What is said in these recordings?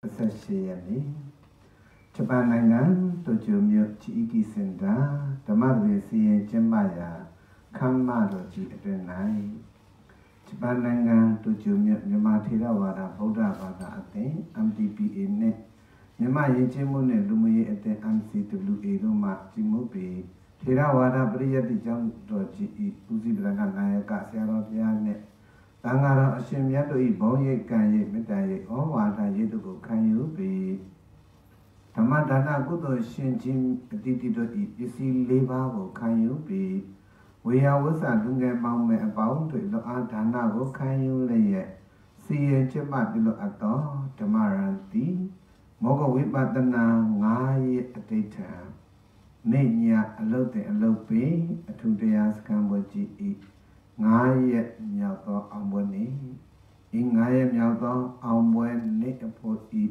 Sashayani Chapanangan Tojumyo Chiki Senda Tamadvesi Jambaya Kama Roji Adrenai Chapanangan Tojumyo Nyamatira Vada Buddha Vada Ate MDPA Net Nyama Yechimune Lumuye Ate MCWA Roma Jimubi Theravada Priyati Jam Roji Uzi Brana Nayaka Sarabia Net Tangara Ashimyato Iboye Kanye Metaye Owada Yeduko Kanyu be Tamadana Gudo Shinjim Dito Isi Leva Kanyu be We are was a Dunga Maume about to the Antana go Kanyu Laye See a Chema below Ato Tamaranti Mogo Wibadana Ngai at daytime Nenya Alote Alope Atudeas Kamboji E Ngaya Nyauto Amboni, Ingaya Nyauto Ambwen Netapo E.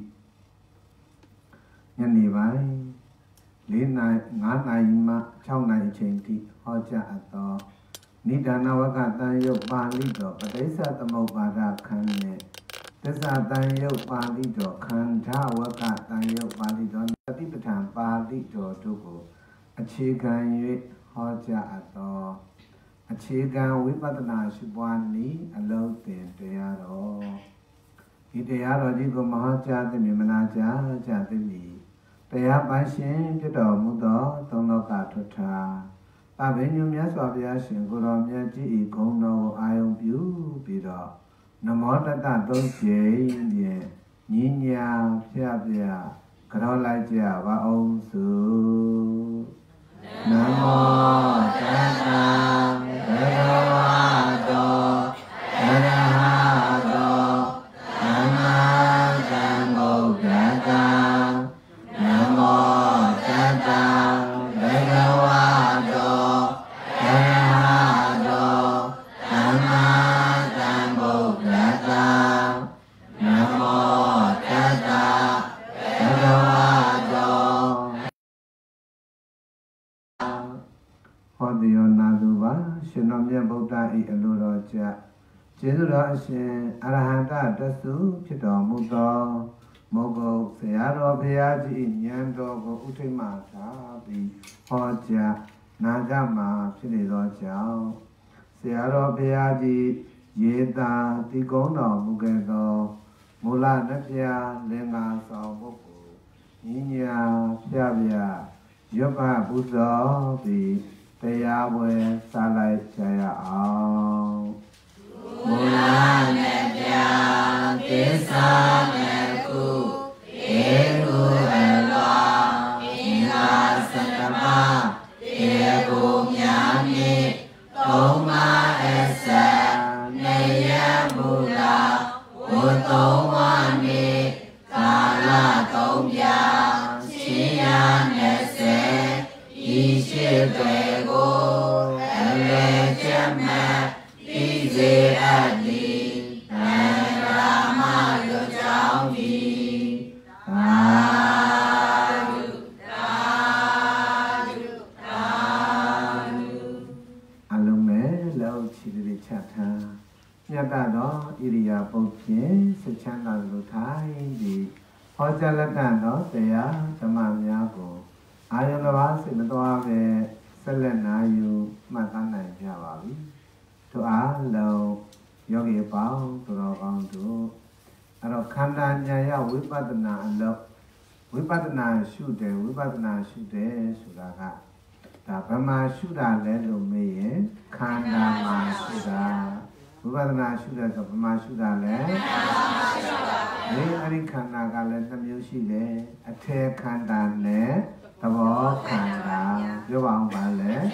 Yanivai, Lina Nanaima, Chauna Chenti, Hoja Ato, Nidana Wakata Yo Balido, but they said the Mobada Kane. Desatan Yo Balido, Kanta Wakata Yo Balido, Natipatan Balido Togo, a chicken yet Hoja Ato. A chicken Wipadana Shubwani, a low ten Tearo. Idearo Digo Mahaja, the Mimanaja, Jadili. They have by Shin, the Mudo, Tonoka Tota. Avenue Yaswabia, Shingulam Yaji, Gono, Ion View, Bido. No more than that, don't say, India, Ninya, Piabia, Carolaja, Vaonsu. Namo Tata. Bhagavato Arahato Sammasambuddhassa Namo Tassa Bhagavato Arahato Sammasambuddhassa Namo Tassa Bhagavato Hodiyonadhuva Shinomya Buddha I Aluroja Jedura Shin Arahanta Dasu Chito Mudo Mogo Sayaro Bhayaji Nyando Utima Sabi Hoja Najama Chiliroja Sayaro Bhayaji Yeda Tigono Mugedo Mula Napya Lenga Sabuku Ninya Pyabya Yoga Buddha Bi Tayaway Salai Jaya Mula Nepya Tisa Neku Eku Elwa Ina Sakama Eku Myami Toma Esa Neya Buddha Uttomani Kala Tomya Siya Nese Ishibego Elechama Ize Adi Rama Yojawi Alume Lao Chiri Chata Nyatado Iriya Bokye Sechanda Lutai Di Hojalatano Teya Tamamyago Ayolava Simatoave Selenayu Matana Javavi to Alo Yogi Pao to Rogandu Arokanda Nyaya Wipadana Lo Wipadana Shude Wipadana Shude Sudaka Tabama Shuda Lelo Meye Kanda Masuda Wipadana Shuda Tabama Shuda Le Ari Kanda Gale Namushi Ate Kanda Ne Tabo Kanda Yobang Bale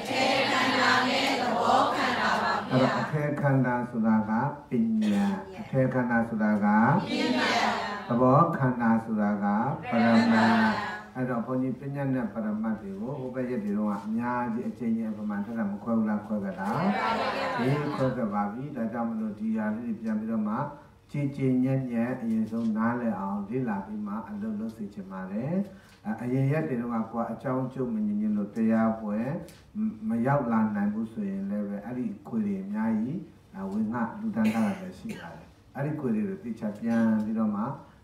Ate Kanda Sudaka Pinya Ate Kanda Sudaka Tabo Kanda Sudaka Parama Adoponi Pinya Paramati Obey Yaji a change of Mantana Kola Kogada Kogabavi, the Jamano Dia Jamidoma Chichi Nyanya Yeso Nale on Dilla Bima and Lolo Sichimare a year de Aqua a chow chum in Lotea Poe Mayoutland and Busu in Leve Ali Kuri Nyai, I will not do that. She had Ali Kuri, the teacher Pian Lidoma,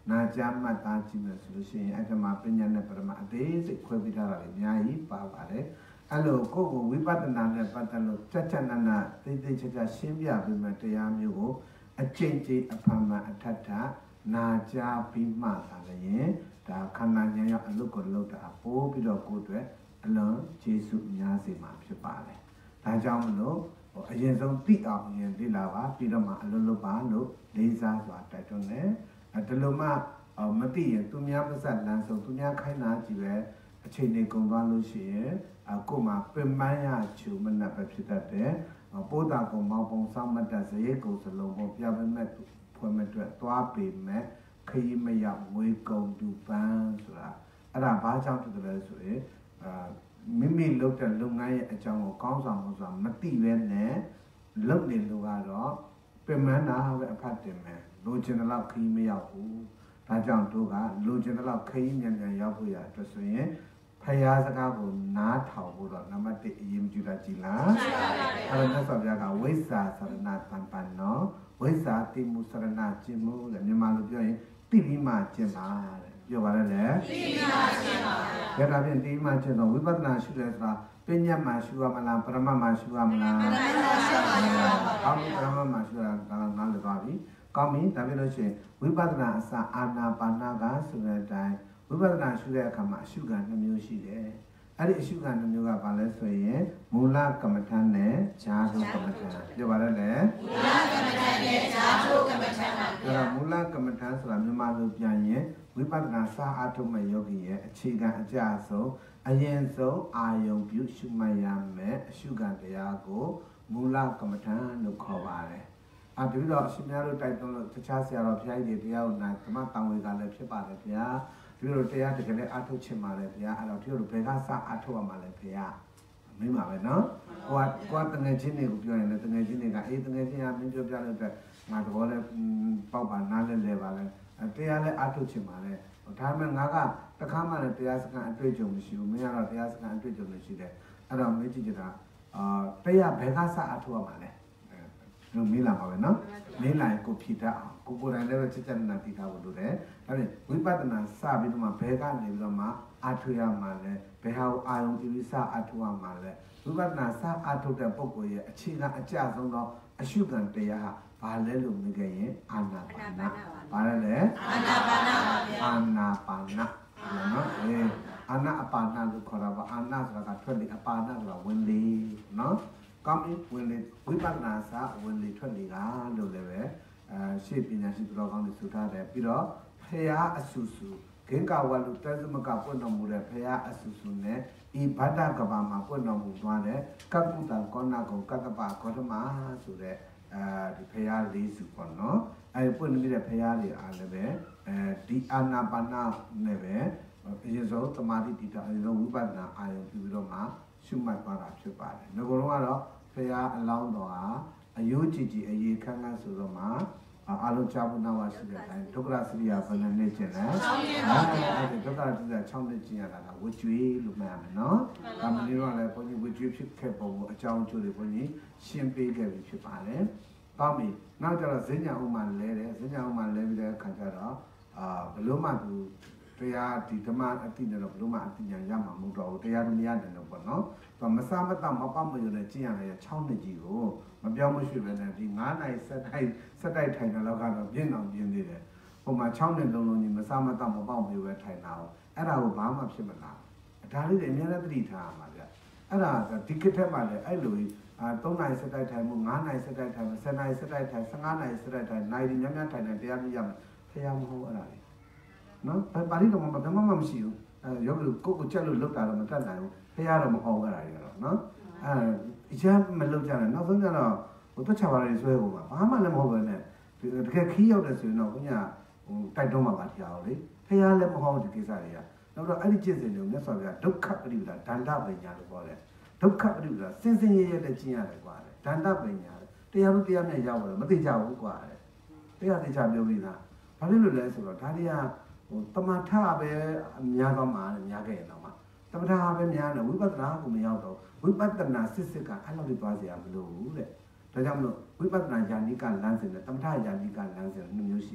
နာကြမှတ်သားကြည့်မယ်ဆိုလို့ရှိရင်အဲ့ဒီမှာပညာနဲ့ပရမအသေးစိတ်ခွဲပြီးထားတာလည်းအများကြီးပါပါတယ်အဲ့လိုကိုယ့်ကိုဝိပဿနာနဲ့ပတ်သက်လို့ကြက်ကြက်နက်နက်သိသိချာချာရှင်းပြပေးမယ်တရားမျိုးကိုအကျင့်ကြီးအဖန်မှန်အထက်ထနာကြားပြီးမှသာလည်းဒါခန္ဓာဉာဏ်ရောက်အလုပ်ကိုလုပ်တာပို့ပြီးတော့ကိုယ်အတွက်အလုံးကျေးဇူးများစေမှာဖြစ်ပါတယ်ဒါကြောင့်မလို့အရင်ဆုံးသိအောင်ရင်လေ့လာပါပြီးတော့မှအလုပ်လုပ်ပါလို့လေးစားစွာတိုက်တွန်းတယ်ဒီလိုမှမသိရင်သူများပါစလမ်းဆုံးသူများခိုင်းတာကြည့်ပဲအချိန်တွေကုန်သွားလို့ရှိရင်ကိုယ်မှာပင်ပန်းရချူမနှက်ပဲဖြစ်တတ်တယ်ပိုးတာကုံမောင်ပုံဆောင်မတ်တဲ့ဇရိတ်ကုံစလုံးပေါ်ပြပေးမဲ့ဖွင့်မဲ့အတွက်သွားပေမဲ့ခရီးမရောက်ငွေကုန်တူပန်းဆိုတာအဲ့ဒါဘာကြောင့်ဖြစ်တယ်လဲဆိုရင်မိမိလုပ်တဲ့လုပ်ငန်းရဲ့အကြောင်းကိုကောင်းဆောင်လို့ဆိုတာမသိပဲနဲ့လုပ်နေလို့ကတော့ပင်ပန်းတာပဲအဖတ်တင်မယ်လိုချင်တဲ့လောက်ခရီးမရောက်ဘူးဒါကြောင့်တို့ကလိုချင်တဲ့လောက်ခရီးမြန်မြန်ရောက်ဖို့ရအတွက်ဆိုရင်ဖယားစကားကိုနားထောင်ဖို့တော့နံပါတ်1အရင်ကြည့်တာကြည်လားအဲ့ဒါဆိုပြကဝိဇ္ဇာသရဏတံပန်နော်ဝိဇ္ဇာတိမှုသရဏကျင့်မှုတဲ့မြန်မာလိုပြောရင်တိပြီးမှကျင့်ပါတဲ့ပြောပါလေတိပြီးမှကျင့်ပါဗျာဒါဖြင့်တိပြီးမှကျင့်တော့ဝိပဿနာရှုတယ်ဆိုတာပညာမှာရှုရမလားပရမတ်မှာရှုရမလားပရမတ်မှာရှုပါဗျာအော်ပရမတ်မှာရှုရတာနားလည်သွားပြီကောင်းပြီဒါဖြစ်လို့ရှိရင်ဝိပဿနာအစအာနာပါနာကဆိုတဲ့အတိုင်းဝိပဿနာရှုတဲ့အခါမှာအရှုခံ2မျိုးရှိတယ်အဲ့ဒီအရှုခံ2မျိုးကဘာလဲဆိုရင်မူလကမ္မဋ္ဌာန်းနဲ့ဈာတုကမ္မဋ္ဌာန်းပြောပါရလေမူလကမ္မဋ္ဌာန်းနဲ့ဈာတုကမ္မဋ္ဌာန်းပါအဲ့ဒါမူလကမ္မဋ္ဌာန်းဆိုတာမြန်မာလိုပြန်ရင်ဝိပဿနာစာအထုတ်မဲ့ယောဂီရဲ့အခြေခံအကျဆုံးအရင်ဆုံးအာယုံပြုရှုမှတ်ရမယ်အရှုခံတရားကိုမူလကမ္မဋ္ဌာန်းလို့ခေါ်ပါတယ်ဒီလိုအရှင်များတို့တိုက်တွန်းလို့တခြားဆရာတော်ဘုရားကြီးတွေတရားကိုနာဓမ္မတန်ဝေကလည်းဖြစ်ပါတယ်ဗျာဒီလိုတရားတကယ်လည်းအထုတ်ချင်ပါလေဗျာအဲ့တော့ဒီလိုဘယ်ကစအထုတ်ရမှာလဲဗျာမင်းပါပဲနော်ကိုကတငယ်ချင်းတွေကိုပြောရင်လည်းတငယ်ချင်းတွေကအေးတငယ်ချင်းကမင်းပြောပြလို့အတွက်ငါတော့လည်းပေါက်ပါနားလဲပါလေတရားလည်းအထုတ်ချင်ပါလေဒါပေမဲ့ငါကတခါမှလည်းတရားစခန်းအတွေ့အကြုံမရှိဘူးမင်းကတော့တရားစခန်းအတွေ့အကြုံမရှိတယ်အဲ့တော့မင်းကြည့်ကြတာတရားဘယ်ကစအထုတ်ရမှာလဲလို့မေးလာပါပဲနော်မေးလာရင်ကိုဖြေတတ်အောင်ကိုယ်တိုင်လည်းချက်ချက်နာသိထားဖို့လိုတယ်ဒါဖြင့်ဝိပဿနာစပြီးတော့မှဘယ်ကနေပြီးတော့မှအထွေရမှာလဲဘယ်ဟာကိုအာယုံပြုပြီးစအထွေရမှာလဲဝိပဿနာစအထွေတဲ့ပုဂ္ဂိုလ်ရဲ့အခြေခံအကျဆုံးသောအရှုခံတရားဟာဘာလဲလို့မေးခဲ့ရင်အာနာပါနာဘာလဲလဲအာနာပါနာပါဗျာအာနာပါနာနော်အာနာအပါနာလို့ခေါ်တာပါအာနာဆိုတာကထွက်လေအပါနာဆိုတာဝင်လေနော်ကောင်းပြီဝင်လေဝိပဿနာစာဝင်လေထွက်လေကလို့လည်းပဲရှေ့ပညာရှိသူတော်ကောင်းတွေဆိုထားတယ်ပြီးတော့ဖရာအဆူဆူဂင်္ဂဝလူတဲသမကပွင့်တော်မူတဲ့ဖရာအဆူဆူနဲ့ဤဗဒ္ဒကဘာမှာပွင့်တော်မူသွားတဲ့ကပ္ပုတ္တကောဏကုံကတ္တပဂေါတမဆိုတဲ့ဒီဖရာလေးစုပေါ့နော်ပွင့်နေတဲ့ဖရာတွေအားလည်းပဲဒီအာနာပါနာနဲ့ပဲအရင်ဆုံးသမာဓိတည်တာအရင်ဆုံးဝိပဿနာအာရုံပြုပြီးတော့မှရှုမှတ်သွားတာဖြစ်ပါတယ်ငါကတော့ဖရာအလောင်းတော်ဟာအယုကြည်ကြည်အရေးခန်းခန်းဆိုတော့မှအာလုံးချဖို့နောက်ရှိတဲ့အတိုင်းဒုက္ခရစရိယာဘယ်နဲ့ကျင်လဲအဲ့ဒုက္ခရစရိယာ6နှစ်ကျင်ရတာကဝကျွေးလို့မှတ်ရမယ်နော်ဒါမင်းတို့ကလည်းဘုန်းကြီးဝကျွေးဖြစ်ခဲ့ပုံကိုအကြောင်းကျိုးတွေဘုန်းကြီးရှင်းပေးခဲ့ပြီဖြစ်ပါတယ်ကောင်းပြီနောက်ကျတော့ဇင်းညာဥမာလဲတယ်ဇင်းညာဥမာလဲပြီးတဲ့အခါကျတော့ဘလို့မှသူတရားဒီဓမ္မအတိနဲ့တော့ဘလို့မှအတိညာရမှာမဟုတ်တော့ဘူးတရားမရတဲ့တော့ပေါ့နော်သူမစားမတော့မပေါ့မရတဲ့ကျင့်ရတဲ့6နှစ်ကြီးကိုမပြောင်းမရွှေ့ပဲနဲ့ဒီ9နိုင်ဆက်တိုက်ထိုင်တဲ့လောက်ကတော့ပြင်းအောင်ပြင်းနေတယ်ဟိုမှာ6နှစ်လုံးလုံးကြီးမစားမတော့မပေါ့မရပဲထိုင်တာကိုအဲ့ဒါကိုဘာမှဖြစ်မလားဒါလေးတွေအများနဲ့သတိထားရမှာဗျအဲ့ဒါဒီကထက်မှလည်းအဲ့လို3နိုင်ဆက်တိုက်ထိုင်မှု9နိုင်ဆက်တိုက်ထိုင်မှု10နိုင်ဆက်တိုက်ထိုင်15နိုင်ဆက်တိုက်ထိုင်နိုင်ဒီများများထိုင်တဲ့တရားမရမယ်ဖျားမဟုတ်အဲ့ဒါလေးနော်ပါဠိတော်မှာဘာမှမရှိဘူးယောဂီကိုကြက်လို့လုတ်တာတော့မတတ်နိုင်ဘူးဖះတော့မဟောကြတာကြီးတော့နော်အချမ်းမလုတ်ကြနဲ့နောက်ဆုံးကျတော့ဟိုတွက်ချပါလေဆွဲကုန်ပါဘာမှလည်းမဟုတ်ပဲနဲ့တကယ်ခီးရောက်တယ်ဆိုရင်တော့ဘုညာဟိုတိုက်တွန်းမှာပါတရားအောင်လေဖះလည်းမဟောဒီကိစ္စတွေကနောက်တော့အဲ့ဒီကျင့်စဉ်တွေကိုမြတ်စွာဘုရားဒုက္ခပရိပဒါဒန္တပညာလို့ခေါ်တယ်ဒုက္ခပရိပဒါစင်စင်ရဲရဲနဲ့ကျင့်ရတယ်ကွာဒန္တပညာတရားလို့တရားနဲ့ရောက်တယ်မသိကြဘူးကွာတရားသိချပြောပြီးသားဘာဖြစ်လို့လဲဆိုတော့ဒါတွေကဟိုတမထပဲများတော့မှာများခဲ့ရင်တော့မှာတမထပဲများတယ်ဝိပဿနာကိုမရောက်တော့ဝိပဿနာစစ်စစ်ကအဲ့လိုတွေသွားစရာမလိုဘူးတဲ့ဒါကြောင့်မလို့ဝိပဿနာယာနိကလမ်းစဉ်နဲ့တမထယာနိကလမ်းစဉ်2မျိုးရှိတယ်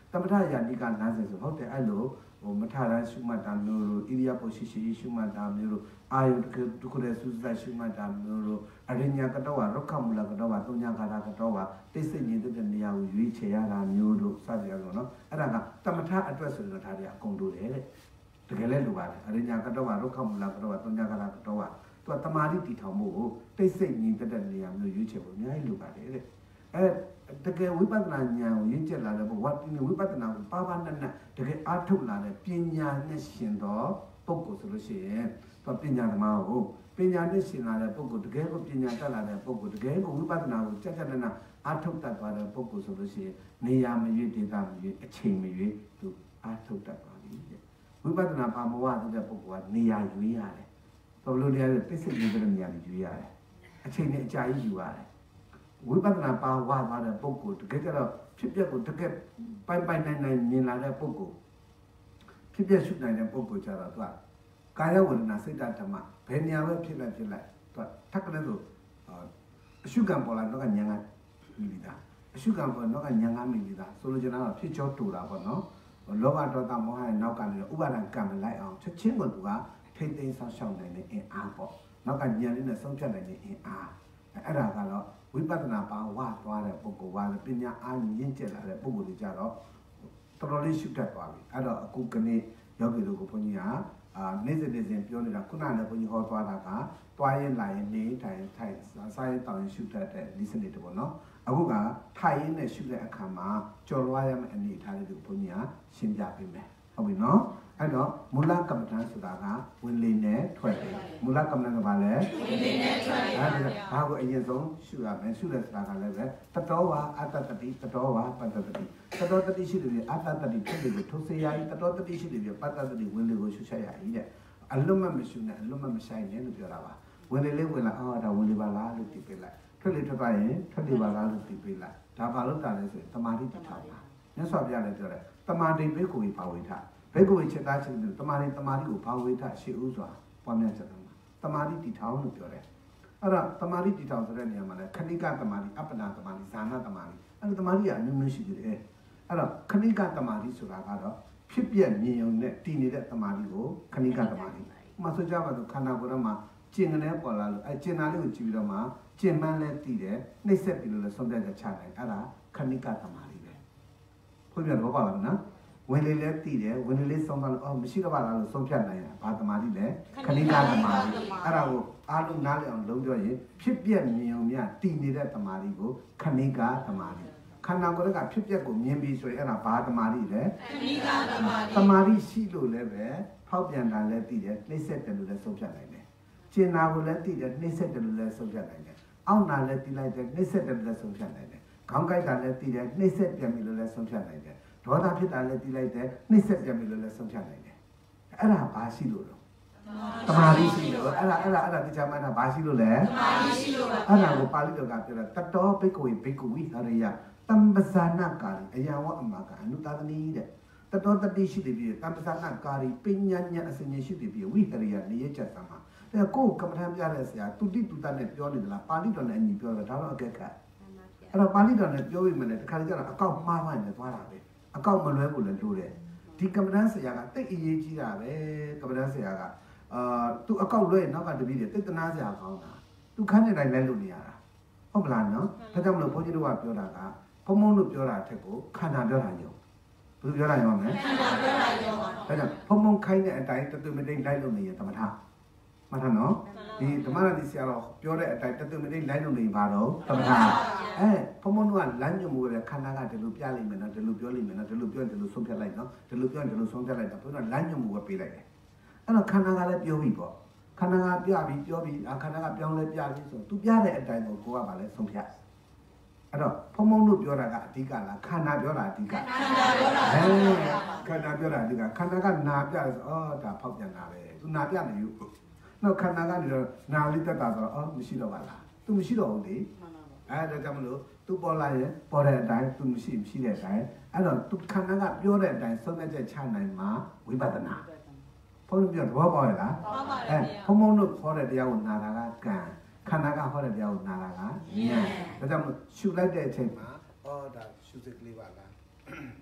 tamata ya nika nase so hote alo matara shumata muro iriya posishi shumata muro ayo tukure suza shumata muro arinya katawa rokamula katawa tonya kata katawa tese nyede de niya ko yui che yara muro sabiya ko no ara ka tamata atwet so no thari akong do le de teke le lo ba le arinya katawa rokamula katawa tonya kata katawa to tamari ti thong mo ko tese nyede de niya muro yui che ko nyai lo ba le deတကယ်ဝိပဿနာဉာဏ်ကိုရင့်ကျက်လာတဲ့ဘဝဒီဝိပဿနာကိုပါပါနတ်နတ်တကယ်အားထုတ်လာတဲ့ပညာနဲ့ရှင်သောပုဂ္ဂိုလ်ဆိုလို့ရှိရင်သူပညာသမားကိုပညာနဲ့ရှင်လာတဲ့ပုဂ္ဂိုလ်တကယ်ကိုပညာတတ်လာတဲ့ပုဂ္ဂိုလ်တကယ်ကိုဝိပဿနာကိုကြက်ကြက်နက်နက်အားထုတ်တတ်သွားတဲ့ပုဂ္ဂိုလ်ဆိုလို့ရှိရင်နေရာမရွေးဒေသမရွေးအချိန်မရွေးသူအားထုတ်တတ်သွားပြီတဲ့ဝိပဿနာပါမဝတဲ့ပုဂ္ဂိုလ်ကနေရာရွေးရတယ်ဘယ်လိုနေရာလဲသိစိတ်နေတဲ့နေရာရွေးရတယ်အချိန်နဲ့အကြာကြီးယူရတယ်ဝိပဿနာပါဝါသွားတဲ့ပုဂ္ဂိုလ်တကယ်ကြတော့ဖြစ်ပျက်ကိုတကယ်ပိုင်ပိုင်နိုင်နိုင်မြင်လာတဲ့ပုဂ္ဂိုလ်ဖြစ်ပျက်ရှုနိုင်တဲ့ပုဂ္ဂိုလ်ကြတော့သူကကာယဝေဒနာစိတ်ဓာတ်ဘယ်နေရာပဲဖြစ်လိုက်သူကထပ်ကလေးဆိုအရှုခံပေါ်လာတော့ကဉာဏ်ကမိပြီးသားအရှုခံပေါ်တော့ကဉာဏ်ကမိပြီးသားဆိုလိုချင်တာကဖြစ်ကြောတူတာပေါ့နော်လောဘဒေါသမောဟရဲ့နောက်ကနေဥပါဒံကံမလိုက်အောင်ချက်ချင်းကိုသူကထိမ့်သိမ်းဆောက်ရှောက်နိုင်တဲ့အင်အားပေါ့နောက်ကဉာဏ်လေးနဲ့ဆုံးဖြတ်နိုင်တဲ့အင်အားအဲ့ဒါကတော့ဝိပဿနာပါဝါသွားတဲ့ပုဂ္ဂိုလ်ကလည်းပညာအားရင့်ကျက်လာတဲ့ပုဂ္ဂိုလ်တွေကြတော့တော်တော်လေးရှုတတ်သွားပြီအဲ့တော့အခုကနေ့ယောဂီတို့ကိုဘုန်းကြီးကနေ့စဉ်ပြောနေတာခုနကလည်းဘုန်းကြီးဟောသွားတာကတွားရင်လာရင်နေထိုင်စားရင်တောင်းရင်ရှုတတ်တဲ့ဒီစနစ်တပေါ့နော်အခုကထိုင်ရင်နဲ့ရှုတဲ့အခါမှာကြော်လွှားရမယ့်အနေအထားလေးကိုဘုန်းကြီးကရှင်းပြပေးမယ်ဟုတ်ပြီနော်အဲ့တော့မူလကမ္မဋ္ဌာန်းဆိုတာကဝင်လေနဲ့ထွက်တယ်မူလကမ္မဋ္ဌာန်းကဘာလဲဝင်လေနဲ့ထွက်တယ်ဒါကိုအရင်ဆုံးရှုရမယ်ရှုတဲ့ဆိုတာကလည်းပဲတတောဝါအတ္တတတိတတောဝါပတ္တတတိတတောတတိရှိတယ်အတ္တတတိဖြစ်တယ်ကိုထုတ်စေရည်တတောတတိရှိတယ်ပတ္တတတိဝင်လေကိုရှုချက်ရည်တဲ့အလုံးမမရှိနဲ့အလုံးမဆိုင်နဲ့လို့ပြောတာပါဝင်လေလေးဝင်လာအော်ဒါဝင်လေပါလားလို့သိပေးလိုက်ထွက်လေထွက်ပါရင်ထွက်လေပါလားလို့သိပေးလိုက်ဒါဘာလို့တာလဲဆိုရင်တမာတိတထားတာမြတ်စွာဘုရားလည်းပြောတယ်တမာတိဘေကိုဘာဝိထဘေကိုချက်သားချင်းတမာတိကိုဘာဝိထရှေ့ဥစွာပွားများချက်တာတမာတိတီထောင်လို့ပြောတယ်အဲ့တော့တမာတိတီထောင်ဆိုတဲ့နေရာမှာလည်းခဏိကတမာတိအပ္ပနာတမာတိဇာနာတမာတိအဲ့ဒီတမာတိကအမျိုးမျိုးရှိတယ်အဲ့တော့ခဏိကတမာတိဆိုတာကတော့ဖြစ်ပြမြင်ုံနဲ့တည်နေတဲ့တမာတိကိုခဏိကတမာတိမဆိုကြပါဘူးခန္ဓာကိုယ်မှာကျင်ကနေပေါ်လာလို့အဲကျင်နာလေးကိုကြည့်ပြီးတော့မှကျင်မှန်းလဲတည်တယ်နှိမ့်ဆက်ပြီးလို့လဲဆုံးဖြတ်ချက်ချတယ်အဲ့ဒါခဏိကတမာတိပဲဘုရားတော့ပါလားနော်ဝင်လေလဲတည်တယ်ဝင်လေလေးဆုံးသွားလို့အော်မရှိတော့ပါလားလို့ဆုံးဖြတ်နိုင်တာဘာတမာတိလဲခဏိကတမာတိအဲ့ဒါကိုအားလုံးနားလည်အောင်လုံးပြောရင်ဖြစ်ပြမြင်ုံမြတည်နေတဲ့တမာတိကိုခဏိကတမာတိခန္ဓာကိုယ်ကဖြစ်ပျက်ကိုမြင်ပြီးဆိုရင်အဲ့ဒါဘာတမာတိလဲခဏိကတမာတိရှိလို့လည်းပဲဖောက်ပြန်တာလည်းသိတယ်နှိမ့်ဆက်တယ်လို့လည်းဆုံးဖြတ်နိုင်တယ်ကျင်နာကိုလည်းသိတယ်နှိမ့်ဆက်တယ်လို့လည်းဆုံးဖြတ်နိုင်တယ်အောင့်နာလည်းသိလိုက်တယ်နှိမ့်ဆက်တယ်လို့လည်းဆုံးဖြတ်နိုင်တယ်ခေါင်းကိုက်တာလည်းသိတယ်နှိမ့်ဆက်ပြန်ပြီလို့လည်းဆုံးဖြတ်နိုင်တယ်ဒေါသဖြစ်တာလည်းသိလိုက်တယ်နှိမ့်ဆက်ပြန်ပြီလို့လည်းဆုံးဖြတ်နိုင်တယ်အဲ့ဒါဘာရှိလို့လဲတမာတိရှိလို့အဲ့ဒါတရားမှန်တာဘာရှိလို့လဲတမာတိရှိလို့ပါအဲ့ဒါကိုပါဠိတော်ကပြောတာတတောဘိက္ခဝေဘိက္ခဝိဟရိယတမ္ပဇာနာကာရီအယဝအမကအနုတာသနီတဲ့တတောတတိရှိတယ်ပြီးတမ္ပဇာနာကာရီပညာဉာဏ်အစဉ်ဉာဏ်ရှိတယ်ပြီးဝိဟရိယနေရချက်သမှာဒါကိုယ်ကမ္မထမ်းပြတဲ့ဆရာတူတိတူတနဲ့ပြောနေသလားပါဠိတော်နဲ့အညီပြောတာဒါတော့အကက်ခတ်အဲ့တော့ပါဠိတော်နဲ့ပြောပြီးမှလည်းတခါကျတော့အကောက်မှားမှလည်းသွားတာပဲအကောက်မလွဲဘူးလည်းလို့တယ်ဒီကမ္မထမ်းဆရာကတိတ်အရေးကြီးတာပဲကမ္မထမ်းဆရာကသူအကောက်လွဲနောက်ကတပည့်တွေတိတ်တနာဆရာကောင်းတာသူခန်းနေတိုင်းလဲလို့နေရတာဟုတ်ပလားနော်ဒါကြောင့်မလို့ဘုန်းကြီးတို့ကပြောတာကဘုံဘုံတို့ပြောတာအထက်ကိုခန္ဓာပြောတာညုံဘယ်လိုပြောတာညုံမလဲခန္ဓာပြောတာညုံပါဒါကြောင့်ဘုံဘုံခိုင်းတဲ့အတိုင်းတသွမတိတ်လိုက်လို့နေရင်သမထမှတ်ထားနော်ဒီဓမ္မရတိဆရာတော်ပြောတဲ့အတိုင်းတသွမတိတ်လိုက်လို့နေပါတော့သမထဘုံဘုံတို့ကလမ်းညွှန်မှုရဲ့ခန္ဓာကဒီလိုပြလိမ့်မယ်နော်ဒီလိုပြောလိမ့်မယ်နော်ဒီလိုပြောရင်ဒီလိုဆုံးဖြတ်လိုက်နော်ဒီလိုပြောရင်ဒီလိုဆုံးဖြတ်လိုက်တော့ဘုန်းတော်လမ်းညွှန်မှုပဲပေးလိုက်တယ်အဲ့တော့ခန္ဓာကလည်းပြောပြီပေါ့ခန္ဓာကပြပြီးပြောပြီးခန္ဓာကပြောင်းလဲပြပြီးဆိုသူပြတဲ့အတိုင်းကိုကိုကပါလဲဆုံးဖြတ်အဲ့တော့ဖုံဖုံတို့ပြောတာကအဓိကလားခန္ဓာပြောတာအဓိကခန္ဓာပြောတာခန္ဓာပြောတာအဓိကခန္ဓာကနာပြဆိုအော်ဒါဖောက်ပြန်တာပဲသူနာပြနေယူနောက်ခန္ဓာကနေတော့နာလေးတက်တာဆိုတော့အော်မရှိတော့ပါလားသူမရှိတော့ဘူးလေအဲ့ဒါကြောင့်မလို့သူပေါ်လာရင်ပေါ်တဲ့အတိုင်းသူမရှိတဲ့အတိုင်းအဲ့တော့သူခန္ဓာကပြောတဲ့အတိုင်းဆုံးဖြတ်ချက်ချနိုင်မှာဝိပဿနာဘုန်းကြီးပြောတော့ပေါ်ရလားဘုံဘုံတို့ခေါ်တဲ့တရားကိုနာတာကကံခန္ဓာကဟောတဲ့တရားကိုနာတာကဉာဏ်ဒါကြောင့်ရှုလိုက်တဲ့အချိန်မှာအော်ဒါရှုစိတ်ကလေးပါလား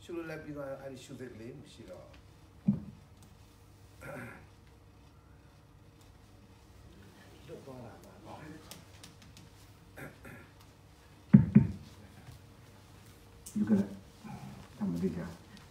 슈를 랩비도 아니 슈들리 싫어. 이거 한번 되자.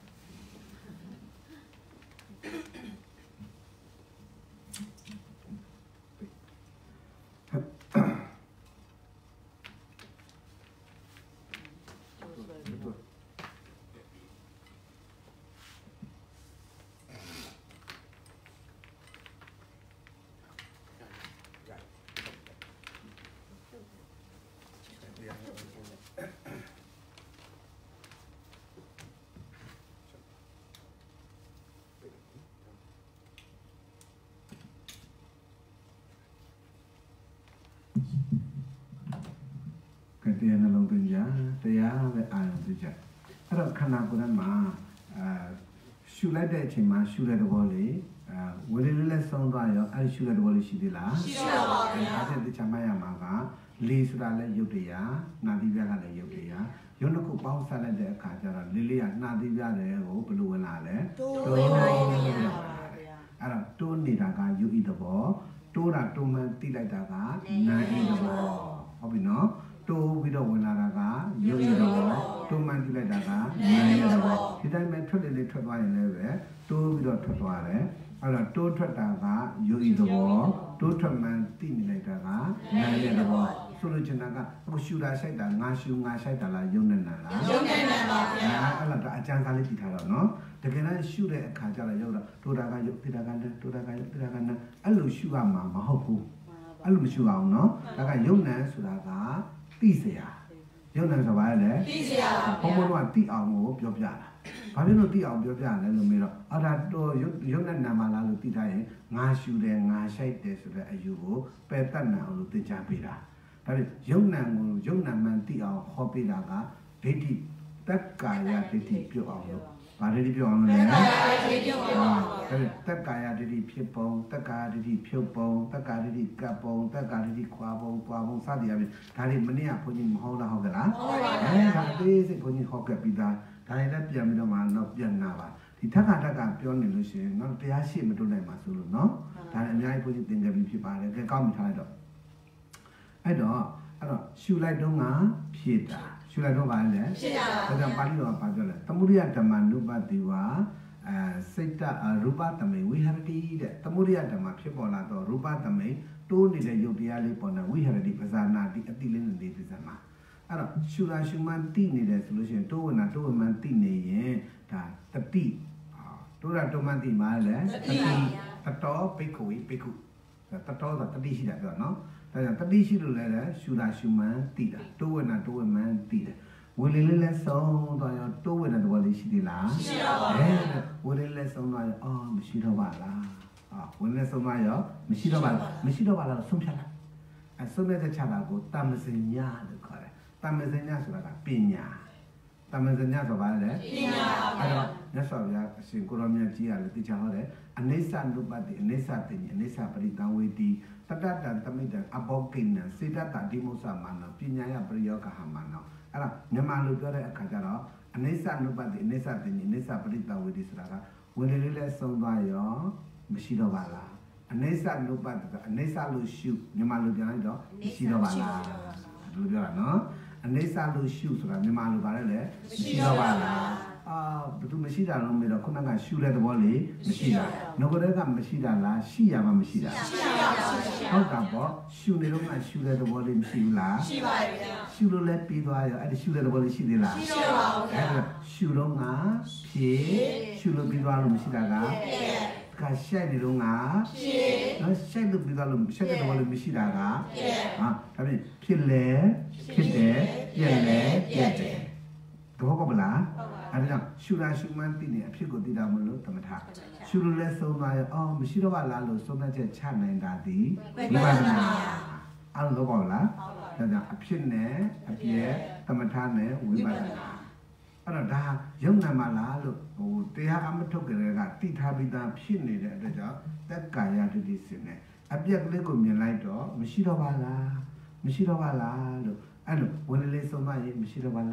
တရားနှလုံးသွင်းကြတရားပဲအာရုံပြုကြအဲ့တော့ခန္ဓာကိုယ်ထဲမှာရှုလိုက်တဲ့အချိန်မှာရှုတဲ့သဘောလေးဝေဒနာလည်းဆုံးသွားရောအဲ့ဒီရှုတဲ့သဘောလေးရှိသေးလားရှိပါပါဗျာအဲ့ဒါတခြားမှရမှာကလေးဆိုတာလည်းယုတ်တရားနာသီးပြားကလည်းယုတ်တရားယုတ်တစ်ခုပေါင်းဆက်လိုက်တဲ့အခါကျတော့လေးလေးကနာသီးပြားတွေကိုဘယ်လိုဝင်လာလဲတိုးဝင်လာပါဗျာအဲ့တော့တိုးနေတာကယုတ်ဤသဘောတိုးတာတိုးမှန်တိလိုက်တာကနာဤသဘောဟုတ်ပြီနော်တိုးပြီးတော့ဝင်လာတာကယုတ်ရတော့တိုးမှန်ကြည့်လိုက်တာကနာရတော့ဒီတိုင်းပဲထွက်လေထွက်သွားရင်လည်းပဲတိုးပြီးတော့ထွက်သွားတယ်အဲ့တော့တိုးထွက်တာကယုတ်ရတော့တိုးထွက်မှန်တိနေလိုက်တာကနာရတော့ဆိုလိုချင်တာကအခုရှူတာဆိုင်တာငါရှူငါဆိုင်တာလားယုတ်နေနာလားယုတ်နေနာပါဗျာအဲ့ဒါအကျဉ်းစားလေးကြည့်ထားတော့နော်တကယ်တော့ရှူတဲ့အခါကျတော့ယုတ်တော့တိုးတာကယုတ်တိတာကလည်းတိုးတာကယုတ်တိတာကလည်းအဲ့လိုရှူရမှာမဟုတ်ဘူးအဲ့လိုမရှူအောင်နော်ဒါကယုတ်နံဆိုတာကသိစရာယုတ်နံဆိုပါလေသိစရာဘုံဘုံကသိအောင်ကိုပြောပြတာဘာဖြစ်လို့သိအောင်ပြောပြလဲလို့မေးတော့အဲ့ဒါတော့ယုတ်နံနာမလားလို့သိထားရင်ငါရှူတယ်ငါရှိုက်တယ်ဆိုတဲ့အယူကိုပယ်တတ်နိုင်အောင်လို့သင်ကြားပေးတာဒါပေမဲ့ယုတ်နံကိုယုတ်နံမှန်သိအောင်ဟောပေးတာကဒိဋ္ဌိတက္ကာယဒိဋ္ဌိပြုတ်အောင်လို့ဘာဒိဋ္ဌိပြုတ်အောင်လဲတက္ကာယဒိဋ္ဌိပြုတ်အောင်တက္ကာယဒိဋ္ဌိဖြစ်ပုံတက္ကာယဒိဋ္ဌိဖြုတ်ပုံတက္ကာဒိဋ္ဌိကပ်ပုံတက္ကာဒိဋ္ဌိခွာပုံပွားပုံစသည်အပြင်ဒါတွေမနေ့ကဘုန်းကြီးမဟုတ်လားဟုတ်ကလားဟုတ်ပါဘူးဒါအသေးစိတ်ဘုန်းကြီးဟောခဲ့ပြီးသားဒါတွေလည်းပြန်ပြီးတော့မှတော့ပြန်နာပါဒီထက်ကပြောနေလို့ရှိရင်တော့တရားရှိမတွန်းနိုင်ပါဆိုလို့နော်ဒါလည်းအများကြီးဘုန်းကြီးသင်ခဲ့ပြီးဖြစ်ပါတယ်ကဲကောင်းပြီထားလိုက်တော့အဲ့တော့ရှူလိုက်တော့ငါဖြည့်တာရှူလိုက်တော့ပါလေဖြည့်တာဒါကြောင့်ပါဠိတော်ကဘာပြောလဲသမုဒိယဓမ္မနုပတိဝါစိတ်တရူပသမိဝိဟရတိတဲ့သမုဒိယဓမ္မဖြစ်ပေါ်လာတော့ရူပသမိတိုးနေတဲ့ယုတ်တရားလေးပေါ်နေဝိဟရတိပဇာနာတိအတိလေးနဲ့ဒီစမှာအဲ့တော့ရှူတာရှူမှန်တိနေတယ်ဆိုလို့ရှိရင်တိုးဝင်တာတိုးဝင်မှန်တိနေရင်ဒါတတိတိုးတာတိုးမှန်တိမှာလဲတတိတတော်ပိက္ခဝေပိက္ခုတတော်ဆိုတာတတိရှိတာပြောနော်ဒါကြောင့်တတိရှိလို့လည်းရှူတာရှူမှန်တိတာတိုးဝင်တာတိုးဝင်မှန်တိတယ်ဝေလေးလည်းဆုံးသွားရောတိုးဝင်တဲ့သဘောလေးရှိသေးလားရှိပါဘူးဝေလေးလည်းဆုံးသွားရောအော်မရှိတော့ပါလားဝေလေးဆုံးသွားရောမရှိတော့ပါလားဆုံးဖြတ်လိုက်ဆုံးဖြတ်ချတာကိုတမ္မစညာလို့ခေါ်တယ်တမ္မစညာဆိုတာကပညာတမ္မစညာဆိုပါလေပညာအဲ့တော့မြတ်စွာဘုရားအရှင်ကိုရောမြတ်ကြီးကလည်းသိချဟောတယ်အနိစ္စနုပတိအနိစ္စတိအနိစ္စပရိတံဝေတိတတ္တတံသမိတံအဘောကိဏံစေတတဒီမုစ္ဆမာနောပညာယပရိယောဂဟမနောအဲ့ဒါမြန်မာလိုပြောတဲ့အခါကျတော့အနိစ္စနုပတိအနိစ္စတိအနိစ္စပရိတံဝေတိဆိုတာကဝင်လေလေးလဲဆုံးသွားရောမရှိတော့ပါလားအနိစ္စနုပတိကအနိစ္စလို့ရှုမြန်မာလိုပြောလိုက်တော့မရှိတော့ပါလားဒီလိုပြောတာနော်အနိစ္စလို့ရှုဆိုတာမြန်မာလိုပါတယ်လေမရှိတော့ပါလားဘယ်သူမရှိတာလုံးမေးတော့ခုနကရှုတဲ့သဘောလေးမရှိတာငကိုတဲ့ကမရှိတာလားရှိရမှာမရှိတာရှိပါဘူးဟုတ်တာပေါ့ရှုနေတော့မှရှုတဲ့သဘောလေးမရှိဘူးလားရှိပါရဲ့ဗျာရှုလို့လည်းပြီးသွားရောအဲ့ဒီရှုတဲ့သဘောလေးရှိသေးလားရှိပါဘူးဗျာအဲ့ဒါရှုတော့ငါဖြည့်ရှုလို့ပြီးသွားလို့မရှိတာကကရှိုက်နေတော့ငါဖြည့်နော်ရှိုက်လို့ပြီးသွားလို့ရှိုက်တဲ့သဘောလေးမရှိတာကဒါပြင်ဖြစ်လေဖြစ်တယ်ပြက်လေပြက်တယ်တော့ကောမလားအဲ့ဒါကြောင့်ရှူတာရှူမှန်းသိနေအဖြစ်ကိုသိတာမလို့သမထရှူလို့လဲဆုံးသွားရောအော်မရှိတော့ပါလားလို့ဆုံးဖြတ်ချက်ချနိုင်တာဒီဝိပဿနာအဲ့လိုကောလားဒါကြောင့်အဖြစ်နဲ့အပြည့်သမထနဲ့ဝိပဿနာအဲ့တော့ဒါယုံနာမလားလို့တရားအမထုတ်ကြတဲ့ကတိထားပြီးသားဖြစ်နေတဲ့အတွက်ကြောင့်သက်ကာယဒုတိစင်နဲ့အပြက်ကလေးကိုမြင်လိုက်တော့မရှိတော့ပါလားမရှိတော့ပါလားလို့အဲ့လိုဝင်လေဆုံးသွားရင်မရှိတော့ပါလားက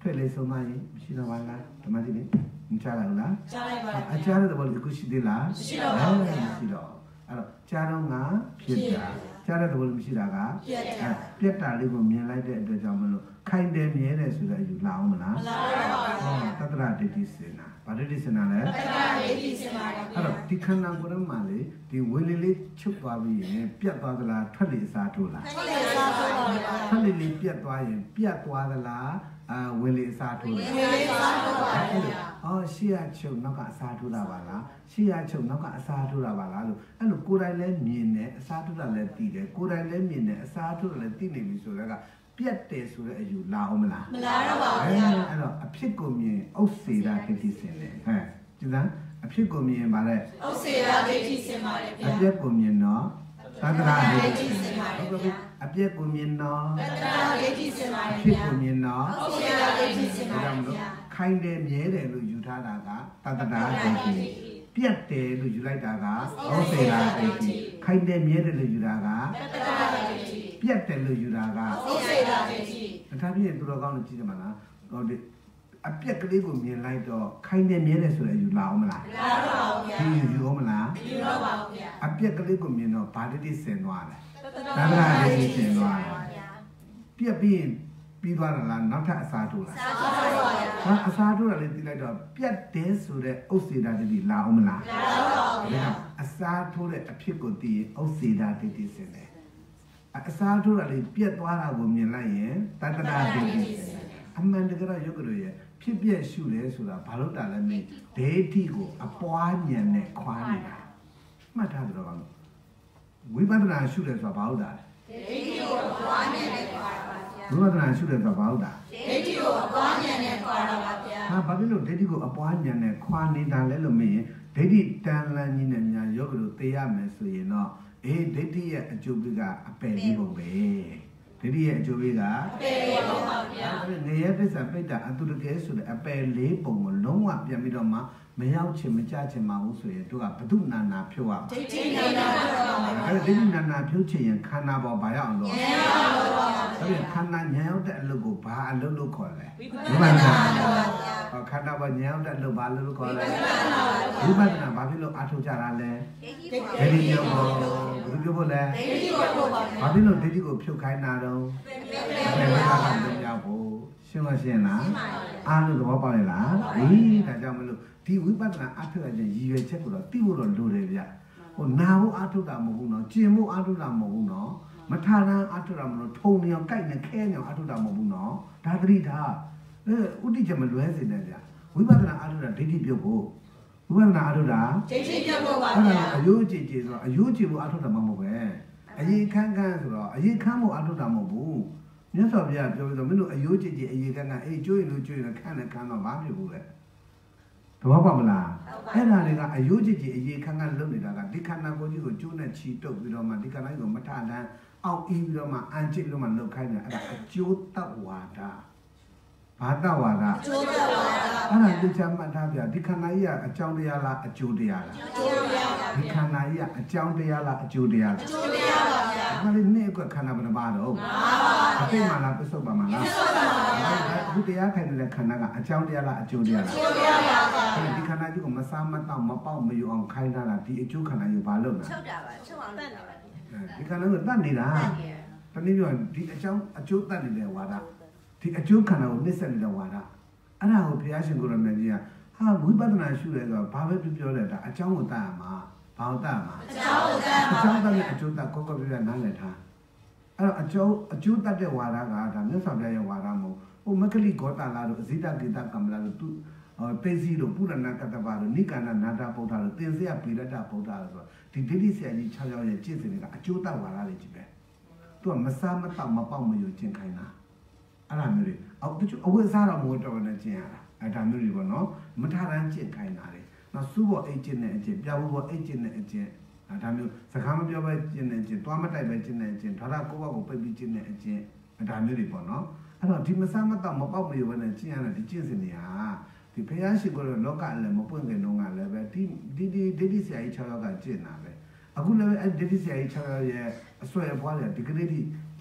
ထွက်လေဆုံးသွားရင်မရှိတော့ပါလားဓမ္မကြီးလေမချလာဘူးလားချလိုက်ပါအချားတဲ့ဘောလေးအခုရှိသေးလားမရှိတော့ပါဘူးမရှိတော့အဲ့တော့ချားတော့ငါဖြစ်တာချားတဲ့ဘောလေးမရှိတာကပြက်တာလေးကိုမြင်လိုက်တဲ့အတွက်ကြောင့်မလို့ခိုင်တယ်မြဲတယ်ဆိုတော့ယူလာအောင်မလားမလာတော့ပါဘူးသတ္တရဒိဋ္ဌိစေနာဗာဒိဋ္ဌိစေနာလဲသတ္တရဒိဋ္ဌိစေနာပါအဲ့တော့ဒီခန္ဓာကိုယ်ထဲမှာလေဒီဝေလေးလေးချုပ်သွားပြီးရင်ပြတ်သွားသလားထွက်လေစားထိုးလားထွက်လေစားထိုးပါဗျာထွက်လေလေးပြတ်သွားရင်ပြတ်သွားသလားဝေလေးစားထိုးလားဝေလေးစားထိုးပါဗျာအော်ရှေ့ရချုပ်နောက်ကအစားထိုးတာပါလားရှေ့ရချုပ်နောက်ကအစားထိုးတာပါလားလို့အဲ့လိုကိုယ်တိုင်လည်းမြင်တယ်အစားထိုးတာလည်းသိတယ်ကိုယ်တိုင်လည်းမြင်တယ်အစားထိုးတာလည်းသိနေပြီဆိုတော့ကပြတ်တယ်ဆိုတဲ့အယူလာအောင်မလားမလာတော့ပါဘူးဗျာအဲ့တော့အဖြစ်ကိုမြင်ဥစ္စေတာဒိဋ္ဌိစင်တယ်ဟဲ့ကျန်အဖြစ်ကိုမြင်ပါလေဥစ္စေတာဒိဋ္ဌိစင်ပါတယ်ဗျာအပြက်ကိုမြင်တော့သတ္တရာဒိဋ္ဌိစင်ပါတယ်ဗျာအပြက်ကိုမြင်တော့သတ္တရာဒိဋ္ဌိစင်ပါတယ်ဗျာအဖြစ်ကိုမြင်တော့ဥစ္စေတာဒိဋ္ဌိစင်ပါတယ်ဗျာခိုင်တယ်မြဲတယ်လို့ယူထားတာကသတ္တရာဒိဋ္ဌိပြတ်တယ်လို့ယူလိုက်တာကဥစ္စေတာဒိဋ္ဌိခိုင်တယ်မြဲတယ်လို့ယူတာကသတ္တရာဒိဋ္ဌိပြတ်တယ်လို့ယူတာကဥစ္စေတာဒိဋ္ဌိဒါပြည့်သူတော်ကောင်းလို့ကြည့်ကြမှာလားဟိုဒီအပြက်ကလေးကိုမြင်လိုက်တော့ခိုင်တယ်မြဲတယ်ဆိုတဲ့ယူလာအောင်မလားမလာတော့ပါဘူးဗျာဒီယူအောင်မလားမယူတော့ပါဘူးဗျာအပြက်ကလေးကိုမြင်တော့ဗာဒိဋ္ဌိဆင်သွားတယ်သတ္တရာဒိဋ္ဌိဆင်သွားတယ်ပြက်ပြီးပြီးသွားတယ်လားနောက်ထပ်အစားထိုးလားအစားထိုးပါဗျာအစားထိုးတာလေးသိလိုက်တော့ပြက်တယ်ဆိုတဲ့ဥစ္စေတာဒိဋ္ဌိလာအောင်မလားမလာတော့ပါဘူးဗျာအစားထိုးတဲ့အဖြစ်ကိုသိရင်ဥစ္စေတာဒိဋ္ဌိဆင်တယ်အစားထိုးတာလေးပြက်သွားတာကိုမြင်လိုက်ရင်တတ္တရာဒိဋ္ဌိအမှန်တကယ်တော့ယုတ်ကလေးရဲ့ဖြစ်ပြက်ရှုတယ်ဆိုတာဘာလို့တာလဲမင်းဒိဋ္ဌိကိုအပွားဉာဏ်နဲ့ခွာနေတာမှတ်ထားကြတော့ဝိပဿနာရှုတယ်ဆိုတာဘာလို့တာလဲဒိဋ္ဌိကိုအပွားဉာဏ်နဲ့ခွာတာပါဗျာဝိပဿနာရှုတယ်ဆိုတာဘာလို့တာဒိဋ္ဌိကိုအပွားဉာဏ်နဲ့ခွာတာပါဗျာဟာဘာဖြစ်လို့ဒိဋ္ဌိကိုအပွားဉာဏ်နဲ့ခွာနေတာလဲလို့မင်းဒိဋ္ဌိတန်လန်းကြီးနဲ့ညာယောဂလို့သိရမယ်ဆိုရင်တော့ဒိဋ္ဌိရဲ့အကျိုးပေးကအပယ်လေးပုံပဲဒိဋ္ဌိရဲ့အကျိုးပေးကအပယ်လေးပုံပါဗျာငရဲပစ္စပိတ္တအတုတကယ်ဆိုတဲ့အပယ်လေးပုံကိုလုံးဝပြန်ပြီးတော့မှမရောက်ချင်မကြချင်ပါဘူးဆိုရင်တို့ကဘုဒ္ဓနာနာဖြုတ်ရဒိဋ္ဌိနာနာဖြုတ်ရပါမယ်အဲ့ဒိဋ္ဌိနာနာဖြုတ်ချင်ရင်ခန္ဓာပေါ်ဘာရောက်အောင်လုပ်ဉာဏ်ရောက်လို့ပါအဲ့ခန္ဓာဉာဏ်ရောက်တဲ့အလုပ်ကိုဘာအလုပ်လို့ခေါ်လဲဝိပဿနာပါဗျာခန္ဓာပေါ်ဉာဏ်ရောက်တဲ့အလုပ်ဘာလို့ခေါ်လဲဝိပဿနာဘာဖြစ်လို့အားထုတ်ကြတာလဲဒိဋ္ဌိပြောဖို့ဘယ်လိုပြောဖို့လဲဒိဋ္ဌိပြောဖို့ပါဗျာဘာဖြစ်လို့ဒိဋ္ဌိကိုဖြုတ်ခိုင်းတာတော့ဘယ်လိုလုပ်ရဖို့ရှင်းမရှင်းလားအားလို့သဘောပေါက်ရလားဒါကြောင့်မလို့ဒီဝိပဿနာအထုတ်ရခြင်းရည်ရွယ်ချက်ကိုတော့သိဖို့တော့လိုတယ်ဗျဟိုနာဖို့အထုတ်တာမဟုတ်ဘူးနော်ကျင်ဖို့အထုတ်တာမဟုတ်ဘူးနော်မထရန်အထုတ်တာမလို့ထုံနေအောင်ကြိုက်နေခဲနေအောင်အထုတ်တာမဟုတ်ဘူးနော်ဒါသတိထားဥဒိချက်မလွဲစေနဲ့ဗျဝိပဿနာအထုတ်တာဒိဋ္ဌိပြုတ်ဖို့ဝိပဿနာအထုတ်တာဒိဋ္ဌိပြုတ်ဖို့ပါဗျာအယုကြည်ကြည်ဆိုတော့အယုကြည်ဖို့အထုတ်တာမဟုတ်ပဲအရေးခန်းခန်းဆိုတော့အရေးခန်းဖို့အထုတ်တာမဟုတ်ဘူးမြတ်စွာဘုရားပြောပြီးတော့မင်းတို့အယုကြည်ကြည်အရေးခန်းခန်းအေးကျွေးလို့ကျွေးလို့ခန်းနဲ့ခန်းတော့မဖြစ်ဘူးလေသဘောပေါက်မလားအဲ့ဒါတွေကအယုကြည်ကြည်အရေးခန်းခန်းလုပ်နေတာကဒီခန္ဓာကိုယ်ကြီးကိုကျိုးနဲ့ချီတုပ်ပြီးတော့မှဒီခန္ဓာကြီးကိုမထလန်းအောက်အီးပြီးတော့မှအန်ချစ်လို့မှလုပ်ခိုင်းတယ်အဲ့ဒါအကျိုးတဝါဒဘာတဝါဒအကျိုးတဝါဒအဲ့ဒါသိချမှတ်ထားပြဒီခန္ဓာကြီးကအကြောင်းတရားလားအကျိုးတရားလားအကျိုးတရားပါဒီခန္ဓာကြီးကအကြောင်းတရားလားအကျိုးတရားလားအကျိုးတရားပါဗျာဒါလေးနေ့ကခန္ဓာဘယ်နှပါတော့အသိမှလားပစ္စုပ္ပန်မှလားပစ္စုပ္ပန်ပါဗျာဒီတရားထိုင်နေတဲ့ခန္ဓာကအကြောင်းတရားလားအကျိုးတရားလားအကျိုးတရားပါဗျာဒီခန္ဓာကြီးကိုမစားမတော့မပေါက်မယူအောင်ခိုင်းထားတာဒီအကျိုးခန္ဓာကြီးဘာလုပ်လဲချုပ်တာပါချုပ်အောင်တတ်တာပါဒီခန္ဓာကိုတတ်နေတာတနည်းပြောဒီအကြောင်းအကျိုးတတ်နေတဲ့ဝါဒဒီအကျိုးခန္ဓာကိုနှိမ့်ဆက်နေတဲ့ဝါဒအဲ့ဒါကိုဘုရားရှင်ကိုရမေကြီးကဟာဝိပဿနာရှုတယ်ဆိုတော့ဘာပဲပြောလဲဒါအကြောင်းကိုတတ်ရမှာဘာကိုတတ်ရမှာအကြောင်းကိုတတ်ရမှာအကြောင်းတတ်တဲ့အကျိုးတတ်ကိုကိုပြပြနားလည်ထားအဲ့တော့အကျိုးတတ်တဲ့ဝါဒကဒါမြတ်စွာဘုရားရဲ့ဝါဒမဟုတ်ဟိုမက္ခလိဂေါတလာတို့အဇိတကိတကမ္မလာတို့သူသိစီတို့ပုရဏကတ္တဗတို့နိကာဏနာတာဗုဒ္ဓတို့သင်္ဆေယပိရတ္တဗုဒ္ဓတို့ဆိုဒီဒိဋ္ဌိဆရာကြီး6ယောက်ရဲ့ကျင့်စဉ်တွေကအကျိုးတတ်ဝါဒတွေကြီးပဲသူကမစားမတော့မပေါက်မယူကျင့်ခိုင်းတာအဲ့ဒါမျိုးတွေအဝိဇ္ဇာတော့မဟုတ်တော့နဲ့ကျင့်ရတာအဲ့ဒါမျိုးတွေပေါ့နော်မထရန်ကျင့်ခိုင်းတာလေနော်စူးပေါ်အိတ်ကျင့်တဲ့အကျင့်ပြဘူးပေါ်အိတ်ကျင့်တဲ့အကျင့်ဒါမျိုးစကားမပြောပဲကျင့်တဲ့အကျင့်တွားမတိုက်ပဲကျင့်တဲ့အကျင့်ဒါရကိုယ့်ဘက်ကိုပိတ်ပြီးကျင့်တဲ့အကျင့်ဒါမျိုးတွေပေါ့နော်အဲ့တော့ဒီမစားမတော့မပေါက်မယူဘဲနဲ့ကျင့်ရတဲ့ဒီကျင့်စဉ်တွေဟာဒီဘုရားရှိခိုးတဲ့လောကလည်းမပွင့်ခင်တုန်းကလည်းပဲဒီဒိဋ္ဌိဆရာကြီး6ယောက်ကကျင့်တာပဲအခုလည်းအဲ့ဒိဋ္ဌိဆရာကြီး6ယောက်ရဲ့အစွဲအပွားတွေဒီကနေ့ထိကျ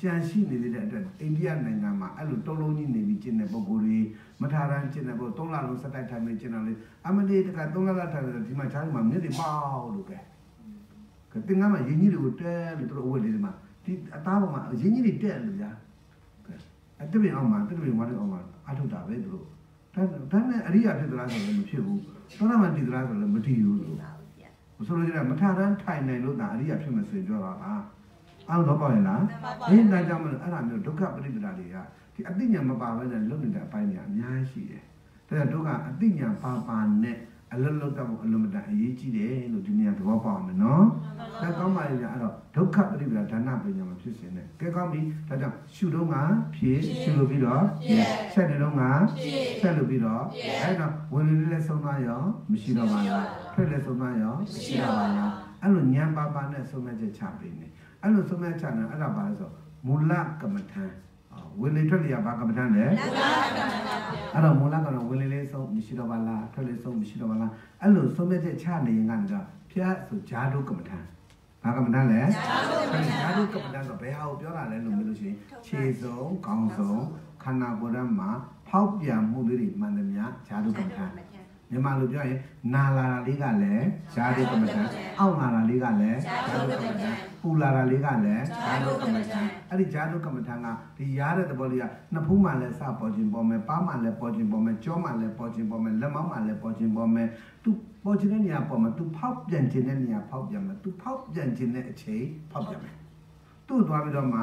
ရှိနေတဲ့အတွက်အိန္ဒိယနိုင်ငံမှာအဲ့လိုတုံးလုံးကြီးနေပြီးကျင်းတဲ့ပုံကိုယ်တွေမထာရန်ကျင်းတဲ့ပုံ3လလုံးစက်တိုက်ထိုင်နေကျင်းတော့လေအမလေးတက3လထိုင်တယ်ဒီမှာချားမှာမြစ်တွေပေါက်လို့ကဲတင်ကမှာရင်းကြီးတွေကိုတဲလို့တို့အဝတ်လေးတွေမှာဒီအသားပေါ်မှာရင်းကြီးတွေတက်လို့ဗျာအဲ့တပင်အောင်မှာတပင်ဝါလေးအောင်မှာအထုတ်တာပဲတို့ဒါနဲ့အရိယာဖြစ်သလားဆိုတော့မဖြစ်ဘူးသောတာပန်တည်သလားဆိုတော့မတည်ဘူးလို့ဆိုလိုချင်တာမထာရန်ထိုင်နိုင်လို့ဒါအရိယာဖြစ်မယ်ဆိုပြောတာလားအောင်တော့ပေါ့ရင်လားဒီဒါကြောင့်မလို့အဲ့ဒါမျိုးဒုက္ခပရိပဒါတွေကဒီအသိဉာဏ်မပါဘဲနဲ့လုံနေတဲ့အပိုင်းတွေအများကြီးရှိတယ်ဒါကြောင့်ဒုက္ခအသိဉာဏ်ပါနဲ့အလုံးလုံးတော့အလုံးမတန်အရေးကြီးတယ်လို့ဒီနေ့သဘောပေါက်အောင်နော်ဒါကောင်းပါရဲ့အဲ့တော့ဒုက္ခပရိပဒါဒါနပညာမှာဖြစ်စဉ်နဲ့ကဲကောင်းပြီဒါကြောင့်ရှုတော့မှာဖြစ်ရှုလို့ပြီးတော့ဆက်တယ်တော့မှာဆက်လို့ပြီးတော့အဲ့တော့ဝင်လေးလေးဆုံးသွားရောမရှိတော့ပါလားထွက်လေးဆုံးသွားရောမရှိတော့ပါလားအဲ့လိုဉာဏ်ပါနဲ့ဆုံးမချက်ချပေးနေအဲ့လိုဆုံးမချက်နဲ့အဲ့ဒါပါလဲဆိုမူလကမ္မထံဝင်လေထွက်လေဘာကမ္မထံလဲအဲ့တော့မူလကတော့ဝင်လေလေးဆုံးမရှိတော့ပါလားထွက်လေဆုံးမရှိတော့ပါလားအဲ့လိုဆုံးမချက်ချနေရင်ကတော့ဖျားဆိုဂျာတုကမ္မထံဘာကမ္မထံလဲဂျာတုကမ္မထံဆိုဘယ်ဟာကိုပြောတာလဲလို့ပြောလို့ရှိရင်ခြေစုံခေါင်းစုံခန္ဓာကိုယ်ထဲမှာဖောက်ပြန်မှုလေးတွေမှန်သမျှဂျာတုကမ္မထံမြန်မာလိုပြောရင်နာလာတာလေးကလည်းဂျာတုကမ္မထံအောက်လာတာလေးကလည်းဂျာတုကမ္မထံပူလာတာလေးကလည်းဂျာတုကမ္မထံအဲ့ဒီဂျာတုကမ္မထံကဒီရားတဲ့သဘောလေးကနှစ်ဖူးမှလည်းစပေါ်ခြင်းပေါ်မယ်ပါးမှလည်းပေါ်ခြင်းပေါ်မယ်ကြောမှလည်းပေါ်ခြင်းပေါ်မယ်လက်မောင်းမှလည်းပေါ်ခြင်းပေါ်မယ်သူပေါ်ခြင်းတဲ့နေရာပေါ်မှာသူဖောက်ပြန်ခြင်းတဲ့နေရာဖောက်ပြန်မယ်သူဖောက်ပြန်ခြင်းတဲ့အချိန်ဖောက်ပြန်မယ်သူ့သွားပြီးတော့မှ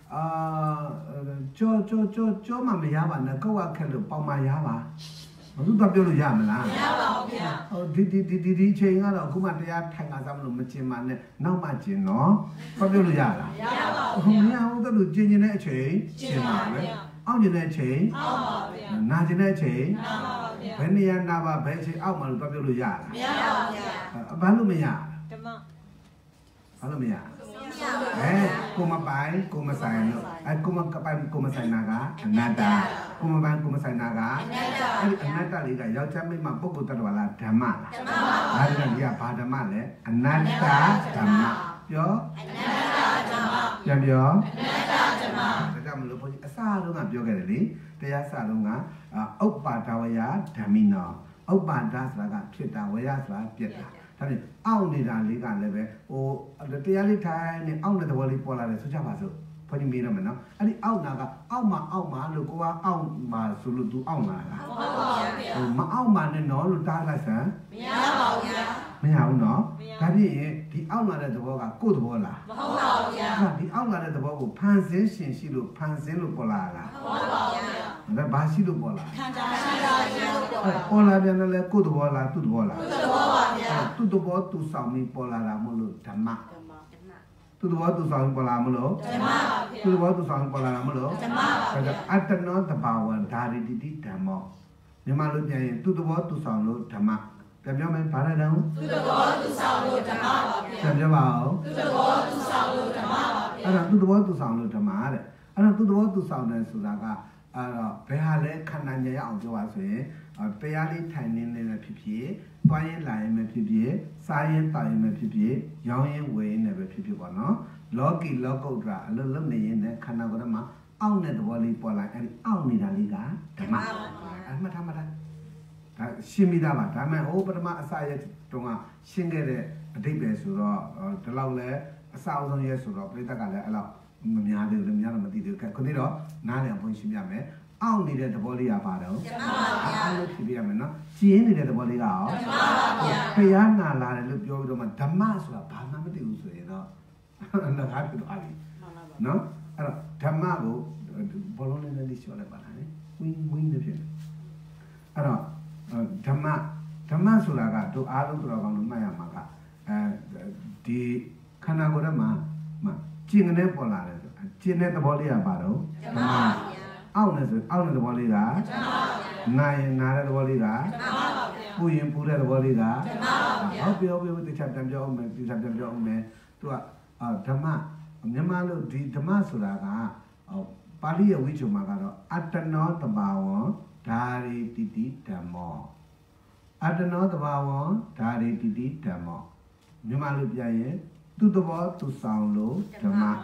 ကြောမှမရပါနဲ့ကောက်ခက်လို့ပေါင်မှရပါဘာလို့တော့ပြောလို့ရမလားမရပါဘူးဗျာဟိုဒီချိန်ကတော့အခုမှတရားထိုင်တာစားမလို့မကျင်ပါနဲ့နောက်မှကျင်နော်ဘာပြောလို့ရလားမရပါဘူးဗျာဟိုမရဘူးတော့ကျင်တဲ့အချိန်ကျင်ပါပဲအောင့်ကျင်တဲ့အချိန်အောင့်ပါဗျာနာကျင်တဲ့အချိန်နာပါဗျာဘယ်နေရာနာပါဘယ်အချိန်အောက်မှလို့တော့ပြောလို့ရလားမရပါဘူးဗျာဘာလို့မရဓမ္မဘာလို့မရကိုမပိုင်ကိုမဆိုင်လို့ကိုမကပိုင်ကိုမဆိုင်နာကအနတ္တကိုမပိုင်ကိုမဆိုင်နာကအနတ္တအဲ့ဒီအနတ္တလေးကယောက်ျားမိန်းမပုဂ္ဂိုလ်တ attva လားဓမ္မလားဓမ္မပါဘူးဒါကဒီကဘာဓမ္မလဲအနတ္တဓမ္မပြောအနတ္တဓမ္မပြန်ပြောအနတ္တဓမ္မဒါကြောင့်မလို့ဘုန်းကြီးအစလုံးကပြောခဲ့တယ်လေတရားစလုံးကဥပ္ပါဒဝယဓမ္မိနောဥပ္ပါဒဆိုတာကဖြစ်တာဝယဆိုတာပြက်တာဒါဖြင့်အောင့်နေတာလေးကလည်းပဲဟိုတရားလေးထိုင်နေအောင့်တဲ့သဘောလေးပေါ်လာတယ်ဆိုကြပါစို့ဘုန်းကြီးမေးရမယ်နော်အဲ့ဒီအောင့်တာကအောက်မှာလို့ကိုကအောင့်မှာဆိုလို့ तू အောင့်လာတာဟုတ်ပါဗျာဟိုမအောင့်မှာနဲ့နော်လို့တားလိုက်စမ်းမရပါဘူးဗျာမရဘူးနော်ဒါဖြင့်ဒီအောင့်လာတဲ့သဘောကကိုယ့်သဘောလားမဟုတ်ပါဘူးဗျာဒီအောင့်လာတဲ့သဘောကိုဖန်ဆင်းရှင်ရှိလို့ဖန်ဆင်းလို့ပေါ်လာလားဟုတ်ပါဘူးဗျာဒါဘာရှိလို့ပေါ်လာခံတာရှိတာရှိလို့ပေါ်လာပြန်တယ်လေကိုယ့်သဘောလားသူ့သဘောလားသူ့သဘောပါဗျာသူ့သဘောသူဆောင်ပြီးပေါ်လာတာမဟုတ်လို့ဓမ္မသူ့သဘောသူဆောင်ပေါ်လာမလို့ဓမ္မပါဗျာသူ့သဘောသူဆောင်ပေါ်လာမလို့ဓမ္မပါဗျာအတ္တနောတဘာဝဓာရီတိဓမ္မောမြန်မာလိုပြန်ရင်သူ့သဘောသူဆောင်လို့ဓမ္မပြန်ပြောမယ်ဘာလဲတော့သူ့သဘောသူဆောင်လို့ဓမ္မပါဗျာပြန်ပြောပါဦးသူ့သဘောသူဆောင်လို့ဓမ္မပါဗျာအဲ့ဒါသူ့သဘောသူဆောင်လို့ဓမ္မတဲ့အဲ့တော့သူ့သဘောသူဆောင်တယ်ဆိုတာကအဲ့တော့ဘယ်ဟာလဲခန္ဓာဉာဏ်ရအောင်ပြောပါဆိုရင်တရားလေးထိုင်နေနေဖြစ်ဖြစ်တွားရင်လာရင်ပဲဖြစ်ဖြစ်စားရင်တောက်ရင်ပဲဖြစ်ဖြစ်ရောင်းရင်ဝယ်ရင်လည်းပဲဖြစ်ဖြစ်ပေါ့နော်လောကီလောကုတ္တရာအလုံးလုံးနေရင်လည်းခန္ဓာကိုယ်ထဲမှာအောင့်တဲ့သဘောလေးပေါ်လာအဲ့ဒီအောင့်နေတာလေးကဓမ္မအမှတ်ထားဒါရှင်းမိတာပါဒါမှမဟုတ်ပထမအစရဲ့တုန်းကရှင်းခဲ့တဲ့အဓိပ္ပာယ်ဆိုတော့ဒီလောက်လဲအစအဆုံးရဲ့ဆိုတော့ပြိတ္တကလည်းအဲ့လောက်မများသေးဘူးများတော့မသိသေးဘူးခုနေ့တော့နားလည်အောင်ဖွင့်ရှင်းပြမယ်အောင့်နေတဲ့သဘောလေးကပါတော့ဓမ္မပါဗျာအဲ့လိုဖြစ်ပြရမယ်နော်ကျင်းနေတဲ့သဘောလေးကရောဓမ္မပါဗျာဖျားနာလာတယ်လို့ပြောပြီးတော့မှဓမ္မဆိုတာဘာမှမသိဘူးဆိုရင်တော့ငါကဖြစ်သွားပြီနော်အဲ့တော့ဓမ္မကိုဘောလုံးလေးလေးရှော့လိုက်ပါလားဝင်းနေဖြစ်အဲ့တော့ဓမ္မဆိုတာကတို့အားလုံးတော်ကောင်းလို့မှတ်ရမှာကဒီခန္ဓာကိုယ်ထဲမှာကျင်ကနေပေါ်လာတယ်ကျင်တဲ့သဘောလေးကပါတော့ဓမ္မပါဗျာအောက်နေဆိုအောက်တဲ့သဘောလေးကဓမ္မပါဗျာနာရင်နာတဲ့သဘောလေးကဓမ္မပါဗျာပူရင်ပူတဲ့သဘောလေးကဓမ္မပါဗျာဟုတ်ပြောတခြားပြန်ပြောအောင်မယ်သူကဓမ္မမြန်မာလို့ဒီဓမ္မဆိုတာကပါဠိရဲ့ဝိချုံမှာကတော့အတ္တနောတဘာဝံဓာရီတိဓမ္မောအတ္တနောတဘာဝံဓာရီတိဓမ္မောမြန်မာလိုပြန်ရင်သူ့သဘောသူဆောင်လို့ဓမ္မ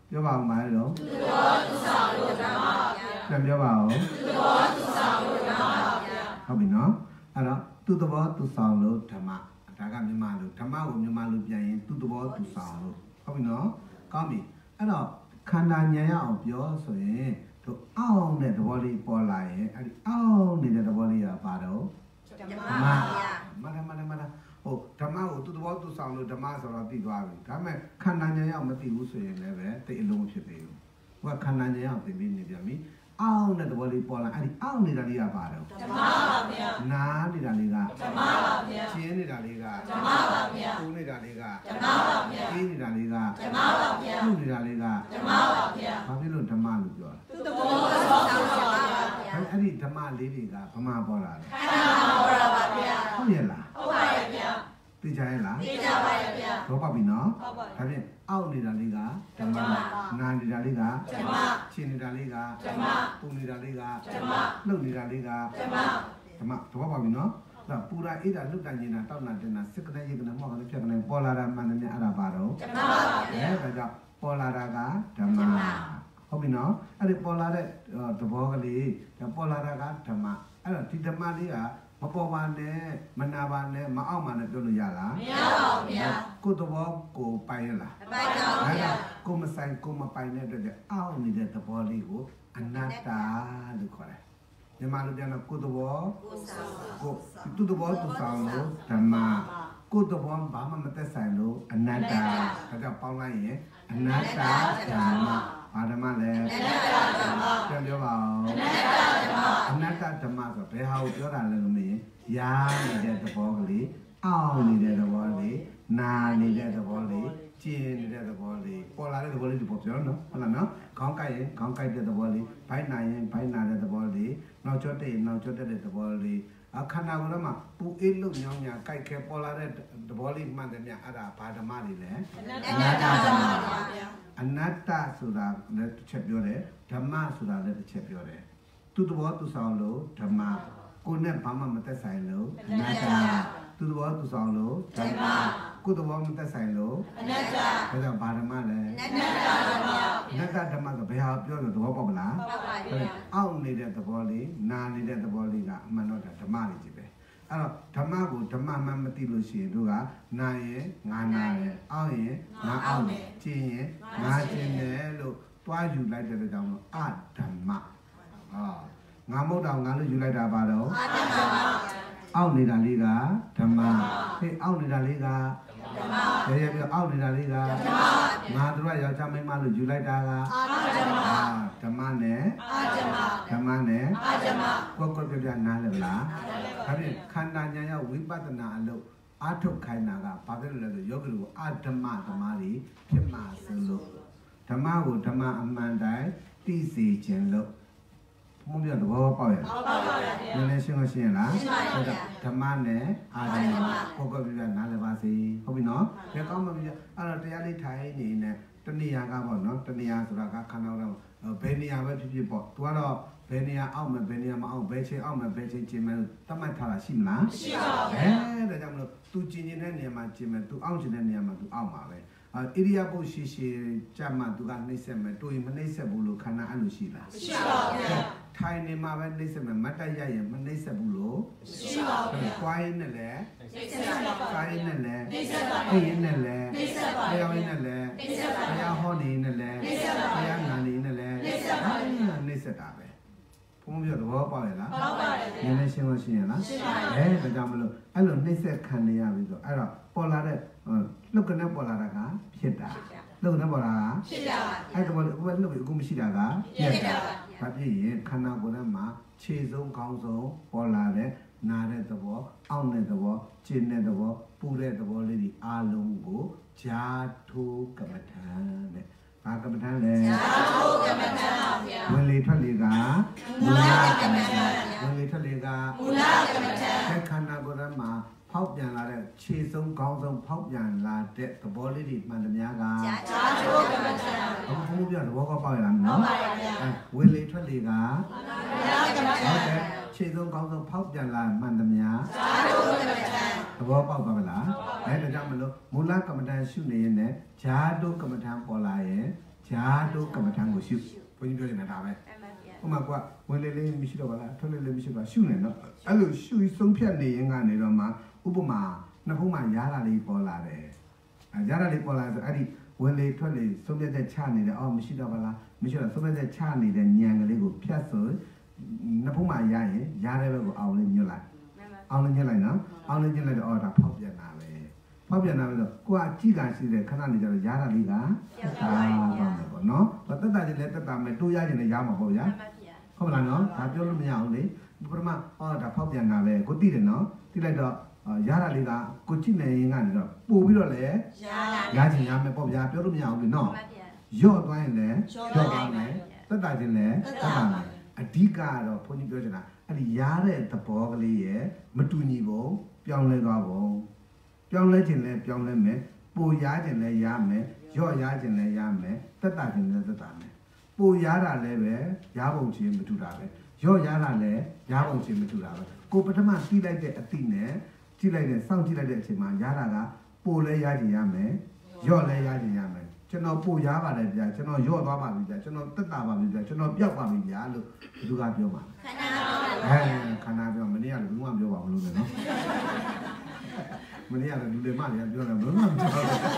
ပြောပါဦးမလို့သူတော်သူဆောင်လို့ဓမ္မပါဗျာပြန်ပြောပါဦးသူတော်သူဆောင်လို့ဓမ္မပါဗျာဟုတ်ပြီနော်အဲ့တော့သူ့သဘောသူဆောင်လို့ဓမ္မဒါကမြန်မာလိုဓမ္မကိုမြန်မာလိုပြန်ရင်သူ့သဘောသူဆောင်လို့ဟုတ်ပြီနော်ကောင်းပြီအဲ့တော့ခန္ဓာဉာဏ်ရအောင်ပြောဆိုရင်တို့အောင်းတဲ့သဘောလေးပေါ်လာရင်အဲ့ဒီအောင်းနေတဲ့သဘောလေးကပါတော့ဓမ္မပါဗျာမရဟိုဓမ္မကိုသူ့သဘောသူဆောင်လို့ဓမ္မဆိုတော့သိသွားပြီဒါပေမဲ့ခန္ဓာဉာဏ်ရအောင်မသိဘူးဆိုရင်လည်းပဲတိတ်အလုံးမဖြစ်သေးဘူးဟိုကခန္ဓာဉာဏ်ရအောင်သိပြီးနေပြန်ပြီအောင်းတဲ့သဘောလေးပေါ်လာအဲ့ဒီအောင်းနေတာလေးကပါတော့ဓမ္မပါဗျာနားနေတာလေးကဓမ္မပါဗျာကျင်းနေတာလေးကဓမ္မပါဗျာပူနေတာလေးကဓမ္မပါဗျာအေးနေတာလေးကဓမ္မပါဗျာပြုတ်နေတာလေးကဓမ္မပါဗျာဘာဖြစ်လို့ဓမ္မလို့ပြောသူတော်သူဆောင်လို့ဓမ္မပါဗျာလဲအဲ့ဒီဓမ္မလေးတွေကဗမာပေါ်လာတယ်ခန္ဓာဟောတာပါဗျာဟုတ်ရဲ့လားဟုတ်ပါရဲ့ဗျာသိကြရဲ့လားသိကြပါရဲ့ဗျာတော့ပါပြီနော်ဟုတ်ပါဒါဖြင့်အောက်နေတာလေးကဓမ္မနာနေတာလေးကဓမ္မရှင်းနေတာလေးကဓမ္မပူနေတာလေးကဓမ္မလှုပ်နေတာလေးကဓမ္မဓမ္မတော့ပါပြီနော်ဒါပူရာအေးတာလှုပ်တာညင်တာတောက်တာတင်တာစက္ကနဲ့ရေကနဲ့မောက်ကနဲ့ဖြတ်ကနဲ့ပေါ်လာတာမှန်တယ်များအဲ့ဒါပါတော့ဓမ္မပါဗျာဒါကြောင့်ပေါ်လာတာကဓမ္မဟုတ်ပြီနော်အဲ့ဒီပေါ်လာတဲ့သဘောကလေးပေါ်လာတာကဓမ္မအဲ့တော့ဒီဓမ္မလေးကမပေါ်ပါနဲ့မနာပါနဲ့မအောင်ပါနဲ့ပြောလို့ရလားမရပါဘူးဗျာကိုယ်သဘောကိုပိုင်ရလားအပိုင်တော်ဗျာကိုမဆိုင်ကိုမပိုင်တဲ့အတွက်အောင်းနေတဲ့သဘောလေးကိုအနတ္တလို့ခေါ်တယ်မြန်မာလိုပြန်တော့ကိုယ်သဘောကိုဆောင်ကိုသူ့သဘောသူဆောင်လို့ဓမ္မကိုယ်သဘောဘာမှမသက်ဆိုင်လို့အနတ္တဒါကြောင့်ပေါင်းလိုက်ရင်အနတ္တဓမ္မဘာဓမ္မလဲအနတ္တဓမ္မပြန်ပြောပါဦးအနတ္တဓမ္မအနတ္တဓမ္မဆိုဘယ်ဟာကိုပြောတာလဲလို့မင်းရာနေတဲ့သဘောကလေးအောင်းနေတဲ့သဘောလေးနာနေတဲ့သဘောလေးကျင်နေတဲ့သဘောလေးပေါ်လာတဲ့သဘောလေးဒီပေါ်ပြောနော်ဟုတ်လားနော်ခေါင်းကိုက်ရင်ခေါင်းကိုက်တဲ့သဘောလေးဘိုက်နာရင်ဘိုက်နာတဲ့သဘောလေးနောက်ကျောတဲ့နောက်ကျောတဲ့သဘောလေးအခန္ဓာကိုယ်ထဲမှာပူအေးလို့ညောင်းညာကိုက်ခဲပေါ်လာတဲ့သဘောလေးမှန်တယ်မြတ်အဲ့ဒါဘာဓမ္မလေးလဲအနတ္တဓမ္မပါဗျာအနတ္တဆိုတာလည်းတစ်ချက်ပြောတယ်ဓမ္မဆိုတာလည်းတစ်ချက်ပြောတယ်သူ့သဘောသူဆောင်လို့ဓမ္မကိုယ်နဲ့ဘာမှမသက်ဆိုင်လို့အနတ္တသူ့သဘောသူဆောင်လို့ဓမ္မကိုယ်သဘောမသက်ဆိုင်လို့အနတ္တဒါကြောင့်ဘာဓမ္မလဲအနတ္တဓမ္မအနတ္တဓမ္မဆိုဘယ်ဟာပြောလို့သဘောပေါက်မလားဟုတ်ပါဗျာအောက်နေတဲ့သဘောလေးနာနေတဲ့သဘောလေးကအမှန်တော့ဓမ္မလေးကြီးပဲအဲ့တော့ဓမ္မကိုဓမ္မမှမသိလို့ရှိရင်တို့ကနာရင်ငါနာတယ်အောက်ရင်ငါအောက်တယ်ကျင်ရင်ငါကျင်တယ်လို့တွားယူလိုက်တဲ့ကြောင့်အဓမ္မငါမဟုတ်တော့ငါလို့ယူလိုက်တာပါတော့အာဓမ္မပါဗျာအောက်နေတာလေးကဓမ္မဟေးအောက်နေတာလေးကဓမ္မရေပြအောက်နေတာလေးကငါတို့ကယောက်ျားမိန်းမလို့ယူလိုက်တာကအာဓမ္မဓမ္မနဲ့အာဓမ္မဓမ္မနဲ့အာဓမ္မကိုပြနားလည်လားဒါဖြင့်ခန္ဓာဉာဏ်ရောက်ဝိပဿနာအလုပ်အာထုတ်ခိုင်းတာကဘာဖြစ်လို့လဲဆိုယောဂီကိုအာဓမ္မဓမ္မတွေဖြစ်မှာစလို့ဓမ္မကိုဓမ္မအမှန်တိုင်းသိစေခြင်းလို့ဘုံပြသဘောပေါက်ရလားဟုတ်ပါဗျာနည်းနည်းရှင်းလို့ရှင်းရလားရှင်းပါဗျာဓမ္မနဲ့အာဓမ္မကိုပြနားလည်ပါစေဟုတ်ပြီနော်ဘယ်ကောင်းမှမပြအဲ့တော့တရားလေးထိုင်နေနေတဏှာကပေါ့နော်တဏှာဆိုတာကခန္ဓာတော့ဘယ်နေရာပဲဖြစ်ဖြစ်ပေါ့သူကတော့ဘယ်နေရာအောက်မယ်ဘယ်နေရာမအောက်ဘယ်ချိန်အောက်မယ်ဘယ်ချိန်ကျင်မယ်တတ်မှတ်ထားတာရှိမလားရှိပါဘူးဒါကြောင့်မလို့သူကျင်နေတဲ့နေရာမှာကျင်မယ်သူအောက်ကျင်တဲ့နေရာမှာသူအောက်မှာပဲဣရိယာပုရှိရှိကြမှာသူကနှိမ့်ဆက်မယ်တူရင်မနှိမ့်ဆက်ဘူးလို့ခန္ဓာအဲ့လိုရှိလားရှိပါဘူးထိုင်နေမှာပဲနှိမ့်ဆက်မယ်မတ်တက်ရရင်မနှိမ့်ဆက်ဘူးလို့ရှိပါဘူး။ကွာရင်းနဲ့လည်းနှိမ့်ဆက်ပါစားရင်းနဲ့လည်းနှိမ့်ဆက်ပါအိပ်ရင်းနဲ့လည်းနှိမ့်ဆက်ပါလျှောက်ရင်းနဲ့လည်းနှိမ့်ဆက်ပါဘုရားဟောနေနဲ့လည်းနှိမ့်ဆက်ပါဘုရားနာနေနဲ့လည်းနှိမ့်ဆက်ပါနှိမ့်ဆက်တာပဲဘုံပြောသဘောပေါက်ရလားဟုတ်ပါတယ်နည်းနည်းရှင်းလို့ရှင်းရလားရှင်းပါတယ်ဒါကြောင့်မလို့အဲ့လိုနှိမ့်ဆက်ခံနေရပြီဆိုအဲ့တော့ပေါ်လာတဲ့လှုပ်ကနေပေါ်လာတာကဖြစ်တာလှုပ်ကနေပေါ်လာတာဖြစ်ကြပါအဲ့တော့ဘယ်လှုပ်ပြီးအခုမရှိတာကဖြစ်ကြပါဘာဖြစ်ရင်ခန္ဓာကိုယ်ထဲမှာခြေဆုံးခေါင်းဆုံးပေါ်လာတဲ့နာတဲ့သဘောအောင့်တဲ့သဘောကျင်တဲ့သဘောပူတဲ့သဘောလေးဒီအလုံးကိုဂျာထိုးကမ္မထန်တဲ့ဘာကမ္မထန်လဲဓာတုကမ္မထံပါဗျာဝင်လေထွက်လေကမူလကမ္မထံဝင်လေထွက်လေကမူလကမ္မထံတဲ့ခန္ဓာကိုယ်ထဲမှာဖောက်ပြန်လာတဲ့ခြေဆုံးခေါင်းဆုံးဖောက်ပြန်လာတဲ့သဘောလေးတွေမှန်သမျှကဓာတုကမ္မထံအခုဘုန်းကြီးပြောသဘောကောက်ပေါက်ရလားနော်ဟုတ်ပါတယ်ဗျာဝင်လေထွက်လေကမူလကမ္မထံဟုတ်တယ်ခြေဆုံးခေါင်းဆုံးဖောက်ပြန်လာမှန်သမျှဓာတုကမ္မထံသဘောပေါက်ပါမလားဒါကြောင့်မလို့မူလကမ္မဋ္ဌာန်းရှုနေရင်လည်းဂျာတုကမ္မဋ္ဌာန်းပေါ်လာရင် 자도 까마탄 거 쉬우 본인 표현이 나다ပဲ엄마가 원래는 미시러 봐라 털레레 미시러 봐 쉬우네 너 알로 쉬우 송편 내용가 내려마 우부마 나보마 야라리 볼라래 야라리 볼라서 아니 원래 털레 송편에 차는데 미시러 봐라 미시러 송편에 차는데 냥을리고 피었어 나보마 야에 야래고 아울리 녀라 아울리 녀라나 아울리 녀라 다 파업잖아래 파업잖아면서 꼬아 찌가 시대 가난이잖아 야라리가 너 어떤다지 냈다면 또 야지는 야마 보야ဟုတ်လားနော်ဒါပြောလို့မရအောင်လေပထမဒါဖောက်ပြန်တာပဲကိုသိတယ်နော်သိလိုက်တော့ရတာလေးကကိုကြည့်နေရင်ကနေတော့ပို့ပြီးတော့လေရချင်ရမယ်ပေါ့ဗျာပြောလို့မရအောင်လေနော်ရော့သွားရင်လည်းရော့သွားမယ်တက်တာချင်းလည်းတက်တာမယ်အဓိကကတော့ဘုန်းကြီးပြောချင်တာအဲ့ဒီရတဲ့သဘောကလေးရဲ့မတူညီပုံပြောင်းလဲသွားပုံပြောင်းလဲခြင်းလည်းပြောင်းလဲမယ်ပို့ရခြင်းလည်းရမယ်ရော့ရခြင်းလည်းရမယ်တက်တာခြင်းလည်းတက်တာမယ်ပို့ရတာလည်းပဲရပုံချင်းမတူတာပဲရော့ရတာလည်းရပုံချင်းမတူတာပဲကိုပထမစီးလိုက်တဲ့အတိနဲ့ကြည့်လိုက်တဲ့စောင့်ကြည့်လိုက်တဲ့အချိန်မှာရတာကပို့လဲရခြင်းရမယ်ရော့လဲရခြင်းရမယ်ကျွန်တော်ပို့ရပါတယ်ဗျာကျွန်တော်ရော့သွားပါပြီဗျာကျွန်တော်တက်တာပါပြီဗျာကျွန်တော်ပျောက်ပါပြီဗျာလို့ဘယ်သူကပြောမှာခန္ဓာပြောမနေ့ကလည်းဘူးမှပြောပါမလို့နော်မနေ့ကလည်းလူတွေမှလည်းပြောတယ်ဘယ်မှမပြော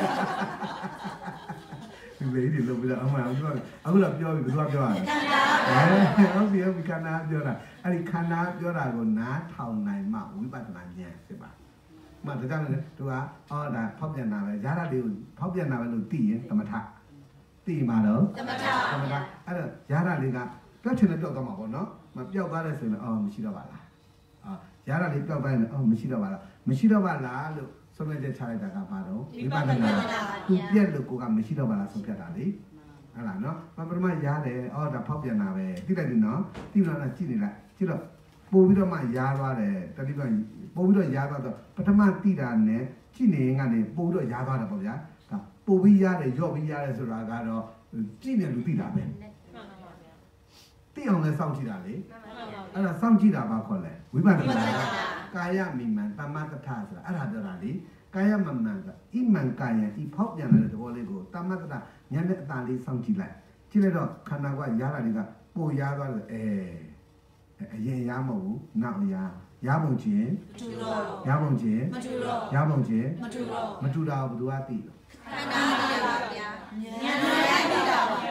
ဘူးဒီလေဒီလိုပြောအမှန်ပြောအခုလည်းပြောပြီဘယ်သူကပြောရလဲဟုတ်ပြီခန္ဓာပြောတာအဲ့ဒီခန္ဓာပြောတာကိုနားထောင်နိုင်မှဝိပဿနာဉာဏ်ဖြစ်ပါမှဒါကြောင့်လည်းသူကဒါဖောက်ပြန်တာပဲရတာလေးကိုဖောက်ပြန်တာပဲလို့သိရင်သမထသိမှာတော့သမထအဲ့တော့ရတာလေးကပျောက်ချင်လည်းပျောက်သွားမှာပေါ့နော်မပျောက်သွားတဲ့ဆိုရင်မရှိတော့ပါလားရတာလေးပျောက်သွားရင်မရှိတော့ပါလားမရှိတော့ပါလားလို့ဆုံးဖြတ်ချက်ချလိုက်တာကဘာတော့ဝိပဿနာသူပြက်လို့ကိုကမရှိတော့ပါလားဆုံးဖြတ်တာလေဟုတ်လားနော်ပထမရတယ်ဒါဖောက်ပြန်တာပဲသိလိုက်ပြီနော်သိလို့လားကြည့်နေလိုက်ကြည့်တော့ပို့ပြီးတော့မှရားသွားတယ်တတိယပို့ပြီးတော့ရားသွားတော့ပထမသိတာနဲ့ကြည့်နေရင်ကနေပို့ပြီးတော့ရားသွားတယ်ပေါ့ဗျာဒါပို့ပြီးရတယ်ရော့ပြီးရတယ်ဆိုတာကတော့ကြည့်နေလူသိတာပဲသိအောင်လဲစောင့်ကြည့်တာလေအဲ့ဒါစောင့်ကြည့်တာဘာခေါ်လဲဝိပဿနာကာယမိမံတမတ္ထဆိုတာအဲ့ဒါပြောတာလေကာယမမှန်ကဣမံကာယဤဖောက်ပြန်တဲ့သဘောလေးကိုတမတ္ထဉာဏ်နဲ့အတန်လေးစောင့်ကြည့်လိုက်ကြည့်လိုက်တော့ခန္ဓာကရားတာတွေကပို့ရားသွားတယ်အရင်ရားမဟုတ်ဘူးနောက်ရားပုံချင်းမတူတော့ရားပုံချင်းမတူတော့ရားပုံချင်းမတူတော့မတူတာဘယ်သူကသိလဲခန္ဓာသိပါဗျာဉာဏ်နဲ့ရိုက်သိတာပါဗျာ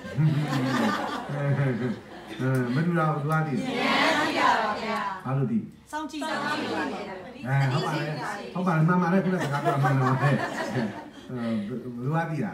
မတူတာဘယ်သူကသိလဲဉာဏ်သိတာပါဗျာဘာလို့သိစောင့်ကြည့်တာပါဗျာဟုတ်ပါလေမှန်ပါတယ်ခုနကစကားပြောမှန်တယ်ဘယ်သူကသိတာလဲဉာဏ်သိတာ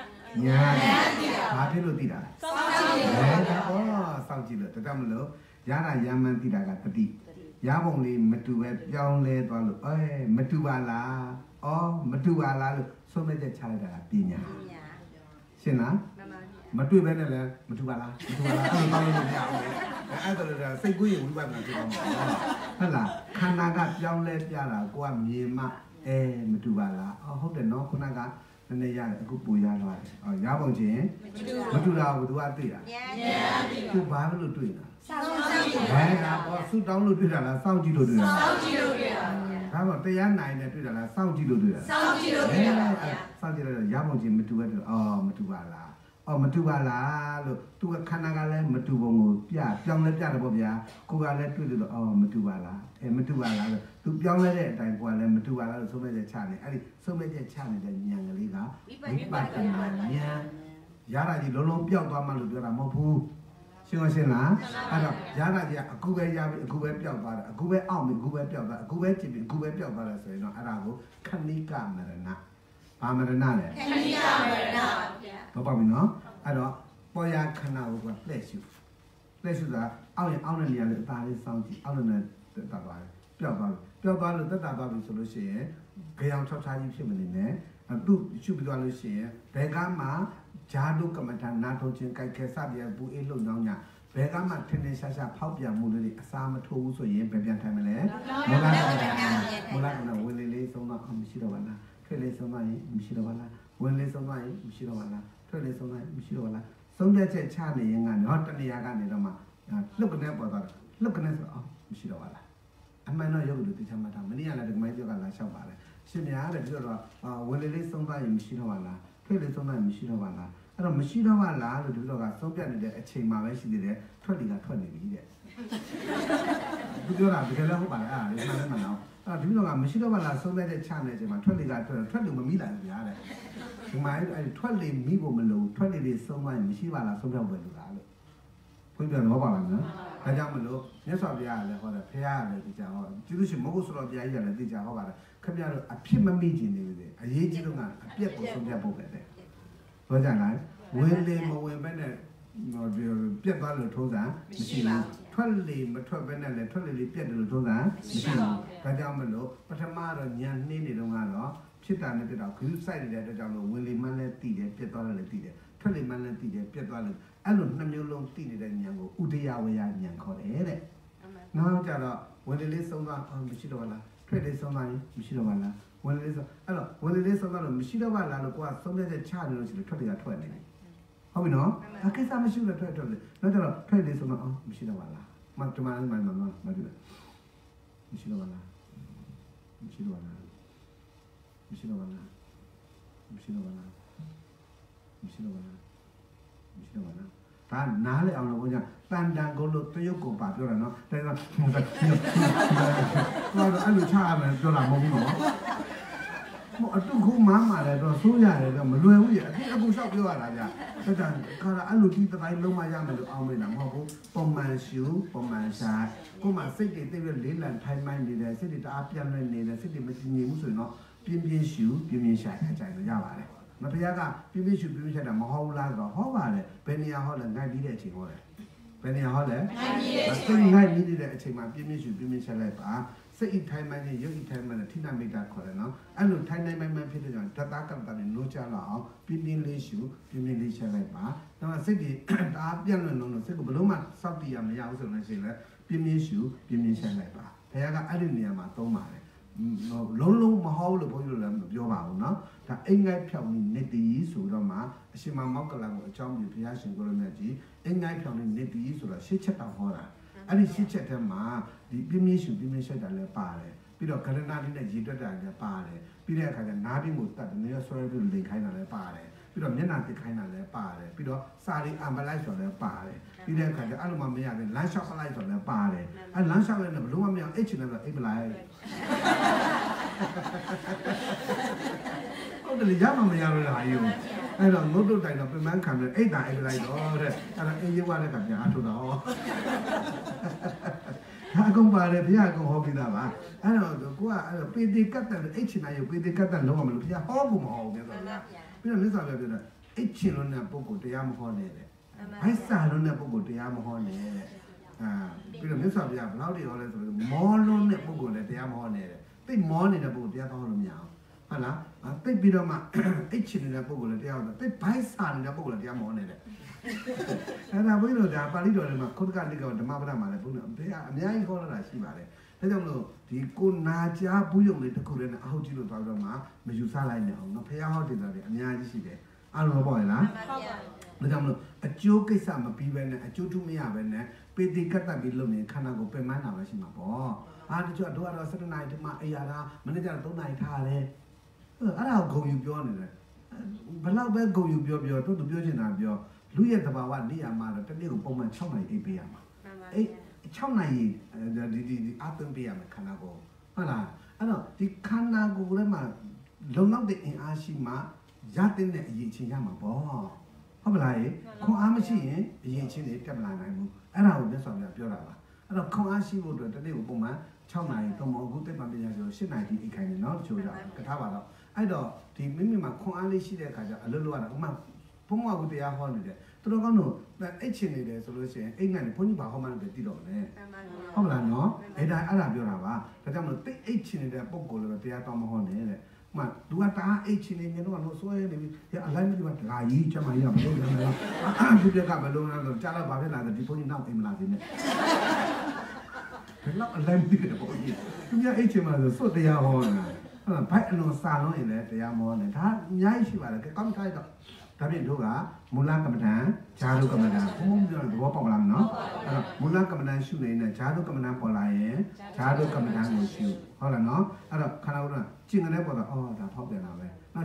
ဘာဖြစ်လို့သိတာလဲစောင့်ကြည့်တယ်စောင့်ကြည့်လို့ဒါကြောင့်မလို့ရတာရမှန်သိတာကတတိရပုံလေးမတူပဲပြောင်းလဲသွားလို့မတူပါလားမတူပါလားလို့ဆုံးဖြတ်ချက်ချလိုက်တာပညာရှင်းလားမတွေ့ပဲနဲ့လည်းမတူပါလားအဲ့လိုတောင်းလို့မရဘူးအဲ့ဒါစိတ်ကူးရင်ဝိပဿနာဖြစ်သွားမှာဟုတ်လားခန္ဓာကပြောင်းလဲပြတာကိုကမြင်မှမတူပါလားဟုတ်တယ်နော်ခုနကနည်းနည်းရတယ်အခုပူရသွားတယ်ရပုံချင်းမတူတာဘယ်သူကတွေ့တာသူဘာလို့တွေ့တာစောင့်ကြည့်တယ်ဆူတောင်းလို့တွေ့တာလားစောင့်ကြည့်လို့တွေ့တာစောင့်ကြည့်လို့တွေ့တာဒါမှတရားနိုင်နဲ့တွေ့တာလားစောင့်ကြည့်လို့တွေ့တာစောင့်ကြည့်လို့တွေ့တာစောင့်ကြည့်လို့ရပုံချင်းမတူဘူးမတူပါလားမတူပါလားလို့သူကခန္ဓာကလည်းမတူပုံကိုပြောင်းလဲပြတယ်ပေါ့ဗျာကိုကလည်းတွေ့လို့မတူပါလားမတူပါလားလို့သူပြောင်းလဲတဲ့အတိုင်းကိုကလည်းမတူပါလားလို့ဆုံးဖြတ်ချက်ချနေအဲ့ဒီဆုံးဖြတ်ချက်ချနေတဲ့ဉာဏ်ကလေးကဝိပဿနာဉာဏ်ရတာကြီးလုံးလုံးပျောက်သွားမှလို့ပြောတာမဟုတ်ဘူးရှင်းရှင်းလားအဲ့တော့ရတာကြီးကအခုပဲရပြီအခုပဲပျောက်သွားတယ်အခုပဲအောင့်ပြီအခုပဲပျောက်သွားအခုပဲကြည့်ပြီအခုပဲပျောက်သွားတယ်ဆိုရင်တော့အဲ့ဒါကိုခဏိကမရဏဘာမရဏလဲခဏိကမရဏပါဗျာဟုတ်ပါပြီနော်အဲ့တော့ပေါ်ရခဏကိုကလက်ရှုတာအောက်နဲ့နေရာလေးအသားလေးစောင့်ကြည့်အောက်နဲ့တက်သွားတယ်ပျောက်သွားလို့တက်တာသွားပြီဆိုလို့ရှိရင်ကြောင်6ခြားကြီးဖြစ်မနေနဲ့သူ့ရှုပြီးသွားလို့ရှိရင်ဘယ်ကမှဂျာတုကမ္မထာနာထုံချင်းကြိုက်ခဲစပြဘူးအေးလုံညောင်းညာဘယ်ကမှထင်းထင်းရှားရှားဖောက်ပြန်မှုလေးအစားမထိုးဘူးဆိုရင်ဘယ်ပြန်ထိုင်မလဲမလားကဝင်လေးဆုံးတော့မရှိတော့ပါလားထွက်လေးဆုံးတော့မရှိတော့ပါလားဝင်လေးဆုံးတော့မရှိတော့ပါလားထွက်လေးဆုံးတော့မရှိတော့ပါလားဆုံးဖြတ်ချက်ချနေရင်ကတော့တဏှာကနေတော့မှလှုပ်ကနေပေါ်သွားတယ်လှုပ်ကနေဆိုမရှိတော့ပါလားအမှန်တော့ရုပ်လို့သိချင်မှတာမနေ့ကလည်းဒီမိုင်းပြောကလာလျှောက်ပါတယ်ရှင်များတဲ့ပြီးတော့ဝင်လေးဆုံးသွားရင်မရှိတော့ပါလားထွက်လေးဆုံးသွားရင်မရှိတော့ပါလားအဲ့တော့မရှိတော့မှလားလို့ဒီလိုကဆုံးပြနေတဲ့အချိန်မှာပဲရှိသေးတယ်ထွက်လီကထွက်နေပြီတဲ့ဒီပြောတာတကယ်လည်းဟုတ်ပါလားအဲ့ဒါလေးမှန်တယ်မှန်တော့အဲ့ဒီလိုကမရှိတော့မှလားဆုံးပြတဲ့ချနေတဲ့အချိန်မှာထွက်လီကထွက်လို့မမိလိုက်ဘူးဗျာတဲ့ဒီမှာအဲ့ထွက်လီမိဖို့မလို့ထွက်လီလေးဆုံးသွားရင်မရှိပါလားဆုံးပြဖို့လို့လားလို့ဖွင့်ပြတော့ပါလားနော်ဒါကြောင့်မလို့မြတ်စွာဘုရားကလည်းဟောတယ်ဖះကလည်းဒီကြောင်ဟောကျေးဇူးရှင်မဟုတ်ဆိုတော့ဘုရားကြီးကလည်းဒီကြောင်ဟောပါတယ်ခင်ဗျားတို့အဖြစ်မမိခြင်းနေပြီအရေးကြီးဆုံးကအပြက်ကိုဆုံးဖြတ်ဖို့ပဲတဲ့ဆိုကြလားဝင်လေမဝင်ပဲနဲ့ပြက်သွားလို့ထုံးစံမရှိဘူးထွက်လေမထွက်ပဲနဲ့လည်းထွက်လေလေးပြက်တယ်လို့ထုံးစံမရှိဘူးဒါကြောင့်မလို့ပထမတော့ညံနှင်းနေတော့ကတော့ဖြစ်တာနဲ့ပြက်တော့ခူးဆိုင်နေတဲ့အတွက်ကြောင့်လို့ဝင်လေမှန်းလည်းတည်တယ်ပြက်သွားလည်းတည်တယ်ထွက်လေမှန်းလည်းတည်တယ်ပြက်သွားလည်းအဲ့လိုနှစ်မျိုးလုံးတည်နေတဲ့ညံကိုဥဒယဝယညံခေါ်တယ်တဲ့နောက်ကြတော့ဝင်လေလေးဆုံးသွားမရှိတော့လားထွက်လေဆုံးသွားရင်မရှိတော့ပါလားဝင်လေလေးဆုံးအဲ့တော့ဝင်လေလေးဆုံးသွားလို့မရှိတော့ပါလားလို့ကိုကဆုံးဖြတ်ချက်ချနေလို့ရှိရင်ထွက်လေကထွက်နေတယ်ဟုတ်ပြီနော်အကိစ္စမရှိလို့ထွက်လေနောက်ကြတော့ထွက်လေဆုံးတော့မရှိတော့ပါလားမတမန်မတူတယ်မရှိတော့ပါလားမရှိတော့ပါလားမရှိတော့ပါလားမရှိတော့ပါလားမရှိတော့ပါလားမရှိတော့ပါလားဒါနားလေအောင်လို့ဘုရားတန်တန်ကိုလို့တရုတ်ကိုပါပြောတာနော်ဒါကအဲ့လိုချရမယ်ပြောတာမဟုတ်ဘူးနော်အတူခုမှမှာလည်းတော့ဆိုးရတယ်တော့မလွယ်ဘူးရအခုလျှောက်ပြောရတာကြာဒါကြောင့်ခါအဲ့လိုဒီတိုင်းလုံးမရမယ်လို့အောင်းမိတာမဟုတ်ဘူးပုံမှန်ရှူပုံမှန်ရှာကိုမှစိတ်တွေတိတ်ပြီးလေးလံထိုင်းမိုင်းနေတယ်စိတ်တွေတအားပြန်လွှဲနေတယ်စိတ်တွေမတည်ငြိမ်ဘူးဆိုရင်တော့ပြင်းပြင်းရှူပြင်းပြင်းရှာအကြိုင်လို့ရပါတယ်မဖခင်ကပြင်းပြင်းရှူပြင်းပြင်းရှာတာမဟုတ်ဘူးလားဆိုတော့ဟောပါတယ်ဘယ်နေရာဟောလဲငိုက်ပြီးတဲ့အချိန်ဟောတယ်ဘယ်နေရာဟောလဲငိုက်ပြီးတဲ့အချိန်မှာပြင်းပြင်းရှူပြင်းပြင်းရှာလိုက်ပါစိတ်ထိုင်းမှန်းနဲ့ရုပ်ထိုင်းမှန်းနဲ့ထိနာမိတာခေါ်တယ်နော်အဲ့လိုထိုင်းနိုင်မှန်းဖြစ်တဲ့ကြောင့်ဓာတ်သားကံတည်းနိုးချလာအောင်ပြင်းပြင်းလေးရှူပြင်းပြင်းလေးရှာလိုက်ပါနောက်စိတ်တွေဒါပြန့်လွင့်လို့စိတ်ကိုဘလို့မှစောက်တည်ရမရဘူးဆိုလို့ရှိရင်လည်းပြင်းပြင်းရှူပြင်းပြင်းရှာလိုက်ပါဘုရားကအဲ့ဒီနေရာမှာသုံးပါတယ်လုံးမဟုတ်လို့ဘုန်းကြီးတို့လည်းမပြောပါဘူးเนาะဒါအိမ်ငိုက်ဖြောင်းနေနေတီးဆိုတော့မှအရှင်မမောက်ကလန်ကိုအကြောင်းပြဘုရားရှင်ကိုရမြတ်ကြီးအိမ်ငိုက်ဖြောင်းနေနေတီးဆိုတော့ရှစ်ချက်တောင်ဟောတာအဲ့ဒီရှစ်ချက်ထဲမှာဒီပြင်းပြင်းရှုပြင်းပြင်းရှက်တာလည်းပါတယ်ပြီးတော့ကရဏလေးနဲ့ရေတွက်တာလည်းပါတယ်ပြီးတဲ့အခါကျနားပြီးကိုတတ်တယ်နေရာဆွဲပြီးလိန်ခိုင်းတာလည်းပါတယ်ပြီးတော့မျက်နှာတိခိုင်းတာလည်းပါတယ်ပြီးတော့စာရီအမ်ဘလိုက်ဆိုလည်းပါတယ်ပြီးတဲ့အခါကျအဲ့လိုမှမရဘူးလမ်းလျှောက်ပလိုက်ဆိုလည်းပါတယ်အဲ့လမ်းလျှောက်လည်းဘလို့မှမရအိတ်ချင်တယ်အိတ်ပလိုက်ဟုတ်တယ်ရမှမရလို့လားယူအဲ့တော့ငုတ်တုတ်တိုင်တော့ပြန်မှန်းခံတယ်အိတ်တာအိတ်ပလိုက်တော့တဲ့အဲ့တော့အင်းရွာတဲ့ကပြန်အထုတ်တော့ဒါအကုန်ပါတယ်ဘုရားအကုန်ဟောပြီးသားပါအဲ့တော့ကိုကအဲ့တော့ပေတိကတ်တယ်အိတ်ချင်နိုင်ရပေတိကတ်တယ်လုံးဝမလို့ဘုရားဟောဖို့မဟောဘူးပြောတာပြီးတော့မြတ်စွာဘုရားပြောတာအိတ်ချင်လို့နဲ့ပုဂ္ဂိုလ်တရားမဟောနဲ့တဲ့ဘိုက်စာလို့နဲ့ပုဂ္ဂိုလ်တရားမဟောနဲ့တဲ့ပြီးတော့မြတ်စွာဘုရားဘယ်လောက်တည်းဟောလဲဆိုတော့မောလုံးနဲ့ပုဂ္ဂိုလ်လည်းတရားမဟောနဲ့တဲ့သိမောနေတဲ့ပုဂ္ဂိုလ်တရားဟောလို့မရအောင်ဟုတ်လားသိပြီးတော့မှအိတ်ချင်နေတဲ့ပုဂ္ဂိုလ်လည်းတရားဟောတယ်သိဘိုက်စာနေတဲ့ပုဂ္ဂိုလ်လည်းတရားမဟောနဲ့တဲ့အဲ့ဒါဘုန်းကြီးတို့ဒါပါဠိတော်ထဲမှာခုတ်ကလိကောဓမ္မပဒမှာလည်းဘုန်းကြီးဘုရားအများကြီးခေါ်လာတာရှိပါတယ်ဒါကြောင့်မလို့ဒီကိုနာကြားဘူးယုံလေးတစ်ခုလည်းအဟုတ်ကြီးလို့သွားတော့မှမယူဆလိုက်နဲ့အောင်နော်ဘုရားဟောတယ်ဆိုတာအများကြီးရှိတယ်အားလုံးပေါ့ရလားဒါကြောင့်မလို့အကျိုးကိစ္စမပြီးပဲနဲ့အကျိုးထုမရပဲနဲ့ပေတိကတ္တပြီးလုပ်နေခန္ဓာကိုပင်မနာပဲရှိမှာပေါ့အားတချို့တို့ကတော့7နာရီဒီမှာအရာတာမနေ့ကျတော့3နာရီထားတယ်အဲ့ဒါကိုဂုံယူပြောနေတယ်ဘယ်လောက်ပဲဂုံယူပြောတို့သူပြောချင်တာပြောလူရဲ့သဘာဝနေရာမှာတော့တနေ့ကိုပုံမှန်6နာရီအိပ်ပေးရမှာအဲ့6နာရီဒီအသွင်ပေးရမှာခန္ဓာကိုဟုတ်လားအဲ့တော့ဒီခန္ဓာကိုယ်ထဲမှာလုံလောက်တဲ့အင်အားရှိမှရတဲ့အရေးချင်းရမှာပေါ့ဟုတ်မလားခွန်အားမရှိရင်အရေးချင်းတွေတက်မလာနိုင်ဘူးအဲ့ဒါကိုမြတ်စွာဘုရားပြောတာပါအဲ့တော့ခွန်အားရှိဖို့အတွက်တနေ့ကိုပုံမှန်6နာရီတော့မဟုတ်ဘူးတိတ်မှပြန်ရဆို8နာရီအိပ်ခိုင်းနေနော်ချိုးကြကထားပါတော့အဲ့တော့ဒီမိမိမှာခွန်အားလေးရှိတဲ့အခါကျအလုပ်လုပ်ရတာဥမာဘုံမဟုတ်တရားဟောနေတယ်သူတို့ကောင်းတော့အိတ်ချင်နေတယ်ဆိုလို့ရှိရင်အိတ်ငတ်နေဘုန်းကြီးဘာဟောမှန်းလည်းသိတော့တယ်ဟုတ်မလားနော်အဲ့ဒါပြောတာပါဒါကြောင့်မလို့တိတ်အိတ်ချင်နေတဲ့ပုံကိုယ်လည်းတရားတော်မဟောနဲ့တဲ့ဥမာသူကတာအိတ်ချင်နေတယ်တော့ဆွဲနေပြီအလိုက်မဒီမှာဒကာကြီးကျမကြီးကမလုပ်နိုင်ဘူးဒီကမလုပ်နိုင်တော့ကြားတော့ဘာဖြစ်လာလဲဒီဘုန်းကြီးနောက်အိမ်မလာသေးနဲ့ဘယ်တော့အလိုက်မသိတယ်ဘုန်းကြီးသူကအိတ်ချင်မှဆိုစွတ်တရားဟောနေတာဟုတ်ဘိုက်အလုံးစာလုံးရင်လည်းတရားမဟောနဲ့ဒါအများကြီးရှိပါတယ်ကောင်းထားတော့ဒါပြင်တို့ကမူလကမ္မဋ္ဌာန်းဂျာတုကမ္မဋ္ဌာန်းဘုံပြောသဘောပေါက်ပါလားနော်အဲ့တော့မူလကမ္မဋ္ဌာန်းရှုနေတဲ့ဂျာတုကမ္မဋ္ဌာန်းပေါ်လာရင်ဂျာတုကမ္မဋ္ဌာန်းကိုရှုဟုတ်လားနော်အဲ့တော့ခန္ဓာကိုယ်ကကျင့်ကြတဲ့ပေါ်တော့ဒါဖောက်ပြန်တာပဲနောက်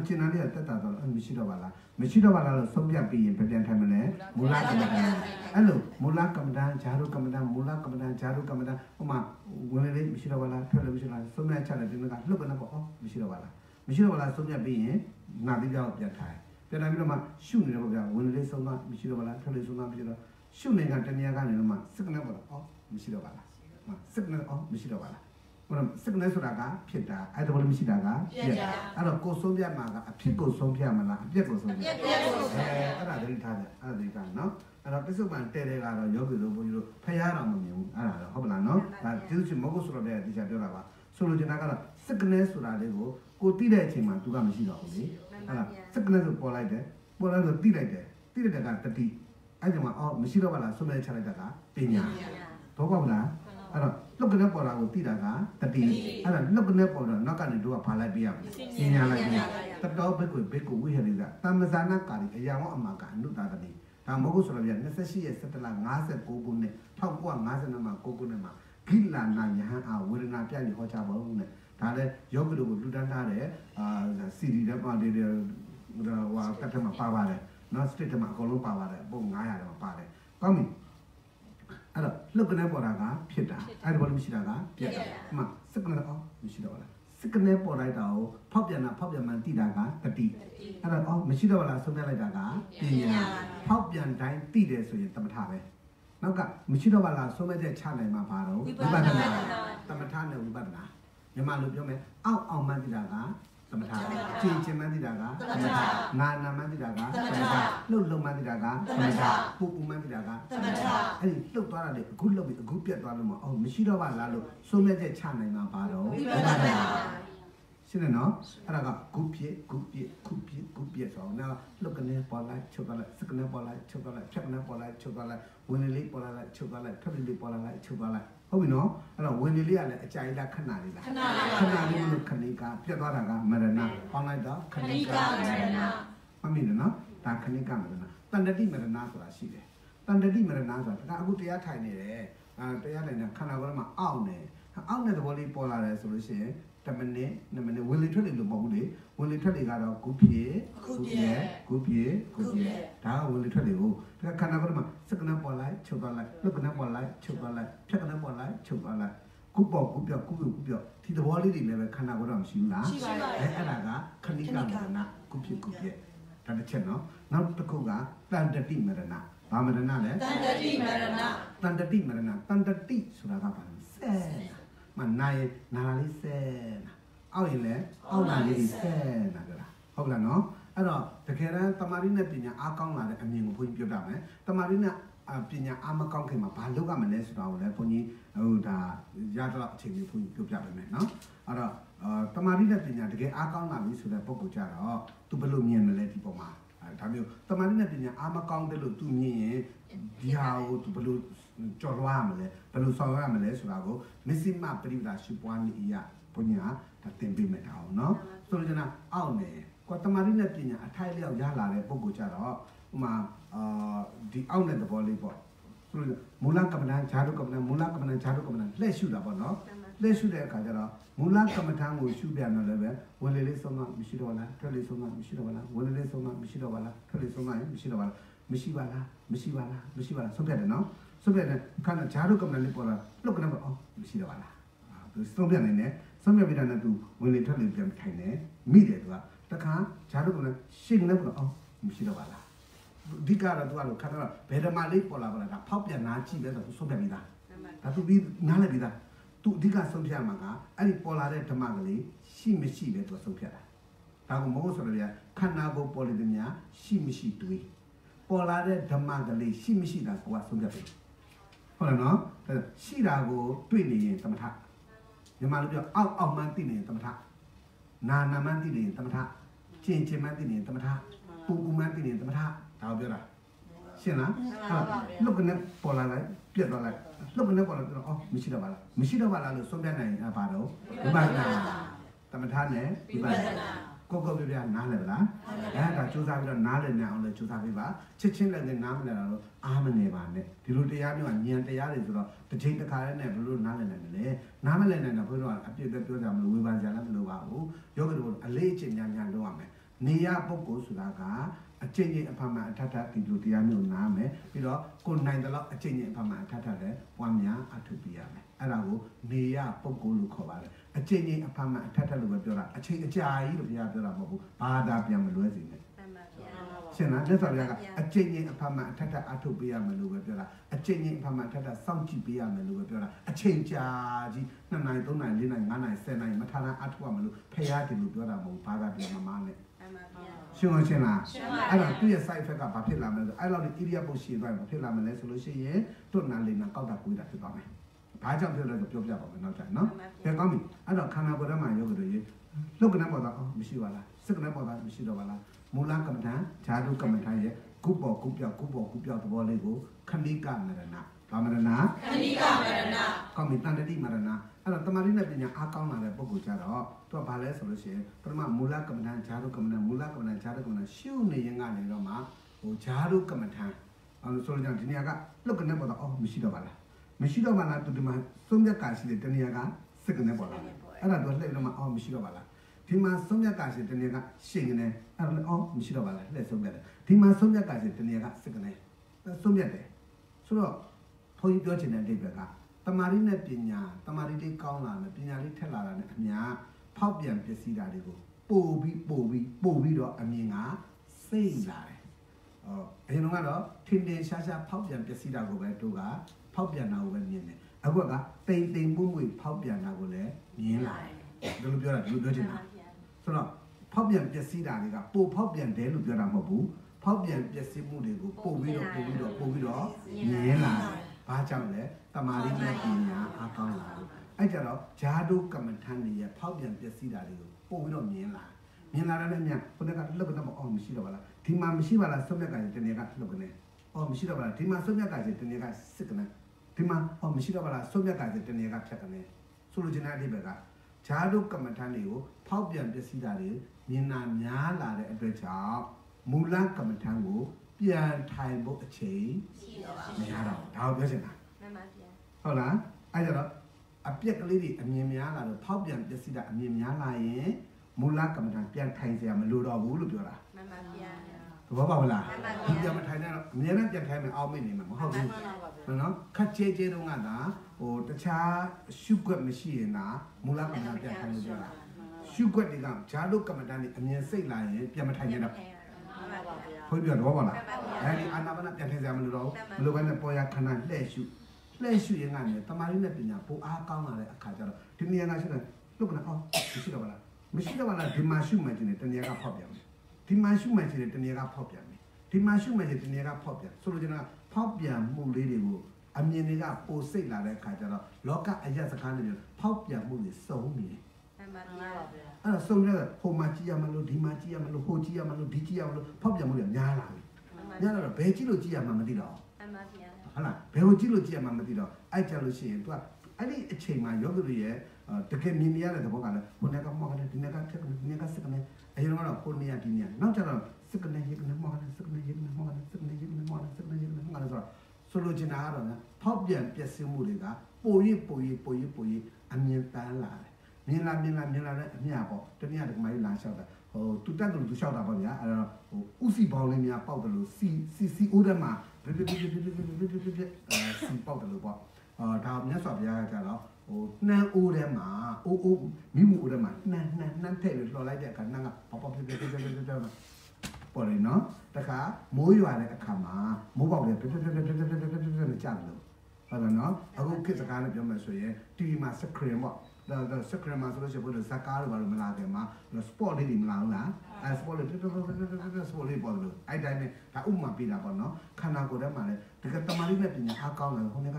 ကျင်နာလေးကတက်တာတော့မရှိတော့ပါလားမရှိတော့ပါလားလို့ဆုံးဖြတ်ပြီးရင်ပြန်ထိုင်မလဲမူလကမ္မဋ္ဌာန်းအဲ့လိုမူလကမ္မဋ္ဌာန်းဂျာရုကမ္မဋ္ဌာန်းမူလကမ္မဋ္ဌာန်းဂျာရုကမ္မဋ္ဌာန်းဟိုမှာဝင်လေမရှိတော့ပါလားထွက်လေမရှိတော့လားဆုံးဖြတ်ချက်တဲ့ဒီကလှုပ်ကနေပေါ့မရှိတော့ပါလားမရှိတော့ပါလားဆုံးဖြတ်ပြီးရင်နာပြီးတော့ပြန်ထိုင်ပြန်ထိုင်ပြီးတော့မှရှုနေတယ်ပေါ့ဗျာဝင်လေဆုံးသွားမရှိတော့ပါလားထွက်လေဆုံးသွားမရှိတော့ရှုနေတာတနေရာကနေတော့မှစက်ကနေပေါ့မရှိတော့ပါလားစက်ကနေမရှိတော့ပါလားဘယ်လိုစက်နေဆိုတာကဖြစ်တာအဲ့ဒါဘယ်လိုမရှိတာကပြက်အဲ့တော့ကိုဆုံးပြတ်မှာကအဖြစ်ကိုဆုံးဖြတ်မလားအပြက်ကိုဆုံးဖြတ်အဲ့ဒါသတိထားတယ်အဲ့ဒါသတိထားနော်အဲ့တော့ပစ္စုပန်တဲတဲကတော့ယောဂီတို့ဘုန်းကြီးတို့ဖျားတော်မမြင်ဘူးအဲ့ဒါတော့ဟုတ်ပလားနော်ဒါကျေးဇူးရှင်မဟုတ်ဆိုတော့တဲ့ဒီချာပြောတာပါဆိုလိုချင်တာကတော့စက်ကနေဆိုတာလေးကိုတိတဲ့အချိန်မှာသူကမရှိတော့ဘူးလေအဲ့ဒါစက်ကနေဆိုပေါ်လိုက်တယ်ပေါ်လိုက်ဆိုတိလိုက်တယ်တိတဲ့ကတတိအဲ့ဒီမှာမရှိတော့ပါလားဆုံးဖြတ်ချလိုက်တာကပညာတော့ပါမလားအဲ့တော့လုတ်ကနေပေါ်လာကိုတိတာကတတိအဲ့ဒါလုတ်ကနေပေါ်တော့နောက်ကနေတို့ကဖာလိုက်ပြရမယ်ပညာလိုက်ပြတတော်ဘက်ကိုဝိဟရိကတမ္မဇာနာကာရီအရာဝအမကအနုတာတတိဒါမဟုတ်ဆိုတော့ပြ28ရက်17လ59ခုနှစ်1952မှာ9ခုနှစ်မှာဂိလာနာယဟန်အာဝေဒနာပြပြီးဟောကြားပါဦးနဲ့ဒါလည်းယောဂီတို့ကိုလူတန်းထားတဲ့စီဒီတဲ့ပါတယ်ဟိုကတ်ထမှာပါပါတယ်နော်စတစ်ထမှာအကုန်လုံးပါပါတယ်ပုံ900တော့ပါတယ်ကောင်းပြီအဲ့တော့လုတ်ကနေပေါ်တာကဖြစ်တာအဲ့ဒါဘာလို့မရှိတာကပြက်တာအမှစကနေမရှိတော့လားစကနေပေါ်လိုက်တာကိုဖောက်ပြန်မှန်တိတာကတတိအဲ့တော့မရှိတော့လားဆုံးဖြတ်လိုက်တာကပညာဖောက်ပြန်တိုင်းတိတယ်ဆိုရင်တမထပဲနောက်ကမရှိတော့ပါလားဆုံးဖြတ်ချက်ချနိုင်မှာပါတော့ဝိပဿနာတမထနဲ့ဝိပဿနာမြန်မာလိုပြောမယ်အောက်မှန်တိတာကသမထကျင်မှန်တိတာကသမထနာမှန်တိတာကသမထလှုပ်မှန်တိတာကသမထပူမှန်တိတာကသမထအဲ့ဒီလှုပ်သွားတာလေအခုလှုပ်ပြီးအခုပြတ်သွားလို့မမရှိတော့ပါလားလို့ဆုံးဖြတ်ချက်ချနိုင်မှာပါတော့ဝိပဿနာရှင်းတယ်နော်အဲ့ဒါကဂုပြည့်ဆိုတော့နောက်လှုပ်ကနေပေါ်လိုက်ချုပ်သွားလိုက်စကနေပေါ်လိုက်ချုပ်သွားလိုက်ဖြတ်ကနေပေါ်လိုက်ချုပ်သွားလိုက်ဝင်လေလေးပေါ်လိုက်ချုပ်သွားလိုက်ထွက်လေလေးပေါ်လိုက်ချုပ်သွားလိုက်ဟုတ်ပြီနော်အဲ့တော့ဝင်လေလေးကလည်းအကြိုက်လားခဏလေးလားခဏလေးလို့ခဏကပြတ်သွားတာကမရဏပေါင်းလိုက်တော့ခဏကမရဏမမင်းနော်ဒါခဏကမရဏတန်တတိမရဏဆိုတာရှိတယ်တန်တတိမရဏဆိုတာဒါအခုတရားထိုင်နေတယ်တရားထိုင်နေခန္ဓာကိုယ်မှာအောင့်နေသဘောလေးပေါ်လာတယ်ဆိုလို့ရှိရင်10မိနစ်2မိနစ်ဝင်လေထွက်လေလို့မဟုတ်ဘူးလေဝင်လေထွက်လေကတော့ခုပြေဒါကဝင်လေထွက်လေကိုဒါခန္ဓာကိုယ်မှာစက္ကန့်ပေါ်လိုက်ချုပ်သွားလိုက်လှုပ်ကန့်ပေါ်လိုက်ချုပ်သွားလိုက်ဖြတ်ကန့်ပေါ်လိုက်ချုပ်သွားလိုက်ခုပေါ်ခုပြောဒီသဘောလေးတွေလည်းပဲခန္ဓာကိုယ်တော့မရှိဘူးလားရှိပါရဲ့အဲ့ဒါကခဏိကမရဏခုပြေဒါတစ်ချက်နော်နောက်တစ်ခုကတန်တတိမရဏဘာမရဏလဲတန်တတိမရဏတန်တတိဆိုတာကဘာလဲဆဲမနိုင်နာလေးဆဲအောက်ရင်လည်းအောက်နာလေးဆဲနာကြလားဟုတ်လားနော်အဲ့တော့တကယ်တမ်းတမာရီနဲ့ပညာအားကောင်းလာတဲ့အမြင်ကိုဘုန်းကြီးပြောပြမယ်တမာရီနဲ့ပညာအားမကောင်းခင်မှာဘာလုပ်ရမလဲဆိုတာကိုလည်းဘုန်းကြီးဒါရတော့အချိန်ကြီးဘုန်းကြီးပြောပြပေးမယ်နော်အဲ့တော့တမာရီနဲ့ပညာတကယ်အားကောင်းလာပြီဆိုတဲ့ပုံကိုကြတော့သူဘယ်လိုမြင်မလဲဒီပုံမှာဒါမျိုးတမာရီနဲ့ပညာအားမကောင်းတယ်လို့သူမြင်ရင်ဒီဟာကိုသူဘယ်လိုကြော်လွှားရမလဲဘယ်လိုဆောင်ရွက်ရမလဲဆိုတာကိုမစ္စည်းမပရိပဒါရှိပွားနေရဘုညာဒါသင်ပေးမယ်တောင်းနော်ဆိုလိုချင်တာအောက်နေကွာတမာရီနဲ့ပညာအထိုက်လျောက်ရလာတဲ့ပုံကိုကြတော့ဥမာဒီအောက်တဲ့သဘောလေးပေါ့ဆိုလိုမူလကမ္မဋ္ဌာန်းဂျာတုကမ္မဋ္ဌာန်းလှည့်ရှုတာပေါ့နော်လှည့်ရှုတဲ့အခါကျတော့မူလကမ္မဋ္ဌာန်းကိုရှုပြန်တော့လည်းပဲဝင်လေလေးဆုံးမမရှိတော့လားထွက်လေဆုံးမမရှိတော့လားဝင်လေလေးဆုံးမမရှိတော့ပါလားထွက်လေဆုံးမမရှိတော့ပါလားမရှိပါလားဆုံးဖြတ်တယ်နော်ဆုံးဖြတ်တယ်ခန္ဓာဂျာတုကမ္မဋ္ဌာန်းလေးပေါ်လာလှုပ်ကနေပေါ့မရှိတော့ပါလားဆုံးဖြတ်နိုင်တယ်ဆုံးဖြတ်ပြီးတော့သူဝင်လေထွက်လေပြန်ထိုင်တယ်မိတယ်သူကတခါဂျာတုကမ္မဋ္ဌာန်းရှင်းနေပေါ့မရှိတော့ပါလားဒီကတော့သူကလို့ခါတော့ဘယ်ဓမ္မလေးပေါ်လာပါလားဒါဖောက်ပြန်နာကြည့်ပဲဆိုသူဆုံးဖြတ်ပြီးသားဒါသူပြီးနားလည်ပြီးသားသူအဓိကဆုံးဖြတ်မှာကအဲ့ဒီပေါ်လာတဲ့ဓမ္မကလေးရှိမရှိပဲသူဆုံးဖြတ်တာဒါကမဟုတ်ဆိုတော့ခန္ဓာကိုယ်ပေါ်လေတဲ့များရှိမရှိတွေးပေါ်လာတဲ့ဓမ္မကလေးရှိမရှိတာကိုကဆုံးဖြတ်တယ်ဟုတ်လားနော်ရှိတာကိုတွေ့နေရင်သမထမြန်မာလိုပြောအောက်မှန်းသိနေရင်သမထနာမှန်းသိနေရင်သမထကျင်မှန်းသိနေရင်သမထပူမှန်းသိနေရင်သမထဒါကိုပြောတာရှင်းလားလှုပ်ကနေပေါ်လာလိုက်ပြတ်သွားလိုက်လှုပ်ကနေပေါ်လာတော့မရှိတော့ပါလားလို့ဆုံးဖြတ်နိုင်ရင်ဘာတော့ဝိပဿနာသမထနဲ့ဝိပဿနာကိုပြနားလည်ပါလားအဲ့ဒါစူးစမ်းပြီးတော့နားလည်နေအောင်လည်းစူးစမ်းပေးပါချက်ချင်းလည်းနားမလည်တော့အားမနေပါနဲ့ဒီလိုတရားမျိုးကဉာဏ်တရားတွေဆိုတော့တစ်ချိန်တစ်ခါနဲ့ဘယ်လိုနားလည်နိုင်လဲနားမလည်နိုင်တော့ဘုရားကအပြည့်ပဲပြောကြမလို့ဝေဖန်ကြလားမလို့ပါဘူးယောဂီတို့အလေးအကျင့်ညာလုပ်ရမယ် Nia Boko Sudaka, a changing upon my tata into the Anu Name, below, good night a changing upon my tata, 1 year at 2 p.m. And I will Nia Boko Lukoval, a changing upon my tata Lubadura, a change a jai of Yadura Mobu, Bada Piam losing it. Sena, that's a changing upon my tata Atopia Malubadura, a changing upon my tata Sanchi Pia Malubadura, a change Jaji, Nanai Dona Lina, Nana, Sena, Matana Atwamalu, Payati Ludura, Pada Piamane. Shimona, I don't do a side effect of Papilla. I love the Idia Bushi, right? Papilla, and solution, don't not lean a contact with that. I don't feel like a job of another, no? They're coming. I don't come up with a man over the year. Look at that, Mishiwala, second about that, Mishiwala, Mulan Kamata, Chadu Kamata, Kupo, Kupia, the Bolego, Kanika Marana, Pamarana, Comitandi Marana. Allora, Tamarina bisogna accountare poco chiaro, tu parli solo se, prima mula come tan chiaro come mula come chiaro come sciu ne yangane Roma, o chiaro come tan. Allora, solo già teniaga, look at never oh, Mishida Bala. Mishida Bala to the man, Sonia Kasi, teniaga, second never. Allora, do let Roma, oh, Mishida Bala. Tima Sonia Kasi, teniaga, singing it, oh, Mishida Bala, let's go better. Tima Sonia Kasi, teniaga, second it. Sonia day. So, for you to and Debega. Tamarina Pina, Tamaridi Kauna, Pinari Tella, and Ya, Popian Pesida, Bobby, or Amina, say that. Oh, you know what? Tinde Shasha Popian Pesida go back to Ga, Popian now when you know. I work a painting boom with Popian Nagole, Nila. Don't do that, you do it. So, Popian Pesida, Popian de Lubera Mobu, Popian Pesimu, Bobby, Nila. Pacham, Tamarina Pina, Akala. I tell you, Jadu Kamatani, Popian Pesida, we don't mean la. Mina, for the look at them on Mishida. Tima Mishiva, Somaka, Tenega, look at it. Oh, Mishida, Tima Somaka, Tenega, Sickna. Tima, oh, Mishida, Somaka, Tenega, Chakane. Sulujana Libera. Jadu Kamatani, Popian Pesida, Mina Nyala, the job, Mulan Kamatango. Pian time book a chain. How does it? Hold on. I don't know. A pick lady, a Mimiana, the Popian, the Sida, Mimiana, Mulak, and Pian Time, a Maluda, Wulupura. Wabala. Never get time our minimum. How do you know? Catche Jerungana or the cha sugar machine, Mulak and Pian. Sugar the gum, Chadu Kamatani, and you say lying, Piamatana. For you, Wabala. And another Example, Luana Poya cannot let you. Let you young and Tamarina Pina, who are counted a cajar. Tiniana look at all. Mishida, Timashu mentioned it, and Yaga Popiam. Timashu mentioned it, and Yaga Popiam. Timashu mentioned it, and Yaga Popiam. So, Popiam, Mulidi, Aminiga, O Sela, Cajar, Loca, Ayasa Popiam, Muli, so me. So, Homachiyamalo, Dimachiyamalo, Hochiyamalo, Dichiamalo, Popiam, Yala. Yala, Betilo Giamamadido. Hala, Beojilo Giamamadido. I tell you, I didn't change my yoga to get me near the Bogana, who never mocked it, never second. I don't want to hold me at India. Not a second in the morning, second in the morning, second in the morning, second in the morning. Sologinara, Popian, Pesimuliga, Poi, and Mila. Mila, Miabo, to near my last shelter. Oh, to tell to shout about ya, I don't know, Usi Paulinia Powder, see Udama, see Powder, Down Nesopia, oh, Nan Udema, oh, Mimu Udema, Nan Taylor, like that, Kananga, pop up the Polino, the car, Moya a Kama, move up the channel. I don't know, I will kiss a kind of your message, TV master cream up. The secret master was the Sakar Malagama, the sporting in Lala, as well as the I died at Uma Pina, no, Kanago de Male, to get the Marina in your account and Honega,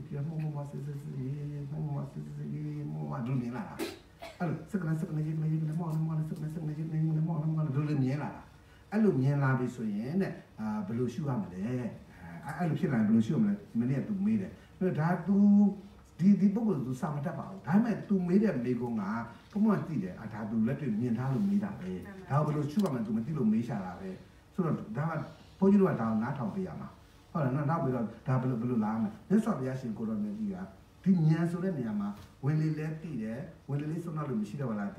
Dumila. Second in the morning, in the morning, Duliniela. I look near Labi Soyen, Blue Shoe Amade. I look like Blue Shoe, many to me. That do. The bubble to sum it up. I met 2 million Legona, come on, I had to let me and Halu meet up. How will Sugarman to Matilo Misha? So that for you are down, not of Yama. Or not without double blue llama. That's what the Asian could on the Dia. 10 years of Yama, when they left there, when they listen to the Mishida Valati.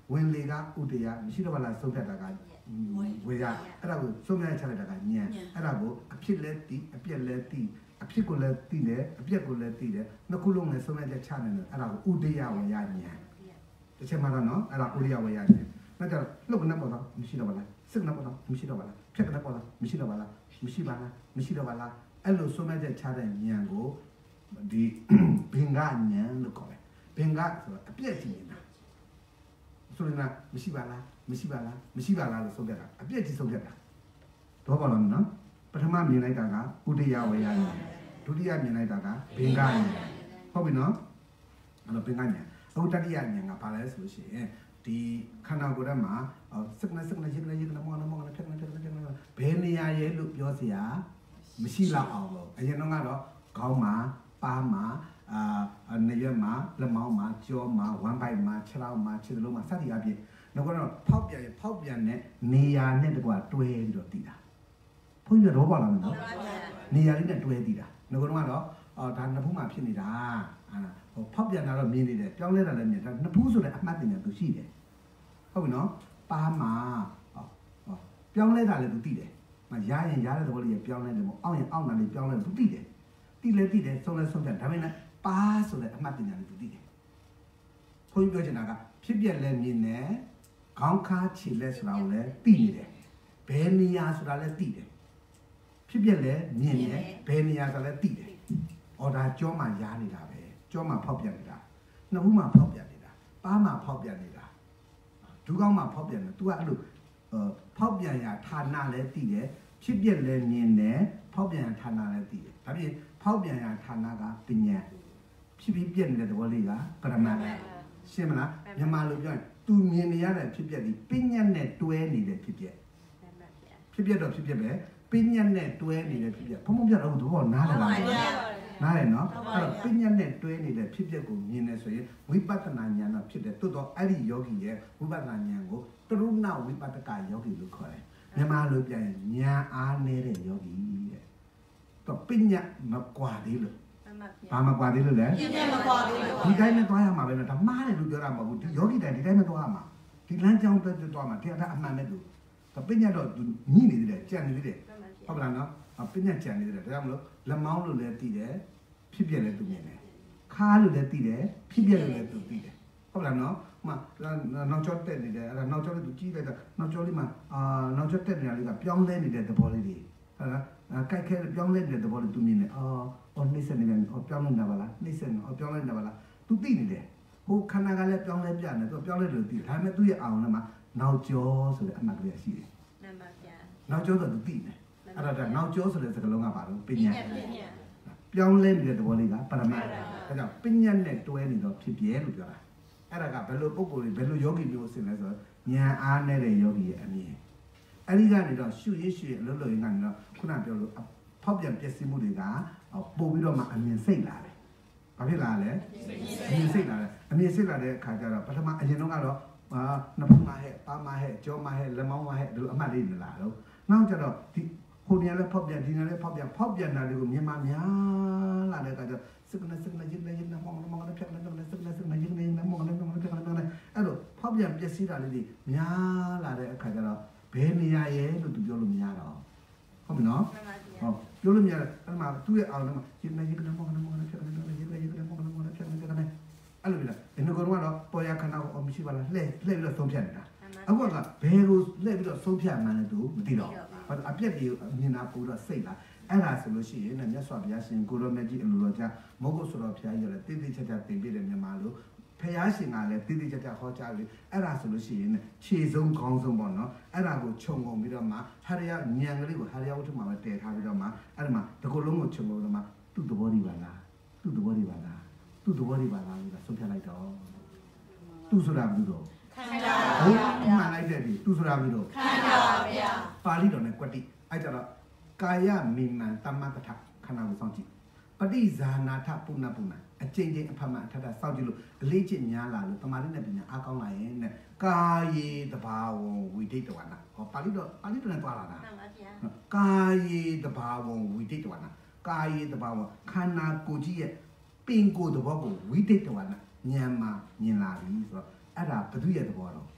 ဝင်လေကဥတရားမရှိတော့ပါလားဆုံးဖြတ်တာကဝေရအဲ့ဒါကိုဆုံးဖြတ်ချလိုက်တာကညံအဲ့ဒါကိုအဖြစ်လဲတိအပြက်လဲတိအဖြစ်ကိုလည်းတိတယ်အပြက်ကိုလည်းတိတယ်နှစ်ခုလုံးနဲ့ဆုံးဖြတ်ချက်ချနေတယ်အဲ့ဒါကိုဥတရားဝေရညံတစ်ချက်မှတော့နော်အဲ့ဒါဥတရားဝေရညံနောက်ကြလှုပ်ကနေပေါ်တော့မရှိတော့ပါလားစစ်ကနေပေါ်တော့မရှိတော့ပါလားဖြက်ကနေပေါ်တော့မရှိတော့ပါလားမရှိပါလားမရှိတော့ပါလားအဲ့လိုဆုံးဖြတ်ချက်ချတဲ့ညံကိုဒီဘင်္ဂညံလို့ခေါ်တယ်ဘင်္ဂဆိုတော့အပြက်ကြီးနေတာဆိုရင်မရှိပါလားမရှိပါလားမရှိပါလားလို့ဆုံးဖြတ်တာအပြက်ကြီးဆုံးဖြတ်တာတော့ပါလို့နော်ပထမမြင်လိုက်တာကဥဒိယဝေယညံဒုတိယမြင်လိုက်တာကဘင်္ဂညံဟုတ်ပြီနော်အဲ့တော့ဘင်္ဂညံအခုတတိယညံကဘာလဲဆိုလို့ရှိရင်ဒီခန္ဓာကိုယ်ထဲမှာစက္ကနစက္ကနရစ်ကနမောနဖြတ်နေဘယ်နေရာရဲ့လို့ပြောစရာမရှိတော့အောင်လို့အရင်တော့ကတော့ခေါင်းမှာပါးမှာနေရမှာလက်မောင်းမှာကြောမှာဝမ်းပိုက်မှာခြေထောက်မှာခြေသလုံးမှာစသည်အပြင်နောက်ကတော့ဖောက်ပြန်တဲ့နေရာနဲ့တကွာတွဲပြီးတော့တည်တာဘုန်းကြီးတော့ပါလားနော်နေရာလေးနဲ့တွဲတည်တာနောက်ကတော့ဒါနှစ်ဖူးမှာဖြစ်နေတာဖောက်ပြန်တာတော့မြင်နေတယ်ပြောင်းလဲတာလည်းမြင်တယ်နှစ်ဖူးဆိုတဲ့အမှတ်တင်တယ်သူရှိတယ်ဟုတ်ပြီနော်ပါးမှာပြောင်းလဲတာလည်းသူတည်တယ်ရရင်ရတဲ့သဘောလေးပြောင်းလဲတယ်မို့အောက်ရင်အောက်နာလေးပြောင်းလဲသူတည်တယ်တိတယ်ဆုံးလဲဆုံးပြဒါပေမဲ့ပါဆိုတဲ့အမှတ်ပညာလေးသူသိတယ်။ခွန်ကြီးပြောချင်တာကဖြစ်ပြက်လဲမြင်တယ်ခေါင်းခါခြေလဲဆိုတာကိုလည်းသိနေတယ်။ဘယ်နေရာဆိုတာလည်းသိတယ်။ဖြစ်ပြက်လဲမြင်တယ်ဘယ်နေရာဆိုတာလည်းသိတယ်။အော်ဒါကြောမှာရားနေတာပဲ။ကြောမှာဖောက်ပြနေတာ။နှုတ်မှာဖောက်ပြနေတာ။ပါးမှာဖောက်ပြနေတာ။ဒူးကောင်းမှာဖောက်ပြနေ။ तू ကအဲ့လိုဖောက်ပြန်ရဌာနလည်းသိတယ်။ဖြစ်ပြက်လဲမြင်တယ်ဖောက်ပြန်ရဌာနလည်းသိတယ်။ဒါပြင်ဖောက်ပြန်ရဌာနကပညာဖြစ်ပြီးပြက်နေတဲ့သဘောလေးကပရမတ်ရှင်းမလားမြန်မာလိုပြောရင်သူမြင်နေရတဲ့ဖြစ်ပျက်ဒီပညာနဲ့တွဲနေတဲ့ဖြစ်ပျက်တော့ဖြစ်ပျက်ပဲပညာနဲ့တွဲနေတဲ့ဖြစ်ပျက်ဘုံဘုံပြတော့သူကနားလည်လားနားလည်နော်အဲ့တော့ပညာနဲ့တွဲနေတဲ့ဖြစ်ပျက်ကိုမြင်နေဆိုရင်ဝိပဿနာဉာဏ်တော့ဖြစ်တယ်တိုးတော့အဲ့ဒီယောဂီရဲ့ဝိပဿနာဉာဏ်ကိုတရုဏဝိပဿကယောဂီလို့ခေါ်တယ်မြန်မာလိုပြောရင်ဉာဏ်အားနေတဲ့ယောဂီတဲ့တော့ပညာမကွာသေးလို့ဘာမကွာသေးလို့လဲပြည့်မကွာသေးလို့ဒီတိုင်းနဲ့သွားရမှာပဲနော်ဒါမှားတယ်လို့ပြောတာမဟုတ်ဘူးဒီယောဂီတိုင်းဒီတိုင်းနဲ့သွားရမှာဒီလမ်းကြောင်းတက်သွားမှာတရားအမှန်နဲ့သူပညာတော့ညှိနေသေးတယ်ကြံနေသေးတယ်ဟုတ်ပါလားနော်ပညာကြံနေသေးတယ်ဒါကြောင့်မလို့လက်မောင်းလို့လည်းသိတယ်ဖြစ်ပြက်လည်းသူမြင်တယ်ခါလို့လည်းသိတယ်ဖြစ်ပြက်လို့လည်းသူသိတယ်ဟုတ်လားနော်မှနောက်ကျောတက်နေတယ်အဲ့ဒါနောက်ကျောလေးသူကြည့်လိုက်တာနောက်ကျောလေးမှာနောက်ကျောတက်နေတာလေးကပြောင်းလဲနေတဲ့သဘောလေးတွေဟုတ်လားကြိုက်ခဲပြောင်းလဲနေတဲ့သဘောလေးသူမြင်တယ်နှိမ့်ဆက်နေတယ်ပြောင်းလဲနေတာပါလားနှိမ့်ဆက်ပြောင်းလဲနေတာပါလားသူသိနေတယ်ဟိုခန္ဓာကလည်းပြောင်းလဲပြနေသူပြောင်းလဲတယ်သိတယ်ဒါပေမဲ့သူ့ရဲ့အောင်ထဲမှာနောက်ကျောဆိုတဲ့အမှတ်ကလေးရှိတယ်မှန်ပါဗျာနောက်ကျောဆိုသူသိတယ်အဲ့ဒါနောက်ကျောဆိုတဲ့စကားလုံးကဘာလို့ပညာပြောင်းလဲနေတဲ့သဘောလေးကပရမတ်ဒါကြောင့်ပညာနဲ့တွဲနေတော့ဖြစ်ပြဲလို့ပြောတာအဲ့ဒါကဘယ်လိုပုံကိုယ်လေးဘယ်လိုယောဂီမျိုးဆင်လဲဆိုတော့ဉာဏ်အားနေတဲ့ယောဂီရဲ့အမြင်အဲ့ဒီကနေတော့ရှုရအလုပ်လုပ်ရင်ကနေတော့ခုနပြောလို့ဖောက်ပြန်ပျက်စီးမှုတွေကပို့ပြီးတော့မှအမြင်စိတ်လာတယ်။ဘာဖြစ်လာလဲ။အမြင်စိတ်လာတယ်။အမြင်စိတ်လာတဲ့အခါကျတော့ပထမအရင်တော့ကတော့နှစ်ဖက်မှာဟဲ့ပါးမှာဟဲ့ကြောမှာဟဲ့လက်မောင်းမှာဟဲ့ဒီလိုအမှတ်လေးနေလာတော့နောက်ကျတော့ဒီဟိုနေရာလဲဖောက်ပြန်ဒီနေရာလဲဖောက်ပြန်တာတွေကိုမြင်မှများလာတဲ့အခါကျစက္ကနရစ်မောင်းဖြတ်နေတယ်စက္ကနရစ်မောင်းဖြတ်နေတယ်အဲ့လိုဖောက်ပြန်ပျက်စီးတာလေးတွေများလာတဲ့အခါကျတော့ဘယ်နေရာရဲ့လို့သူပြောလို့မရတော့ဟုတ်ပြီနော်ဟုတ်ပြောလို့မရတယ်အဲ့မှာသူ့ရဲ့အောင်ထဲမှာရစ်နေမောင်းဖြတ်နေတယ်ရစ်နေမောင်းဖြတ်နေတယ်အဲ့လိုပြလားဒီကတော့ပေါ်ရခဏကိုမရှိပါလားလှည့်ပြီးတော့ဆုံးဖြတ်နေတာအခုကဘယ်ကိုလှည့်ပြီးတော့ဆုံးဖြတ်မှန်းလဲသူမသိတော့အပြက်တွေမြင်တာပို့တော့စိတ်လားအဲ့ဒါဆိုလို့ရှိရင်မြတ်စွာဘုရားရှင်ကိုရောမြတ်ကြီးအလိုတော်ကြမဟုတ်ဘူးဆိုတော့ဘုရားကြီးလည်းတိတိကျကျသင်ပြတဲ့မြန်မာလိုဖះရှင်ကလည်းတိတိကျကျဟောကြားပြီးအဲ့ဒါဆိုလို့ရှိရင်ခြေဆုံးခေါင်းဆုံးပေါ့နော်အဲ့ဒါကိုခြုံငုံပြီးတော့မှဟရိယဉာဏ်ကလေးကိုဟရိယဝတ္ထုမှာပဲတည်ထားပြီးတော့မှအဲ့ဒါမှဒီကုလုံးကိုခြုံငုံတော့မှသူ့သဘောဒီပါလားသူ့သဘောဒီပါလားသူ့သဘောဒီပါလားလို့ဆုံးဖြတ်လိုက်တော့သူဆိုတာဘူးတော့ခန္ဓာဟုတ်မှန်လိုက်တဲ့ဒီသူဆိုတာဘူးတော့ခန္ဓာပါဗျာပါဠိတော်နဲ့ကွတိအဲ့ကြတော့ကာယမိမံတမ္မတထခန္ဓာကိုစောင့်ကြည့်ပဋိဇာနာထပုဏ္ဏအကျဉ်းချင်းအဖမှအထက်စောင့်ကြည့်လို့အလေးကျင့်များလာလို့တမာလေးနဲ့ပညာအားကောင်းလာရင်နဲ့ကာယေတဘာဝံဝိဒိတဝနာဟောပါဠိတော်နဲ့တွားလာတာမှန်ပါဗျာကာယေတဘာဝံဝိဒိတဝနာကာယေတဘာဝခန္ဓာကိုယ်ကြီးရဲ့ပင်ကိုယ်သဘောကိုဝိဒိတဝနာဉာဏ်မှာမြင်လာပြီဆိုတော့အဲ့ဒါဘုသူရဲ့သဘောတော့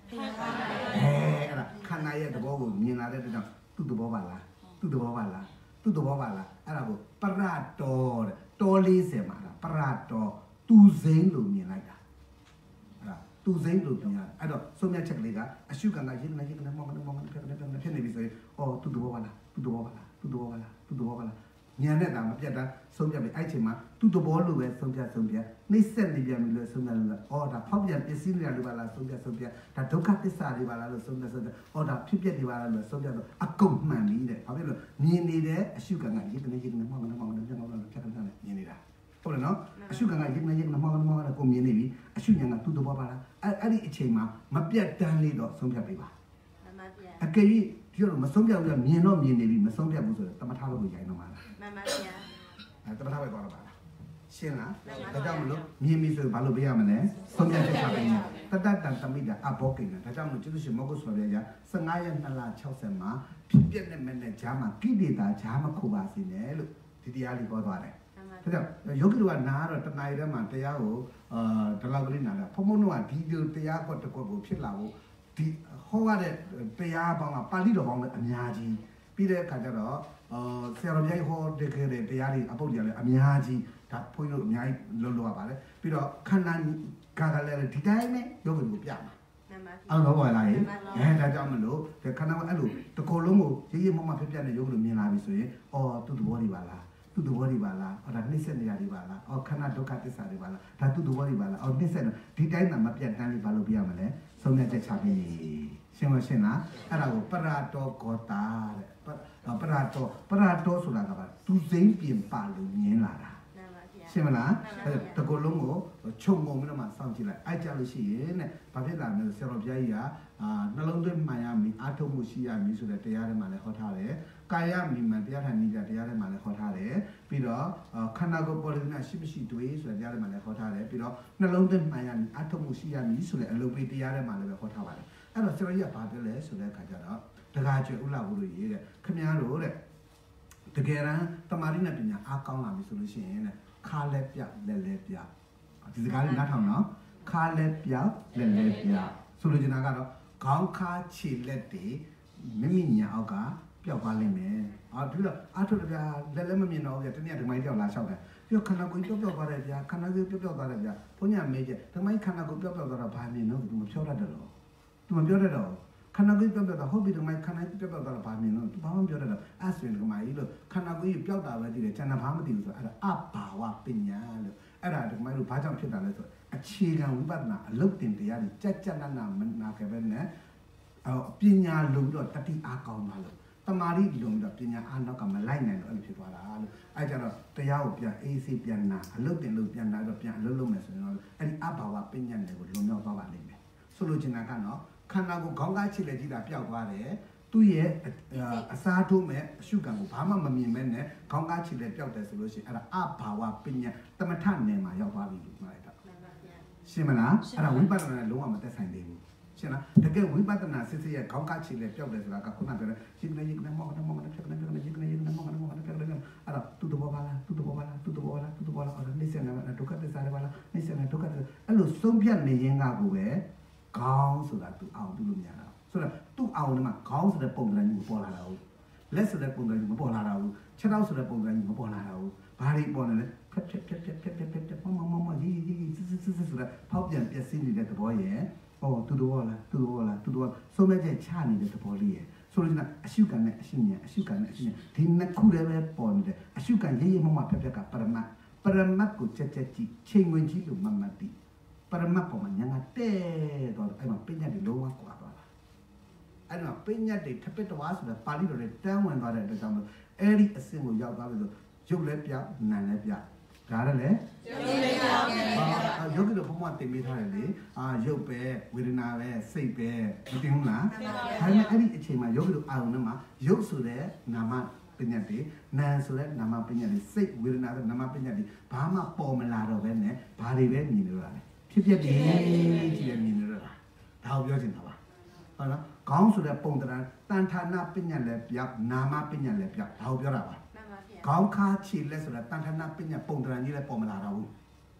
အဲ့ဒါခန္ဓာရဲ့သဘောကိုမြင်လာတဲ့အတွက်ကြောင့်သူ့သဘောပါလားသူ့သဘောပါလားသူ့သဘောပါလားအဲ့ဒါကိုပရတော်တဲ့တော်40မှာလားပရတော်သူစိမ့်လို့မြင်လိုက်တာအဲ့ဒါသူစိမ့်လို့မြင်ရအဲ့တော့ဆုံးဖြတ်ချက်ကလေးကအရှုခံကရေးနေမောင်းဖြစ်နေပြီဆိုရင်အော်သူ့သဘောပါလားသူ့သဘောပါလားသူ့သဘောပါလားသူ့သဘောပါလားညံနဲ့တာမပြတ်တာဆုံးဖြတ်ပြီအဲ့ချိန်မှာသူ့သဘောလိုပဲဆုံးဖြတ်နှိမ့်ဆက်နေပြန်ပြီလို့ဆုံးဖြတ်လို့အော်ဒါဖောက်ပြန်ပစ္စည်းတွေလိုပါလားဆုံးဖြတ်ဒါဒုက္ခသစ္စာတွေပါလားလို့ဆုံးဖြတ်အော်ဒါဖြစ်ပျက်တွေပါလားလို့ဆုံးဖြတ်အကုန်မှန်ပြီတဲ့ဘာဖြစ်လို့မြင်နေတဲ့အရှုခံကရေးနေမောင်းဖြတ်မြင်နေတာဟုတ်တယ်နော်အရှုခံကရေးနေမောင်းကိုမြင်နေပြီအရှုဉာဏ်ကသူ့သဘောပါလားအဲ့ဒီအချိန်မှာမပြတ်တမ်းလေးတော့ဆုံးဖြတ်ပေးပါအကယ်၍ပြောလို့မဆုံးဖြတ်ဘူးမြင်တော့မြင်နေပြီမဆုံးဖြတ်ဘူးဆိုတော့တမထလို့ရိုင်းတော့မှာလားမှန်ပါဗျာတမထပဲသွားတော့ပါလားရှင်းလားဒါကြောင့်မလို့မြင်ပြီဆိုရင်ဘာလို့ပေးရမလဲဆုံးဖြတ်ချက်ချပေးရင်တတတန်တမိတာအဘောကိန်းဒါကြောင့်မလို့ကျေးဇူးရှင်မောဂုဆိုရရ15ရက်2လ60မှာဖြစ်ပြတဲ့မဲ့နဲ့ဂျာမှာကိလေသာဂျာမခုပါစေနဲ့လို့ဒီတရားလေးပြောသွားတယ်ဒါကြောင့်ယောဂီတို့ကနားတော့တဏှာရဲမှာတရားကိုဒီလောက်ကလေးနားတာဖုံဖုံတို့ကဒီတရားကွက်တစ်ကွက်ကိုဖြစ်လာဖို့ဒီဟောရတဲ့တရားပေါင်းကပါဠိတော်ပေါင်းလည်းအများကြီးပြီးတဲ့အခါကျတော့ဆရာတော်ဘုရားဟောတဲ့ခဲ့တဲ့တရားတွေအပုဒ်တွေလည်းအများကြီးဒါဘုန်းကြီးတို့အများကြီးလုံးရပါတယ်ပြီးတော့ခန္ဓာကလည်းဒီတိုင်းနဲ့ယောဂီကိုပြမှာအောင်တော့ပါလားဟဲ့ဒါကြောင့်မလို့ခန္ဓာကအဲ့လိုတစ်ခုလုံးကိုရေးရေးမမဖြစ်ပြတဲ့ယောဂီလိုမြင်လာပြီဆိုရင်အော်သူ့သဘောတွေပါလားသူ့သဘောတွေပါလားအော်ဒါနှိမ့်ဆက်နေရတွေပါလားအော်ခန္ဓာဒုက္ခသစ္စာတွေပါလားဒါသူ့သဘောတွေပါလားအော်နှိမ့်ဆက်ဒီတိုင်းသာမပြတ်တမ်းလေးဘာလို့ပြရမလဲဆုံးဖြတ်ချက်ချပြီးရှင်းလားအဲ့ဒါကိုပရတော်ကောတာတဲ့ပရတော်ဆိုတာကပါသူစိမ့်ပြင်ပါလို့မြင်လာတာရှင်းမလားတကူလုံးကိုခြုံငုံပြီးတော့မှစောင့်ကြည့်လိုက်အဲ့ကြလို့ရှိရင်တဲ့ဘာဖြစ်လာမလဲဆရာတော်ဘုရားကြီးကနှလုံးသွင်းမှန်ရမည်အာထုံမှုရှိရမည်ဆိုတဲ့တရားထဲမှာလည်းဟောထားတယ်ကာယမိမှန်တရားထိုင်နေကြတရားထဲမှာလည်းဟောထားတယ်ပြီးတော့ခန္ဓာကိုယ်ပေါ်လင်းရှိမရှိတွေဆိုတဲ့တရားထဲမှာလည်းဟောထားတယ်ပြီးတော့နှလုံးသွင်းမှန်ရမည်အာထုံမှုရှိရမည်ဆိုတဲ့အလုပ်ပေးတရားထဲမှာလည်းဟောထားပါတယ်အဲ့တော့ဆရာကြီးကဘာပြောလဲဆိုတဲ့အခါကျတော့တကားကျွဲဥလာဘူးလို့ရေးတဲ့ခင်ဗျားတို့တဲ့တကယ်တမ်းတမာရီနဲ့ပညာအားကောင်းလာပြီဆိုလို့ရှိရင်တဲ့ခါလက်ပြလက်လက်ပြဒီစကားလေးနားထောင်နော်ခါလက်ပြလက်လက်ပြဆိုလိုချင်တာကတော့ခေါင်းခါခြေလက်တွေမိမိညာအောက်ကပျောက်သွားလိမ့်မယ်ဒီတော့အားထုတ်တယ်ဗျာလက်လက်မမြင်တော့ဘူးဗျာတနည်းဒီမိုင်းကြောက်လာလျှောက်တယ်ပြီးတော့ခန္ဓာကိုယ်ပျောက်သွားတယ်ဗျာခန္ဓာကိုယ်ပျောက်သွားတယ်ဗျာဘုညာမေးချက်ဒီမိုင်းခန္ဓာကိုယ်ပျောက်သွားတာဘာမြင်တော့သူမပြောတတ်တယ်လို့သူမပြောတတ်တော့ခန္ဓာကိုယ်ပျောက်တာဟုတ်ပြီဒီမိုင်းခန္ဓာကိုယ်ပျောက်တာဘာမြင်လို့သူဘာမှမပြောတတ်တော့အဲ့ဆိုရင်ဒီမိုင်းလို့ခန္ဓာကိုယ်ပျောက်တာပဲသိတယ်ကျန်တာဘာမှမသိဘူးဆိုတော့အဲ့ဒါအဘာဝပညာလို့အဲ့ဒါဒီမိုင်းလို့ဘာကြောင့်ဖြစ်တာလဲဆိုတော့အခြေခံဝိပဿနာအလုတ်တင်တရားတွေကြက်နာမနာခဲ့ပဲနဲ့ပညာလုံပြီးတော့တတိအားကောင်းပါလို့တမာရီလုံပြီးတော့ပညာအားနောက်ကမလိုက်နိုင်တော့အဲ့လိုဖြစ်သွားတာလို့အဲ့ကြတော့တရားကိုပြန်အေးစေးပြန်နာအလုတ်တင်လို့ပြန်လာတော့ပြန်အလုတ်လုံးမယ်ဆိုရင်တော့အဲ့ဒီအဘာဝပညာတွေကိုလုံမြောက်သွားပါလိမ့်မယ်ဆိုလိုချင်တာကတော့ခန္ဓာကိုခေါင်းကားချစ်လက်ကြည့်တာပျောက်သွားတယ်သူ့ရဲ့အစားထိုးမဲ့အရှုခံကိုဘာမှမမြင်မဲနဲ့ခေါင်းကားချစ်လက်ပျောက်တယ်ဆိုလို့ရှိရင်အဲ့ဒါအဘာဝပညာတမထနယ်မှာရောက်သွားပြီလို့ပြောလိုက်တာရှင်းမလားအဲ့ဒါဝိပဿနာနဲ့လုံးဝမသက်ဆိုင်သေးဘူးရှင်းလားတကယ်ဝိပဿနာစစ်စစ်ရဲ့ခေါင်းကားချစ်လက်ပျောက်တယ်ဆိုတာကခုနပြောတဲ့ရှင်းနေမောဖြတ်နေဖြတ်နေဖြတ်နေဖြတ်နေအဲ့ဒါသူ့သဘောပါလားအဲ့ဒါနေစနေဒုက္ခသစ္စာတွေပါလားနေစနေဒုက္ခသစ္စာအဲ့လိုဆုံးဖြတ်နေရင်ကကိုပဲခေါင်းဆိုတာသူအောင်ပြုလို့မရတာဆိုတော့သူ့အောင်မှာခေါင်းဆိုတဲ့ပုံစံကြီးပေါ်လာတာဟုတ်လက်ဆိုတဲ့ပုံစံကြီးမပေါ်လာတာဘူးခြေထောက်ဆိုတဲ့ပုံစံကြီးမပေါ်လာတာဘူးဘာတွေပေါ်နေလဲဖြတ်မကြီးဆိုတဲ့ဖောက်ပြန်ပြည့်စည်နေတဲ့သဘောရဲ့သူတော်လားဆုံးမဲ့ချက်ချနေတဲ့သဘောလေးရဲ့ဆိုလို့ရှိရင်အရှုခံနဲ့အရှုဉာဏ်ဒီနှစ်ခုလည်းပဲပေါ်နေတယ်အရှုခံရေးမဖြတ်ကပရမတ်ကိုချက်ကြည့်ချိန်ဝင်ကြည့်လို့မတိပရမတ်ပေါ်မှာညာတဲ့တော့အဲ့မှာပညာတွေလုံးဝကွာသွားတာအဲ့မှာပညာတွေထပ်ပစ်တော်ဆိုတာပါဠိတော်တွေတန်းဝင်သွားတဲ့အတွက်ကြောင့်အဲ့ဒီအစင်ကိုရောက်သွားပြီဆိုရုပ်လည်းပြောက်နာမ်လည်းပြောက်ဒါလည်းလေရုပ်ကတော့ဘုံမှာတင်ပေးထားတယ်လေရုပ်ပဲဝေဒနာပဲစိတ်ပဲမတင်ဘူးလားဒါပေမဲ့အဲ့ဒီအချိန်မှာရုပ်ကတော့အာရုံနဲ့မှာရုပ်ဆိုတဲ့နာမပညာတွေနာမ်ဆိုတဲ့နာမပညာတွေစိတ်ဝေဒနာဆိုတဲ့နာမပညာတွေဘာမှပေါ်မလာတော့ပဲနဲ့ဘာတွေပဲမြင်နေတော့လဲဖြစ်ဖြစ်တယ်ကြည့်ရမြင်နေတော့တာဒါကိုပြောချင်တာပါဟုတ်နော်ခေါင်းဆိုတဲ့ပုံတန်တန်ဌာနပညာလည်းပြောက်နာမပညာလည်းပြောက်ဒါကိုပြောတာပါခေါင်းခါခြေလက်ဆိုတဲ့တန်ဌာနပညာပုံတန်ကြီးလည်းပေါ်မလာတော့ဘူး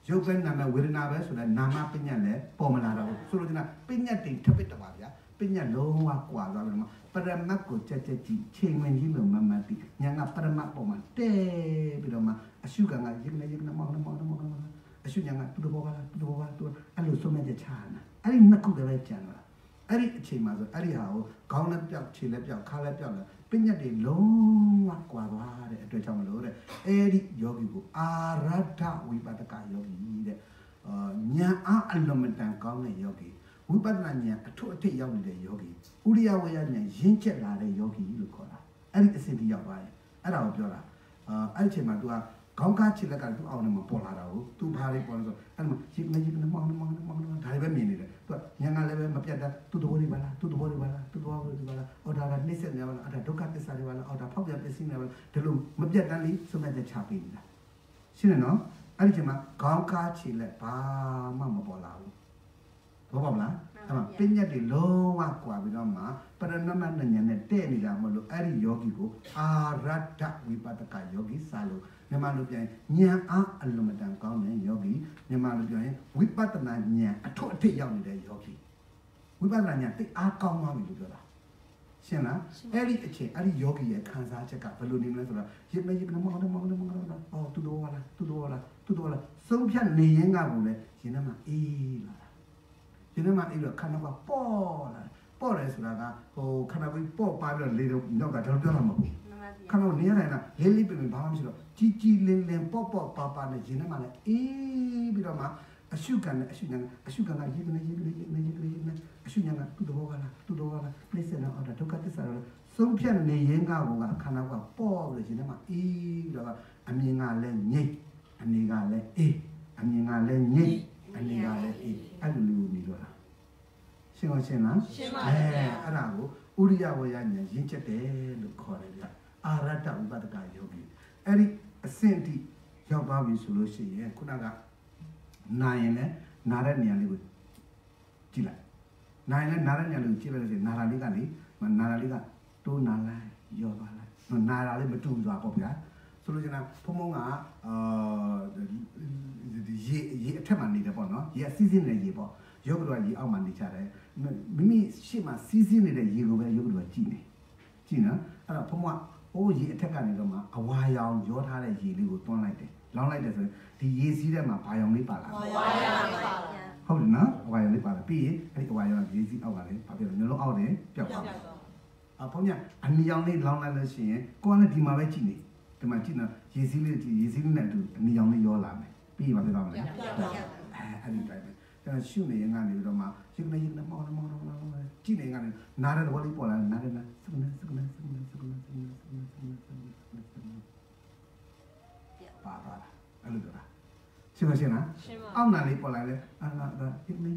ရုပ်ပဲနာမဝေဒနာပဲဆိုတဲ့နာမပညာနဲ့ပေါ်မလာတော့ဆိုလိုချင်တာပညာတင်ထပ်ပစ်တော့ပါဗျာပညာလုံးဝကွာသွားပြီတော့ပရမတ်ကိုကြက်ကြက်ကြည့်ချိန်ဝင်ကြီးလို့မမှတ်ပြီးညာကပရမတ်ပေါ်မှာတဲပြီးတော့မှအရှုခံကယိကနေမောင်းအရှုညာကသူ့ဘောပါလားသူ့ဘောပါသူအဲ့လိုဆုံးမဲ့ချာနာအဲ့ဒီနှစ်ခုတည်းပဲကြံလာအဲ့ဒီအချိန်မှာဆိုအဲ့ဒီဟာကိုခေါင်းနဲ့ပြောက်ခြေနဲ့ပြောက်ခါနဲ့ပြောက်လာပညာတွေလုံးဝကွာသွားတဲ့အတွက်ကြောင့်မလို့တဲ့အဲ့ဒီယောဂီကိုအာရထဝိပဿနာယောဂီတဲ့ညာအလုံးမတန်ကောင်းတဲ့ယောဂီဝိပဿနာဉာဏ်အထွတ်အထိပ်ရောက်နေတဲ့ယောဂီဥရိယဝေယဉာဏ်ရင့်ကျက်လာတဲ့ယောဂီလို့ခေါ်တာအဲ့ဒီအစဉ်ကြီးရောက်သွားရင်အဲ့ဒါကိုပြောတာအဲ့ဒီအချိန်မှာ तू ကခေါင်းကားချစ်လက်ကသူ့အောင်နဲ့မပေါ်လာတာကို तू ဘာလေးပေါ်လို့ဆိုအဲ့မှာရစ်နေမောင်းဒါတွေပဲမြင်နေတယ် तू ကညာကလည်းပဲမပြတ်တာသူ့သဘောလေးပါလားသူ့သဘောလေးပါလားသူ့သဘောလေးပါလားအော်ဒါကနှိမ့်ဆက်နေပါလားအဲ့ဒါဒုက္ခသစ္စာတွေပါလားအော်ဒါဖောက်ပြန်ပစ္စည်းနေပါလားဒီလိုမပြတ်တမ်းလေးစုံမဲ့ချပေးနေတာရှင်းတယ်နော်အဲ့ဒီအချိန်မှာခေါင်းကားချစ်လက်ဘာမှမပေါ်လာဘူးဘောပါမလားအဲ့မှာပညာတွေလုံးဝကွာပြီးတော့မှပရဏမဉာဏ်နဲ့တဲ့နေတာမလို့အဲ့ဒီယောဂီကိုအာရတ္တဝိပဿနာယောဂီစာလို့မြန်မာလိုပြောရင်ဉာဏ်အားအလုံးမတန်ကောင်းတဲ့ယောဂီမြန်မာလိုပြောရင်ဝိပဿနာဉာဏ်အထွတ်အထိပ်ရောက်နေတဲ့ယောဂီဝိပဿနာဉာဏ်တိတ်အားကောင်းသွားပြီလို့ပြောတာရှင်းလားအဲ့ဒီအချိန်အဲ့ဒီယောဂီရဲ့ခံစားချက်ကဘယ်လိုနေမလဲဆိုတော့ရစ်မေမောင်းအော်သူတော်လားဆုံးဖြတ်နေရင်ကကိုလည်းရင်ထဲမှာအေးလာဒီနေ့မှအဲ့လိုခန္ဓာကပေါ်တယ်ဆိုတာကဟိုခန္ဓာကိုပေါ်ပါပြီးတော့လေတော့နောက်ကကျွန်တော်ပြောမှာမဟုတ်ဘူးခန္ဓာကိုနေရတိုင်းကလေးလေးပြင်ဘာမှမရှိတော့ကြီးလင်းပေါ့ပါနဲ့ရင်ထဲမှာလည်းအေးပြီးတော့မှအရှုခံနဲ့အရှုခံကရေးနေအရှုညာကသူ့တော်ကလားပြည့်စင်တော့ဒုက္ခသစ္စာတော့ဆုံးဖြတ်နေရင်ကခန္ဓာကပေါ်ပြီးရင်ထဲမှာအေးတော့အမြင်ကလည်းငြိတ်အနေကလည်းအေးအမြင်ကလည်းငြိတ်အနေကလည်းအေးအဲ့လိုမျိုးနေတော့ရှင်းလားအဲ့ဒါကိုဥရိယဝေယဉာဏ်ရင့်ချက်တယ်လို့ခေါ်တယ်ဗျအာရတ္တဥပဒကယောဂီအဲ့ဒီအဆင့်တိရောက်သွားပြီဆိုလို့ရှိရင်ခုနကနာရင်လည်းနာတဲ့နေရာလေးကိုကြည့်လိုက်နာရင်လည်းနာတဲ့နေရာလေးကိုကြည့်လိုက်လို့ရှိရင်နာတာလေးကလေနာတာလေးကတိုးနာလိုက်ရောသွားလိုက်နာတာလေးမတူသွားပေါ့ဗျာဆိုလို့ရှိရင်ဖုံဖုံကရေအထက်မှာနေတယ်ပေါ့နော်ရေစီးစင်းနေတဲ့ရေပေါ့ယောဂတို့ကရေအောက်မှာနေကြတယ်မိမိရှေ့မှာစီးစင်းနေတဲ့ရေကိုပဲယောဂတို့ကကြည့်နော်အဲ့တော့ဖုံကအိုးရေအထက်ကနေတော့မှအဝါရောင်ရောထားတဲ့ရေလေးကိုတွန်းလိုက်တယ်လောင်းလိုက်တယ်ဆိုရင်ဒီရေစီးထဲမှာဘာရောင်လေးပါလားအဝါရောင်လေးပါဟုတ်တယ်နော်အဝါရောင်လေးပါလားပြီးရင်အဲ့ဒီအဝါရောင်ရေစီးအောက်ကလည်းဘာဖြစ်လဲမျိုးလုံးအောက်တယ်ပျောက်သွားတယ်ဖုံကအနီရောင်လေးလောင်းလိုက်လို့ရှိရင်ကိုယ်ကလည်းဒီမှာပဲကြည့်နေဒီမှာကြည့်နော်ရေစီးလေးနဲ့အတူအနီရောင်လေးရောလာမယ်ပြီးပါပြတော့မလဲအဲ့ဒီတိုင်းပဲကျွန်တော်ရှုနေရင်ကနေပြီးတော့မှရှုနေမောင်းကြည့်နေကနေနားတဲ့ဘောလေးပေါ်လာနားတဲ့စုကနေပါအဲ့လိုတော့ရှင်းလားအောက်နာလေးပေါ်လာလဲအာရစ်နေ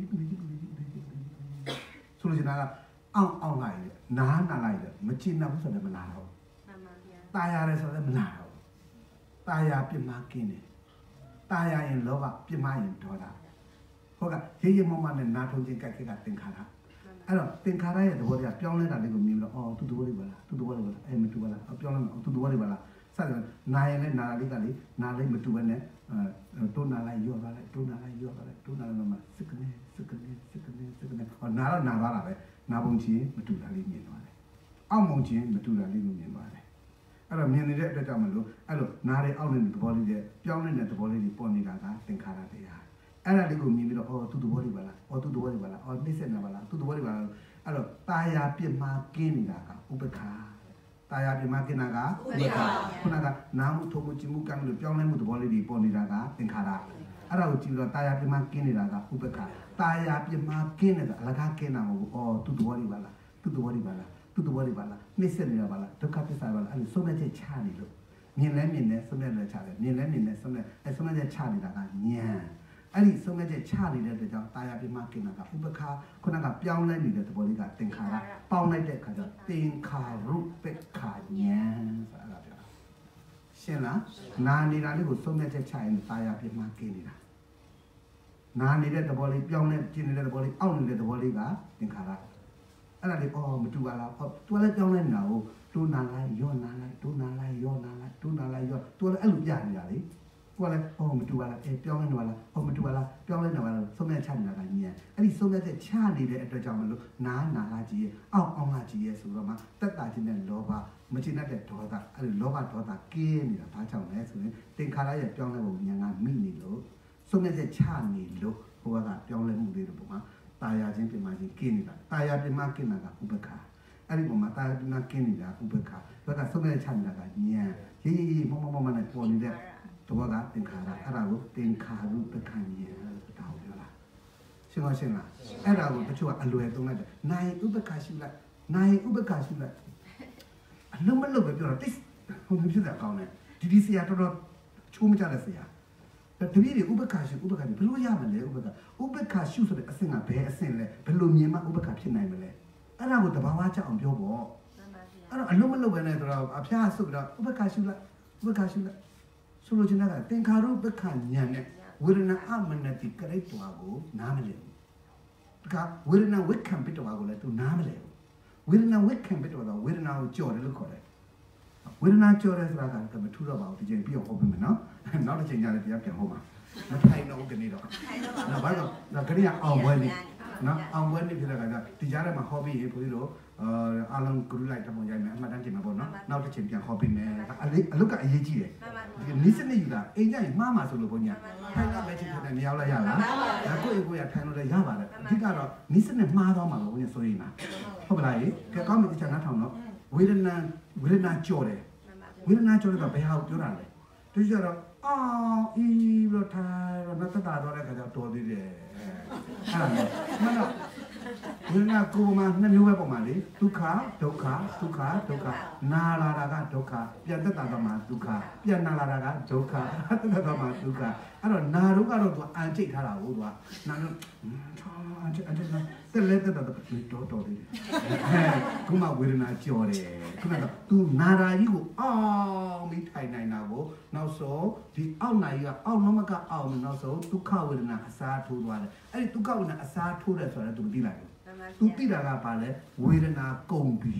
ဆိုလို့ရှိရင်အောက်လိုက်နားလိုက်မချင်တော့ဘူးဆိုတော့မနာတော့ตายရတယ်ဆိုတော့မနာတော့ตายရပြမကင်းတယ်ตายရင်လောဘပြမရင်ဒေါသဟုတ်ကရေမောမနဲ့နာထုံချင်းကြိုက်ကသင်္ခါရအဲ့တော့သင်္ခါရရဲ့သဘောတရားပြောင်းလဲတာလေးကိုမြင်ပြီးတော့အော်သူ့သဘောလေးပါလားအဲ့မတူပါလားပြောင်းလဲသူ့သဘောလေးပါလားစတယ်နာရင်လည်းနာလေးကလေနာလေးမတူဘဲနဲ့တိုးနာလိုက်ရောသွားလိုက်တိုးနာလိုက်မှစကနေဟောနာတော့နာသွားတာပဲနာပုံချင်းမတူတာလေးမြင်သွားတယ်အောက်မုံချင်းမတူတာလေးကိုမြင်သွားတယ်အဲ့တော့မြင်နေတဲ့အတွက်ကြောင့်မလို့အဲ့လိုနားတဲ့အောက်နေတဲ့သဘောလေးတွေပြောင်းနေတဲ့သဘောလေးတွေပေါ်နေတာကသင်္ခါရတရားအဲ့ဒါလေးကိုမြင်ပြီးတော့သူ့သဘောလေးပါလားသူ့သဘောလေးပါလားနှိမ့်ဆက်နေပါလားသူ့သဘောလေးပါလားအဲ့တော့ตาယာပြမကင်းနေတာကဥပ္ပခါตาယာပြမကင်းတာကဥပ္ပခါခုနကနာမှုထုံမှုจิမှုကံလို့ပြောင်းလဲမှုသဘောလေးတွေပေါ်နေတာကသင်္ခါရအဲ့ဒါကိုကြည့်ပြီးတော့ตาယာပြမကင်းနေတာကဥပ္ပခါตาယာပြမကင်းနေတာအလကားကင်းတာမဟုတ်ဘူးသူ့သဘောလေးပါလားနှိမ့်ဆက်နေတာပါလားဒုက္ခသစ္စာပါလားအဲ့လိုဆုံးဖြတ်ချက်ချနေလို့မြင်လဲဆုံးဖြတ်ချက်ချတယ်မြင်လဲဆုံးဖြတ်ဆုံးဖြတ်ချက်ချနေတာကဉာဏ်အဲ့ဒီဆုံးဖြတ်ချက်ချနေတဲ့အတွက်ကြောင့်တာယာပြမကင်းတာကဥပ္ပခါခုနကပြောင်းလဲနေတဲ့သဘောလေးကသင်္ခါရပေါင်းလိုက်တဲ့အခါကျတော့သင်္ခါရုပ္ပခါဉာဏ်ဆိုတာပြောတာရှင်းလားနာနေတာလေးကိုဆုံးဖြတ်ချက်ချရင်တာယာပြမကင်းနေတာနာနေတဲ့သဘောလေးပြောင်းလဲကျင်နေတဲ့သဘောလေးအောက်နေတဲ့သဘောလေးကသင်္ခါရအဲ့ဒါလေးမတူပါလားသူလည်းပြောင်းလဲနေတာကိုတိုးနာလိုက်ရောနာလိုက်တိုးနာလိုက်ရောနာလိုက်တိုးနာလိုက်ရောသူလည်းအဲ့လိုပြနေတာလေကိုကလည်းအော်မတူပါလားပြောင်းလဲနေပါလားအော်မတူပါလားပြောင်းလဲနေပါလားဆုံးဖြတ်ချနေတာကညံအဲ့ဒီဆုံးဖြတ်ချက်ချနေတဲ့အတွက်ကြောင့်မလို့နာလာကြီးရဲ့အောင်လာကြီးရဲ့ဆိုတော့မှတက်တာချင်းတဲ့လောဘမချင်တတ်တဲ့ဒေါသအဲ့ဒီလောဘဒေါသကင်းနေတာဘာကြောင့်လဲဆိုရင်သင်္ခါရရဲ့ပြောင်းလဲပုံဉာဏ်ကမိနေလို့ဆုံးဖြတ်ချက်ချနေလို့ဘုရားကပြောင်းလဲမှုတွေပုံမှာတာယာချင်းပြင်မာချင်းကင်းနေတာတာယာပြင်မာကင်းတာကဥပ္ပခါအဲ့ဒီပုံမှာတာယာပြင်မာကင်းနေတာဥပ္ပခါဘက်ကဆုံးဖြတ်ချက်ချနေတာကဉာဏ်ရေးမနဲ့ပေါ်နေတဲ့တော့ကသင်္ခါရအဲ့ဒါကိုသင်္ခါရုပ္ပခဏ်ဉာဏ်လို့တောင်းပြောလားရှင်းလားအဲ့ဒါကိုတချို့ကအလွယ်သုံးလိုက်တယ်နိုင်ဥပ္ပခါရှိလိုက်နိုင်ဥပ္ပခါရှိလိုက်အလုံးမလုံးပဲပြောတော့တိတ်ဟိုဖြစ်တာကောင်းတယ်ဒီဆရာတော်ချိုးမကြတဲ့ဆရာတပည့်တွေဥပ္ပခါရှိဘယ်လိုရမလဲဥပ္ပခါရှုဆိုတဲ့အဆင့်ကဘယ်အဆင့်လဲဘယ်လိုမြင်မှဥပ္ပခါဖြစ်နိုင်မလဲအဲ့ဒါကိုတဘာဝချအောင်ပြောပေါ့အဲ့တော့အလုံးမလုံးပဲနဲ့ဆိုတော့အဖျားဆုပ်တော့ဥပ္ပခါရှုလိုက်ဆိုလိုချင်တာကသင်္ခါရုပ္ပခဏ်ဉာဏ်နဲ့ဝေဒနာအမနတိကရိတ္တဝါကိုနားမလည်ဘူးဒါကဝေဒနာဝိက္ခံပိတ္တဝါကိုလည်းသူနားမလည်ဘူးဝေဒနာဝိက္ခံပိတ္တဝါကဝေဒနာကိုကြော်တယ်လို့ခေါ်တယ်ဝေဒနာကြော်တယ်ဆိုတာကမထူတော့ပါဘူးဒီချိန်ပြီးတော့ဟောပြမယ်နော်နောက်တစ်ချိန်ကျရင်ပြန်ဟောမှာမထိုင်တော့ကနေတော့နောက်ဘာလို့ခရီးအောင်ပွဲနေနော်အောင်ပွဲနေဖြစ်တဲ့ကဒီကြားထဲမှာဟောပြီးရင်ဘုရားတို့အားလုံးဂရုလိုက်တပုံရိုက်မယ်အမှတ်တမ်းတင်မှာပေါ့နော်နောက်တစ်ချိန်ပြန်ဟောပြီးမယ်အလုကအရေးကြီးတယ်နိစနစ်ယူတာအိမ်ကျရင်မှားမှာဆိုလို့ဘုညာထိုင်တော့ပဲချင်းတဲ့နေရာလိုက်ရလားကိုယ့်ကိုယ်ထိုင်လို့လည်းရပါတယ်အဓိကတော့နိစနစ်မှားသွားမှာလို့ဘုညာဆိုရင်လားဟုတ်ပါလားကဲကောင်းပြီတစ်ချက်နားထောင်တော့ဝေဒနာကြော်တယ်ဝေဒနာကြော်တယ်ကဘယ်ဟာကိုပြောတာလဲသူကြတော့အေးဘလို့ထားတော့နတ်တာတော့လည်းကြောက်တော်သေးတယ်အဲ့ဒါမနော်ဝိညာဉ်ကိုမှနှစ်မျိုးပဲပုံမှာလေဒုက္ခဒုက္ခနာလာတာကဒုက္ခပြန်သက်တာတော့မှဒုက္ခပြန်နာလာတာကဒုက္ခသက်တာတော့မှဒုက္ခအဲ့တော့နာတို့ကတော့သူအန်ချိတ်ထားတာကိုသူကနာတို့အန်ချိတ်တက်လက်တက်တော့တော်သေးတယ်ခုမှဝေဒနာကြော်တယ်ခုနကသူနာရာကြီးကိုအောင်ပြီးထိုင်နိုင်တာကိုနောက်ဆုံးဒီအောက်နာကြီးကအောက်နမကအောက်နောက်ဆုံးဒုက္ခဝေဒနာအစားထိုးသွားတယ်အဲ့ဒီဒုက္ခဝေဒနာအစားထိုးတယ်ဆိုတော့သူမသိလိုက်ဘူးသူသိတာကပါလဲဝေဒနာကုန်ပြီ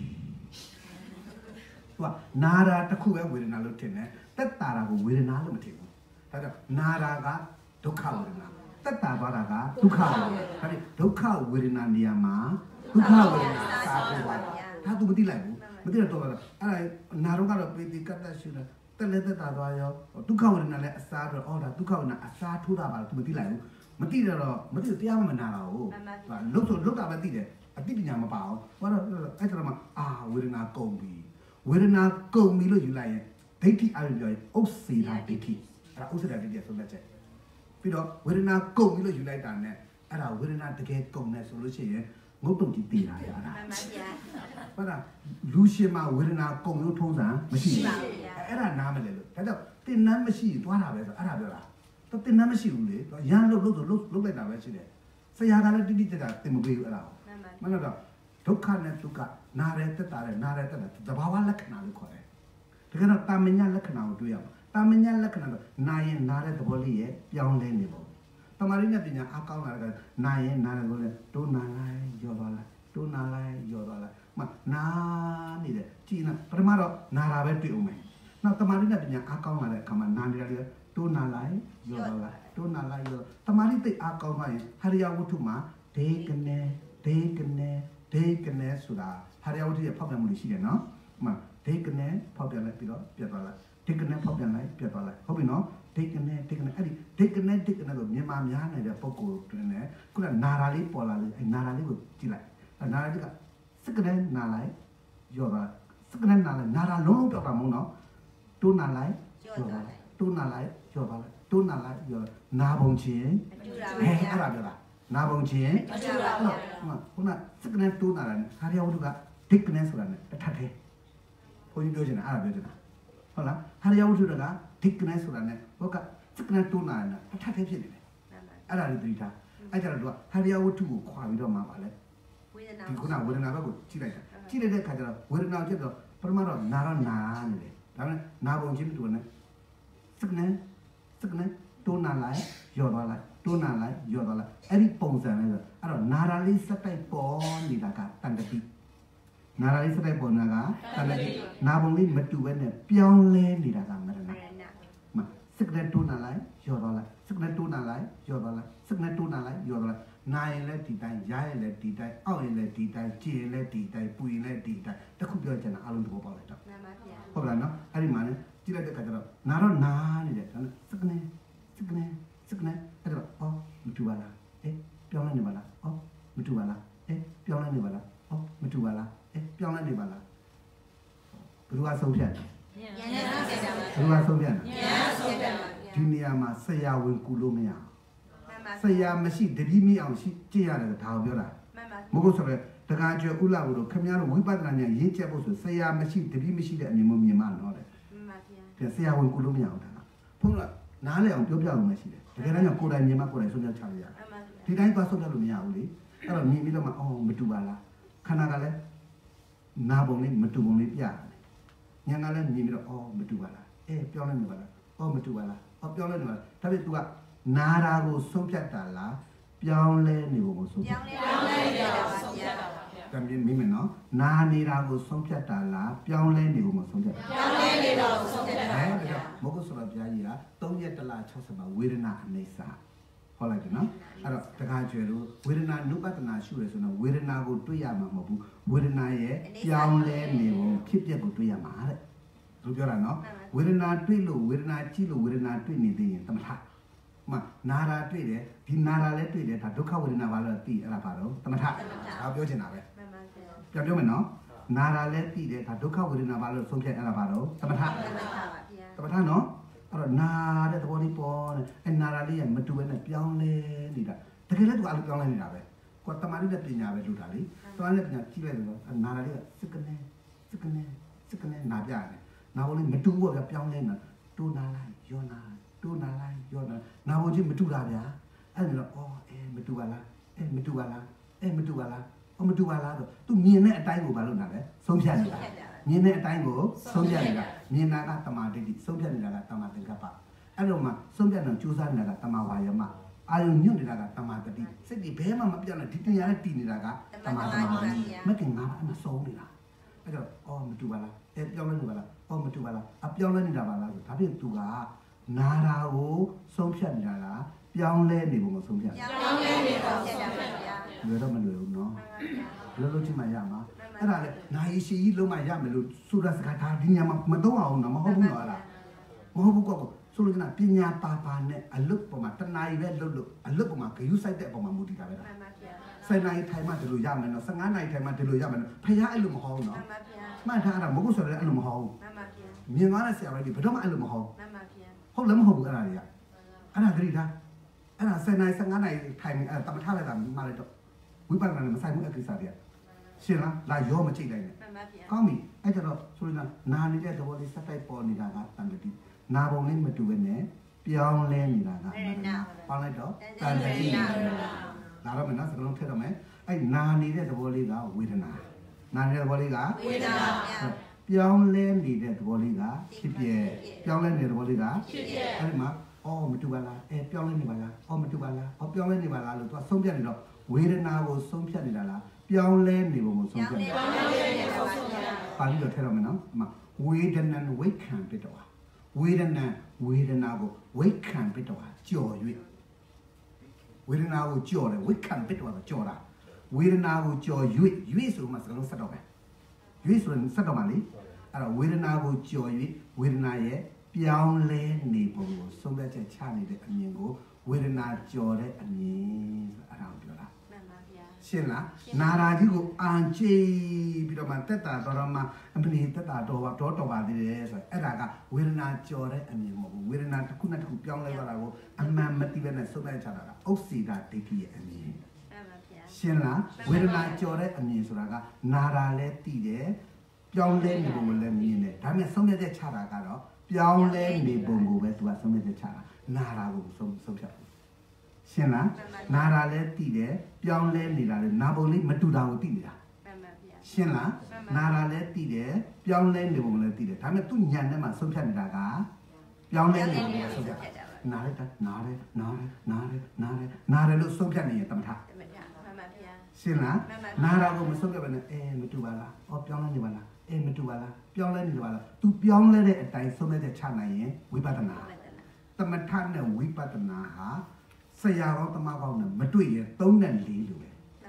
သူကနာရာတစ်ခုပဲဝေဒနာလို့ထင်တယ်တက်တာကိုဝေဒနာလို့မထင်ဘူးဒါကြောင့်နာရာကဒုက္ခဝေဒနာတက်တာသွားတာကဒုက္ခဝေဒနာဒါဖြင့်ဒုက္ခဝေဒနာနေရာမှာဒုက္ခဝေဒနာစားထိုးသွားတာဒါသူမသိလိုက်ဘူးမသိတော့အဲ့ဒါနာရောကတော့ပေတိကတ္တရှိတယ်တက်လက်တက်တာသွားရောဒုက္ခဝေဒနာလည်းအစားတော့ဒါဒုက္ခဝေဒနာအစားထိုးတာပါလို့သူမသိလိုက်ဘူးမသိတော့တရားမနာတာဟုတ်လုတ်တာပဲသိတယ်အသိပညာမပါအောင်ဘာလို့အဲ့ဒါမှဝေဒနာကုန်ပြီလို့ယူလိုက်ရင်ဒိဋ္ဌိအရင်ပြောရင်ဥစ္စေတာဒိဋ္ဌိအဲ့ဒါဥစ္စေတာဒိဋ္ဌိဆိုတဲ့ချက်ပြီးတော့ဝေဒနာကုန်ပြီလို့ယူလိုက်တာ ਨੇ အဲ့ဒါဝေဒနာတကယ်ကုန်တယ်ဆိုလို့ရှိရင်ငုတ်တုတ်ကြီးတည်လာရတာဟုတ်လားလူရှင်မှာဝေဒနာကုန်လို့ထုံးစံမရှိဘူးအဲ့ဒါနားမလဲလို့ဒါကြောင့်တင်နှမ်းမရှိသွားတာပဲဆိုအဲ့ဒါပြောတာတော့တင်နှမ်းမရှိဘူးလေရမ်းလို့လိုက်တာပဲရှိတယ်ဆရာကလည်းတိတိကျကျသင်မပေးဘူးအဲ့ဒါမဟုတ်တော့ဒုက္ခနဲ့ဒုက္ခနာရဲတက်တာသဘာဝလက္ခဏာလို့ခေါ်တယ်ဒါကတော့တာမညာလက္ခဏာကိုတွေ့ရမှာတာမညာလက္ခဏာတော့နာရင်နာတဲ့သဘောလေးရဲ့ပြောင်းလဲနေပုံတမာရင်းနဲ့ပညာအကောင်းလာတဲ့နာရင်နာတယ်လို့လေတိုးနာလိုက်ရောသွားလိုက်တိုးနာလိုက်ရောသွားလိုက်နာနေတယ်ကြည်နာပထမတော့နာတာပဲတွေ့အောင်မယ်နောက်တမာရင်းနဲ့ပညာအကောင်းလာတဲ့အခါမှာနာနေတာလေတိုးနာလိုက်ရောသွားလိုက်တိုးနာလိုက်ရောတမာရင်းသိအကောင်းသွားရင်ဟရိယဝတ္ထုမှာဒေကနေဆိုတာဟရိယဝတ္ထုရဲ့ဖောက်ပြန်မှုတွေရှိတယ်နော်ဒေကနေဖောက်ပြန်လိုက်ပြီးတော့ပြတ်သွားလိုက်ဒေကနေဖောက်ပြန်လိုက်ပြတ်သွားလိုက်ဟုတ်ပြီနော်ဒေကနေအဲ့ဒီဒေကနေလို့မြန်မာများနေတဲ့ပုံကိုတွင်နေခုနနာရာလေးပေါ်လာလေအဲ့နာရာလေးကိုကြည့်လိုက်နာရာလေးကစကနေနာလိုက်ရောတာစကနေနာလိုက်နာရာလုံးပြောက်တာမဟုတ်နော်တိုးနာလိုက်ရောတာတိုးနာလိုက်ရောတာတိုးနာလိုက်ရောနာပုံချင်းအဲ့ဒါပြောတာနာပုံချင်းခုနစကနေတိုးနာတယ်ဟာရယဝတ္ထုကဒေကနေဆိုတာနဲ့တစ်ထပ်သေးဘုန်းကြီးပြောချင်တာအဲ့ဒါပြောချင်တာဟုတ်လားဟာရယဝတ္ထုကဒီကနေဆိုတာနဲ့ဟိုကစကနတိုးနာတာတစ်ထပ်သေးဖြစ်နေတယ်အဲ့ဒါလေးသတိထားအဲ့ကြတော့ဟာရယဝတ္ထုကိုခွာပြီးတော့မှပါလေဒီခုနဝေဒနာဘက်ကိုကြည့်လိုက်တဲ့ခါကျတော့ဝေဒနာဖြစ်တော့ပထမတော့နာနေတယ်ဒါပေမဲ့နာပုံချင်းတူနဲ့စကနတိုးနာလိုက်ရောသွားလိုက်တိုးနာလိုက်ရောသွားလိုက်အဲ့ဒီပုံစံလေးဆိုအဲ့တော့နာရာလေးစက်တိုက်ပေါ်နေတာကတန်တတိနာရာလေးစက်တိုက်ပေါ်နေတာကတန်တတိနာပုံလေးမတူဘဲနဲ့ပြောင်းလဲနေတာကမရဏစสึกในตู้นั่นไรย่อตัวละสึกในตู้นั่นไรย่อตัวละสึกในตู้นั่นไรย่อตัวละนายและตีใจย้ายและตีใจเอาและตีใจเจและตีใจปุยและตีใจแต่คุณเดียวจะน่าอารมณ์ตัวเปล่าเลยจ้ะเพราะอะไรเนาะอะไรมาเนี่ยที่เราจะกันจะนาเรานานี่เด็กนะสึกเนี่ยสึกเนี่ยสึกเนี่ยอะไรแบบอ๋อมุตุบาลาเอ๊ะเปียวนั่นนี่บาลาอ๋อมุตุบาลาเอ๊ะเปียวนั่นนี่บาลาอ๋อมุตุบาลาเอ๊ะเปียวนั่นนี่บาลาบรูว่าส่งเพียรบรูว่าส่งเพียรที่นี่มาเสียวันกุลไม่เอาเสียไม่ใช่เดี๋ยวมีเอาสิเจียอะไรก็ท้าวเดียวละมกุศลแต่การเจออุลาบุรุษขมิ้นเราวิปัสสนาเนี่ยยิ่งเจ็บปวดเสียไม่ใช่เดี๋ยวไม่ใช่เดี๋ยวมีมันมีมันเนาะเลยแต่เสียวันกุลไม่เอาท่านพวกเราน้าเลยเอาเปรี้ยวๆไม่ใช่เลยแต่การนั้นกูได้มีมากกูได้ส่วนใหญ่ชาวเลยที่ได้ก็ส่วนใหญ่เราไม่เอาเลยแต่เรามีเรามาอ๋อมาดูบาลาขนาดกันเลยน้าบงนี่มาดูบงนี่พิจารณายังงั้นเลยมีเราอ๋อมาดูบาลาเอ๊ะเปรี้ยวนั่นนี่บาลาอ๋อมาดูบาลาอ๋อเปรี้ยวนั่นนี่บาลาถ้าเป็นตัวนาราโกส่งจัดตาละเปรี้ยวเล่นี่โกส่งจัดจำเป็นมีมั้ยเนาะนานีราโกส่งจัดตาละเปรี้ยวเล่นี่โกส่งจัดมกุศลပြားကြီးက3ရက်တလ60ပါဝေဒနာအနေစာဟောလိုက်တယ်နော်အဲ့တော့တခါကျွဲလို့ဝေဒနာနုပတနာရှုရဆိုတော့ဝေဒနာကိုတွေ့ရမှာမဟုတ်ဘူးဝေဒနာရဲ့ပြောင်းလဲနေပုံဖြစ်ပျက်ကိုတွေ့ရမှာတဲ့သူပြောတာနော်ဝေဒနာတွေ့လို့ဝေဒနာကြည့်လို့ဝေဒနာတွေ့နေသေးရင်သမထမနာရာတွေ့တယ်ဒီနာရာလည်းတွေ့တယ်ဒါဒုက္ခဝေဒနာပါလို့သိအဲ့ဒါပါတော့သမထဒါပြောချင်တာပဲပြန်ပြောမယ်နော်နာရာလည်းသိတယ်ဒါဒုက္ခဝေဒနာပါလို့ဆုံးဖြတ်အဲ့ဒါပါတော့သမထသမထနော်အဲ့တော့နာတဲ့သဘောလေးပေါ်တယ်အဲ့နာရာလေးကမတူဘဲနဲ့ပြောင်းလဲနေတာတကယ်လည်းသူအဲ့လိုပြောင်းလဲနေတာပဲကိုယ်တမာရီနဲ့ပညာပဲလုပ်တာလေတမာရီနဲ့ပညာကြည့်လိုက်လို့နာရာလေးကစကနေနာပြတယ်နာဘုံလေးမတူဘူးဗျပြောင်းလဲနေတာတူနာလိုက်ယောနာတူနာလိုက်ယောနာနာဘုံချင်းမတူတာဗျာအဲ့ဒါတော့အော်မတူပါလားမတူပါလားမတူပါလားမတူပါလားတော့သူမြင်တဲ့အတိုင်းကိုဘာလုပ်တာလဲဆုံးဖြတ်နေတာမြင်တဲ့အတိုင်းကိုဆုံးဖြတ်နေတာမြင်တာကတမာဒိဋ္ဌိဆုံးဖြတ်နေတာကတမာသင်္ကပ္ပအဲ့လိုမှဆုံးဖြတ်နေကြိုးစားနေတာကတမာဝါယမအာယုံညွတ်နေတာကတမာတတိစိတ်ဒီဘဲမှမပြောင်းနဲ့ဒီတရားနဲ့တည်နေတာကတမာတမာမကင်ငါအမဆုံးနေတာအဲ့တော့အော်မတူပါလားပြောင်းလဲနေပါလားအော်မတူပါလားအပြောင်းလဲနေတာပါလားဆိုဒါဖြင့်သူကနာတာကိုဆုံးဖြတ်နေတာလားပြောင်းလဲနေပုံကိုဆုံးဖြတ်ပြောင်းလဲနေပုံဆုံးဖြတ်ပါဗျာလွယ်တော့မလွယ်ဘူးနော်လွယ်လို့ချင်းမှရမှာအဲ့ဒါလေနိုင်ရှိကြီးလုံးမရမယ်လို့ဆိုတာစကားဒါဒီညမှာမတော့အောင်နော်မဟုတ်ဘူးနော်အဲ့ဒါမဟုတ်ဘူးကောဆိုလို့ကပညာပါနဲ့အလုတ်ပေါ်မှာတဏှာကြီးပဲလုတ်လို့အလုတ်ပေါ်မှာဂယုစိုက်တဲ့အပေါ်မှာမူတည်တာပဲလားမှန်ပါဗျာ7နိုင်ထိုင်မှဒီလိုရမယ်နော်15နိုင်ထိုင်မှဒီလိုရမယ်နော်ဖခင်အဲ့လိုမဟုတ်ဘူးနော်မှန်ပါဗျာမှန်ထားတာမဟုတ်ဆိုတော့အဲ့လိုမဟုတ်ဘူးမှန်ပါဗျာမြင်သွားတဲ့ဆရာမကြီးဘယ်တော့မှအဲ့လိုမဟုတ်မှန်ပါဗျာဟုတ်လည်းမဟုတ်ဘူးအဲ့ဒါတွေကအဲ့ဒါဂရိတာအဲ့ဒါ7နိုင်15နိုင်ထိုင်တမထားလိုက်တာမှလည်းတော့ဝိပဿနာနဲ့မဆိုင်ဘူးအကိစ္စတွေကရှင်းလားလာရောမချိတ်လိုက်နဲ့မှန်ပါဗျာကောင်းပြီအဲ့တော့ဆိုရင်နာနေတဲ့သဘောလေးစက်တိုက်ပေါ်နေတာကတန်တတိနာပုံလေးမတူဘဲနဲ့ပြောင်းလဲနေတာကမှန်တယ်ပေါင်းလိုက်တော့တန်တတိလာတော့မနော်စကလုံးထည့်တော့မယ်အဲ့နာနေတဲ့သဘောလေးကဝေဒနာနာနေတဲ့သဘောလေးကဝေဒနာပြောင်းလဲနေတဲ့သဘောလေးကဖြစ်ပြပြောင်းလဲနေတဲ့သဘောလေးကဖြစ်ပြအဲ့ဒီမှာအော်မတူပါလားပြောင်းလဲနေပါလားအော်မတူပါလားအော်ပြောင်းလဲနေပါလားလို့သူကဆုံးဖြတ်နေတော့ဝေဒနာကိုဆုံးဖြတ်နေတာလားပြောင်းလဲနေပုံကိုဆုံးဖြတ်နေတာပါဠိတော်ထဲတော့မယ်နော်ဝေဒနာဝိခံပတ္တဝါဝေဒနာကိုဝိခံပတ္တဝါကြော်၍ဝေဒနာကိုကြော်တယ်ဝိခံပတ္တဝါကိုကြော်တာဝေဒနာကိုကြော်၍ဆိုမှစကားလုံးဆက်တော့မယ်၍ဆိုရင်ဆက်တော့မှလေအဲ့တော့ဝေဒနာကိုကြော်၍ဝေဒနာရဲ့ပြောင်းလဲနေပုံကိုဆုံးဖြတ်ချက်ချနေတဲ့အမြင်ကိုဝေဒနာကြော်တဲ့အမြင်ဆိုအဲ့ဒါကိုပြောတာမှန်ပါဗျာရှင်းလားနာရာကြီးကိုအာန်ချေပြီးတော့မှတက်တာတော်မှအမလီတက်တာတော်ပါသေးတယ်ဆိုအဲ့ဒါကဝေဒနာကြော်တဲ့အမြင်မဟုတ်ဘူးဝေဒနာတစ်ခုနဲ့တစ်ခုပြောင်းလဲသွားတာကိုအမှန်မသိဘဲနဲ့ဆုံးဖြတ်ချတာကဥစ္စေတာဒိဋ္ဌိရဲ့အမြင်မှန်ပါဗျာရှင်းလားဝေဒနာကြော်တဲ့အမြင်ဆိုတာကနာရာလည်းသိတယ်ပြောင်းလဲနေပုံကိုလည်းမြင်တယ်ဒါပေမဲ့ဆုံးဖြတ်ချက်ချတာကတော့ပြောင်းလဲနေပုံကိုပဲသူကဆုံးဖြတ်ချက်ချတာနာရာကိုဆုံးဖြတ်ရှင်းလားနာရာလည်းသိတယ်ပြောင်းလဲနေတာလေနာပုံလေးမတူတာကိုသိနေတာမှန်ပါဗျာရှင်းလားနာရာလည်းသိတယ်ပြောင်းလဲနေပုံလည်းသိတယ်ဒါပေမဲ့သူညံထဲမှာဆုံးဖြတ်နေတာကပြောင်းလဲနေပုံကိုဆုံးဖြတ်နားလိုက်နားလို့ဆုံးဖြတ်နေရင်တမထမှန်ပါဗျာရှင်းလားနာရာကိုမဆုံးဖြတ်ဘဲနဲ့မတူပါလားပြောင်းလဲနေပါလားမတူပါလားပြောင်းလဲနေပါလား तू ပြောင်းလဲတဲ့အတိုင်းဆုံးဖြတ်ချက်ချနိုင်ရင်ဝိပဿနာတမထနဲ့ဝိပဿနာဟာဆရာကောင်းတမကောင်းနဲ့မတွေ့ရင်3နဲ့4လို့ပဲ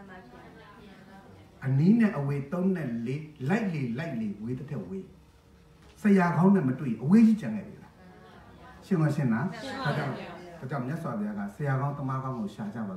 အနည်းနဲ့အဝေး3နဲ့4လိုက်လေဝေးတစ်ထက်ဝေးဆရာကောင်းနဲ့မတွေ့အဝေးကြီးကြံခဲ့ပြီလားရှင်းမရှင်းလားဒါကြောင့်မြတ်စွာဘုရားကဆရာကောင်းတမကောင်းကိုရှာကြပါ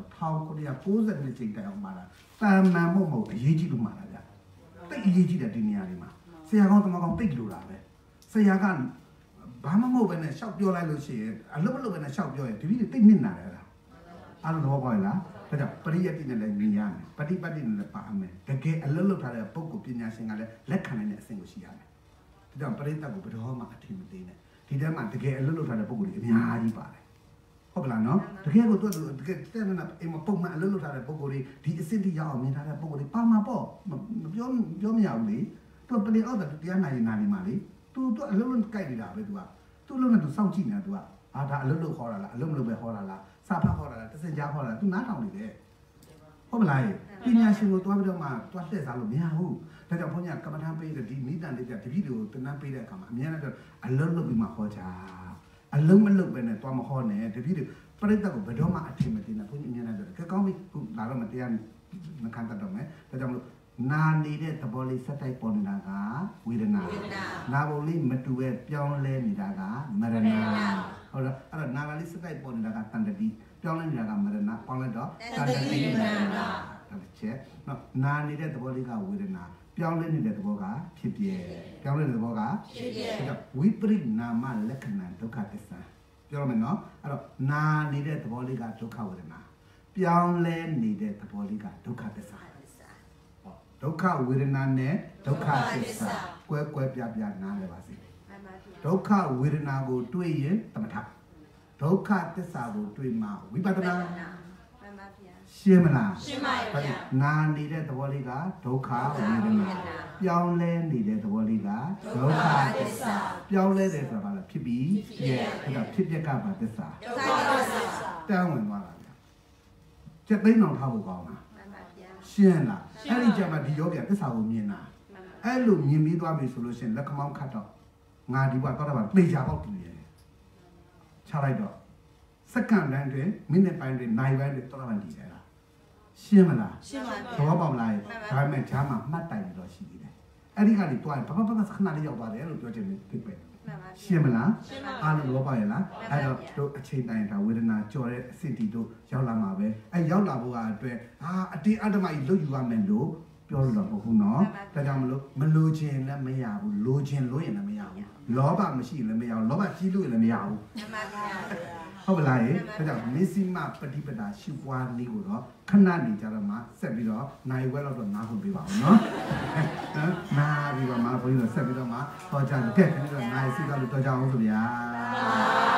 1992ချိန်တိုင်အောင်မှာတာတာမန်မဟုတ်အရေးကြီးလို့မှာတာဗျတိတ်အရေးကြီးတယ်ဒီနေရာလေးမှာဆရာကောင်းတမကောင်းတိတ်လို့တာပဲဆရာကဘာမှမဟုတ်ပဲနဲ့ရှောက်ပြောလိုက်လို့ရှိရင်အလုပ်မလုပ်ပဲနဲ့ရှောက်ပြောရင်ဒီလိုတိတ်နစ်နာတယ်လားအားလုံးတော့ပါလားဒါကြောင့်ပရိယတ်တိနဲ့လည်းညီရမယ်ပฏิပတ်တိနဲ့လည်းပါမယ်တကယ်အလုပ်လုပ်ထားတဲ့ပုဂ္ဂိုလ်ပညာရှင်ကလည်းလက်ခံနိုင်တဲ့အဆင့်ကိုရှိရမယ်ဒါကြောင့်ပရိသတ်ကိုဘယ်တော့မှအထင်မသေးနဲ့ဒီထဲမှာတကယ်အလုပ်လုပ်ထားတဲ့ပုဂ္ဂိုလ်တွေအများကြီးပါတယ်ဟုတ်ကလားနော်တကယ်ကိုသူတကယ်တဲ့နဲ့အိမ်မှာပုံမှန်အလုပ်လုပ်ထားတဲ့ပုဂ္ဂိုလ်တွေဒီအဆင့်တိရအောင်မြင်ထားတဲ့ပုဂ္ဂိုလ်တွေပါမှာပေါ့မပြောမရဘူးလေသူပလင်အောက်တဲ့တရားနိုင်နေမှာလေသူအလုပ်လုပ်ကြိုက်နေတာပဲသူကသူ့လုံးနဲ့သူစောင့်ကြည့်နေတာသူကအာဒါအလုပ်လုပ်ခေါ်တာလားအလုပ်မလုပ်ပဲခေါ်တာလားစာဖတ်ခေါ်တာလားတစင်ကြားခေါ်တာလားသူနားထောင်နေတယ်ဟုတ်မလားပညာရှင်ကိုတွားပြီးတော့မှတွားလှည့်စားလို့မရဘူးဒါကြောင့်ဘုန်းကြီးကမ္မထမ်းပေးတဲ့ဒီမိတန်လေးပြတပည့်တွေကိုတန်းပေးတဲ့အခါမှာအများနဲ့တော့အလုပ်လုပ်ပြီးမှဟောကြအလုံးမလုပ်ပဲနဲ့တွားမဟောနဲ့တပည့်တွေပရိသတ်ကိုဘယ်တော့မှအထင်မသေးနဲ့ဘုန်းကြီးအများနဲ့ပြောတယ်ကောင်းပြီခုလာတော့မတရားမခံတတ်တော့မယ်ဒါကြောင့်မလို့နာနေတဲ့သဘောလေးစက်တိုက်ပေါ်နေတာကဝေဒနာနာပုံလေးမတူပဲပြောင်းလဲနေတာကမရဏဟုတ်လားအဲ့တော့နာကလေးစက်တိုက်ပေါ်နေတာကတန်တတိပြောင်းလဲနေတာကမရဏပေါင်းလိုက်တော့တန်တတိမရဏဒါချက်နော်နာနေတဲ့သဘောလေးကဝေဒနာပြောင်းလဲနေတဲ့သဘောကဖြစ်ပြဲပြောင်းလဲတဲ့သဘောကဖြစ်ပြဲဝိပရိနာမလက္ခဏာဒုက္ခသစ္စာပြောရမယ်နော်အဲ့တော့နာနေတဲ့သဘောလေးကဒုက္ခဝေဒနာပြောင်းလဲနေတဲ့သဘောလေးကဒုက္ခသစ္စာဒုက္ခဝေဒနာနဲ့ဒုက္ခသစ္စာကွဲပြားနားလည်ပါစေဒုက္ခဝေဒနာကိုတွေးရင်သမထဒုက္ခသစ္စာကိုတွေးမှဝိပဿနာရှင်းမလားရှင်းပါရဲ့နာနေတဲ့သဘောလေးကဒုက္ခဝေဒနာပြောင်းလဲနေတဲ့သဘောလေးကဒုက္ခသစ္စာပြောင်းလဲတယ်ဆိုတာကဖြစ်ပြီးရဲ့အဲ့ဒါဖြစ်ပြက်ကပါသစ္စာဒုက္ခသစ္စာတောင်းဝင်သွားတာဗျကျက်သိန်းအောင်ထားဖို့ကောင်းလားရှင်းလားအဲ့ဒီကြမှာဒီယောဂီသစ္စာကိုမြင်တာအဲ့လိုမြင်ပြီးသွားပြီဆိုလို့ရှိရင်လက်ခမောင်းခတ်တော့ငါဒီဘက်တော့ပါသေချာပေါက်တည်တယ်ချလိုက်တော့စက္ကန့်တိုင်းတွင်မိနစ်ပိုင်းတွင်နိုင်ပိုင်းတွင်တော့မှတည်တယ်လားရှင်းမလားရှင်းပါပြီသဘောပေါက်လားဒါပေမဲ့ဈာမှာမှတ်တိုင်ပြီးတော့ရှိသေးတယ်အဲ့ဒီကနေတွားရင်ဘာစခဏလေးရောက်သွားတယ်လို့ပြောချင်တယ်ဖြစ်ပဲရှင်းမလားအားလုံးသဘောပေါက်ရဲ့လားအဲ့တော့တို့အချိန်တိုင်းဒါဝေဒနာကြော်တဲ့အစစ်တီတို့ရောက်လာမှာပဲအဲ့ရောက်လာဖို့ကအတွက်အတင်းအဓမ္မကြီးလွတ်ယူရမယ်လို့ပြောလို့တော့မဟုတ်ဘူးနော်ဒါကြောင့်မလို့မလိုချင်လည်းမရဘူးလိုချင်လို့ရင်လည်းမရဘူးလောဘမရှိရင်လည်းမရဘူးလောဘကြီးလို့ရင်လည်းမရဘူးမှန်ပါဗျာဟုတ်ပါလားဒါကြောင့်မစ္စည်းမပฏิပဒါရှုပွားနည်းကိုတော့ခဏနေကြတော့မှဆက်ပြီးတော့နိုင်ဝဲတော့နားခွင့်ပေးပါဦးနော်နားပြီးတော့မှဘုန်းကြီးတို့ဆက်ပြီးတော့မှဟောကြတယ်ကဲပြီးတော့နိုင်စီတော့တော်ကြအောင်ဆိုဗျာ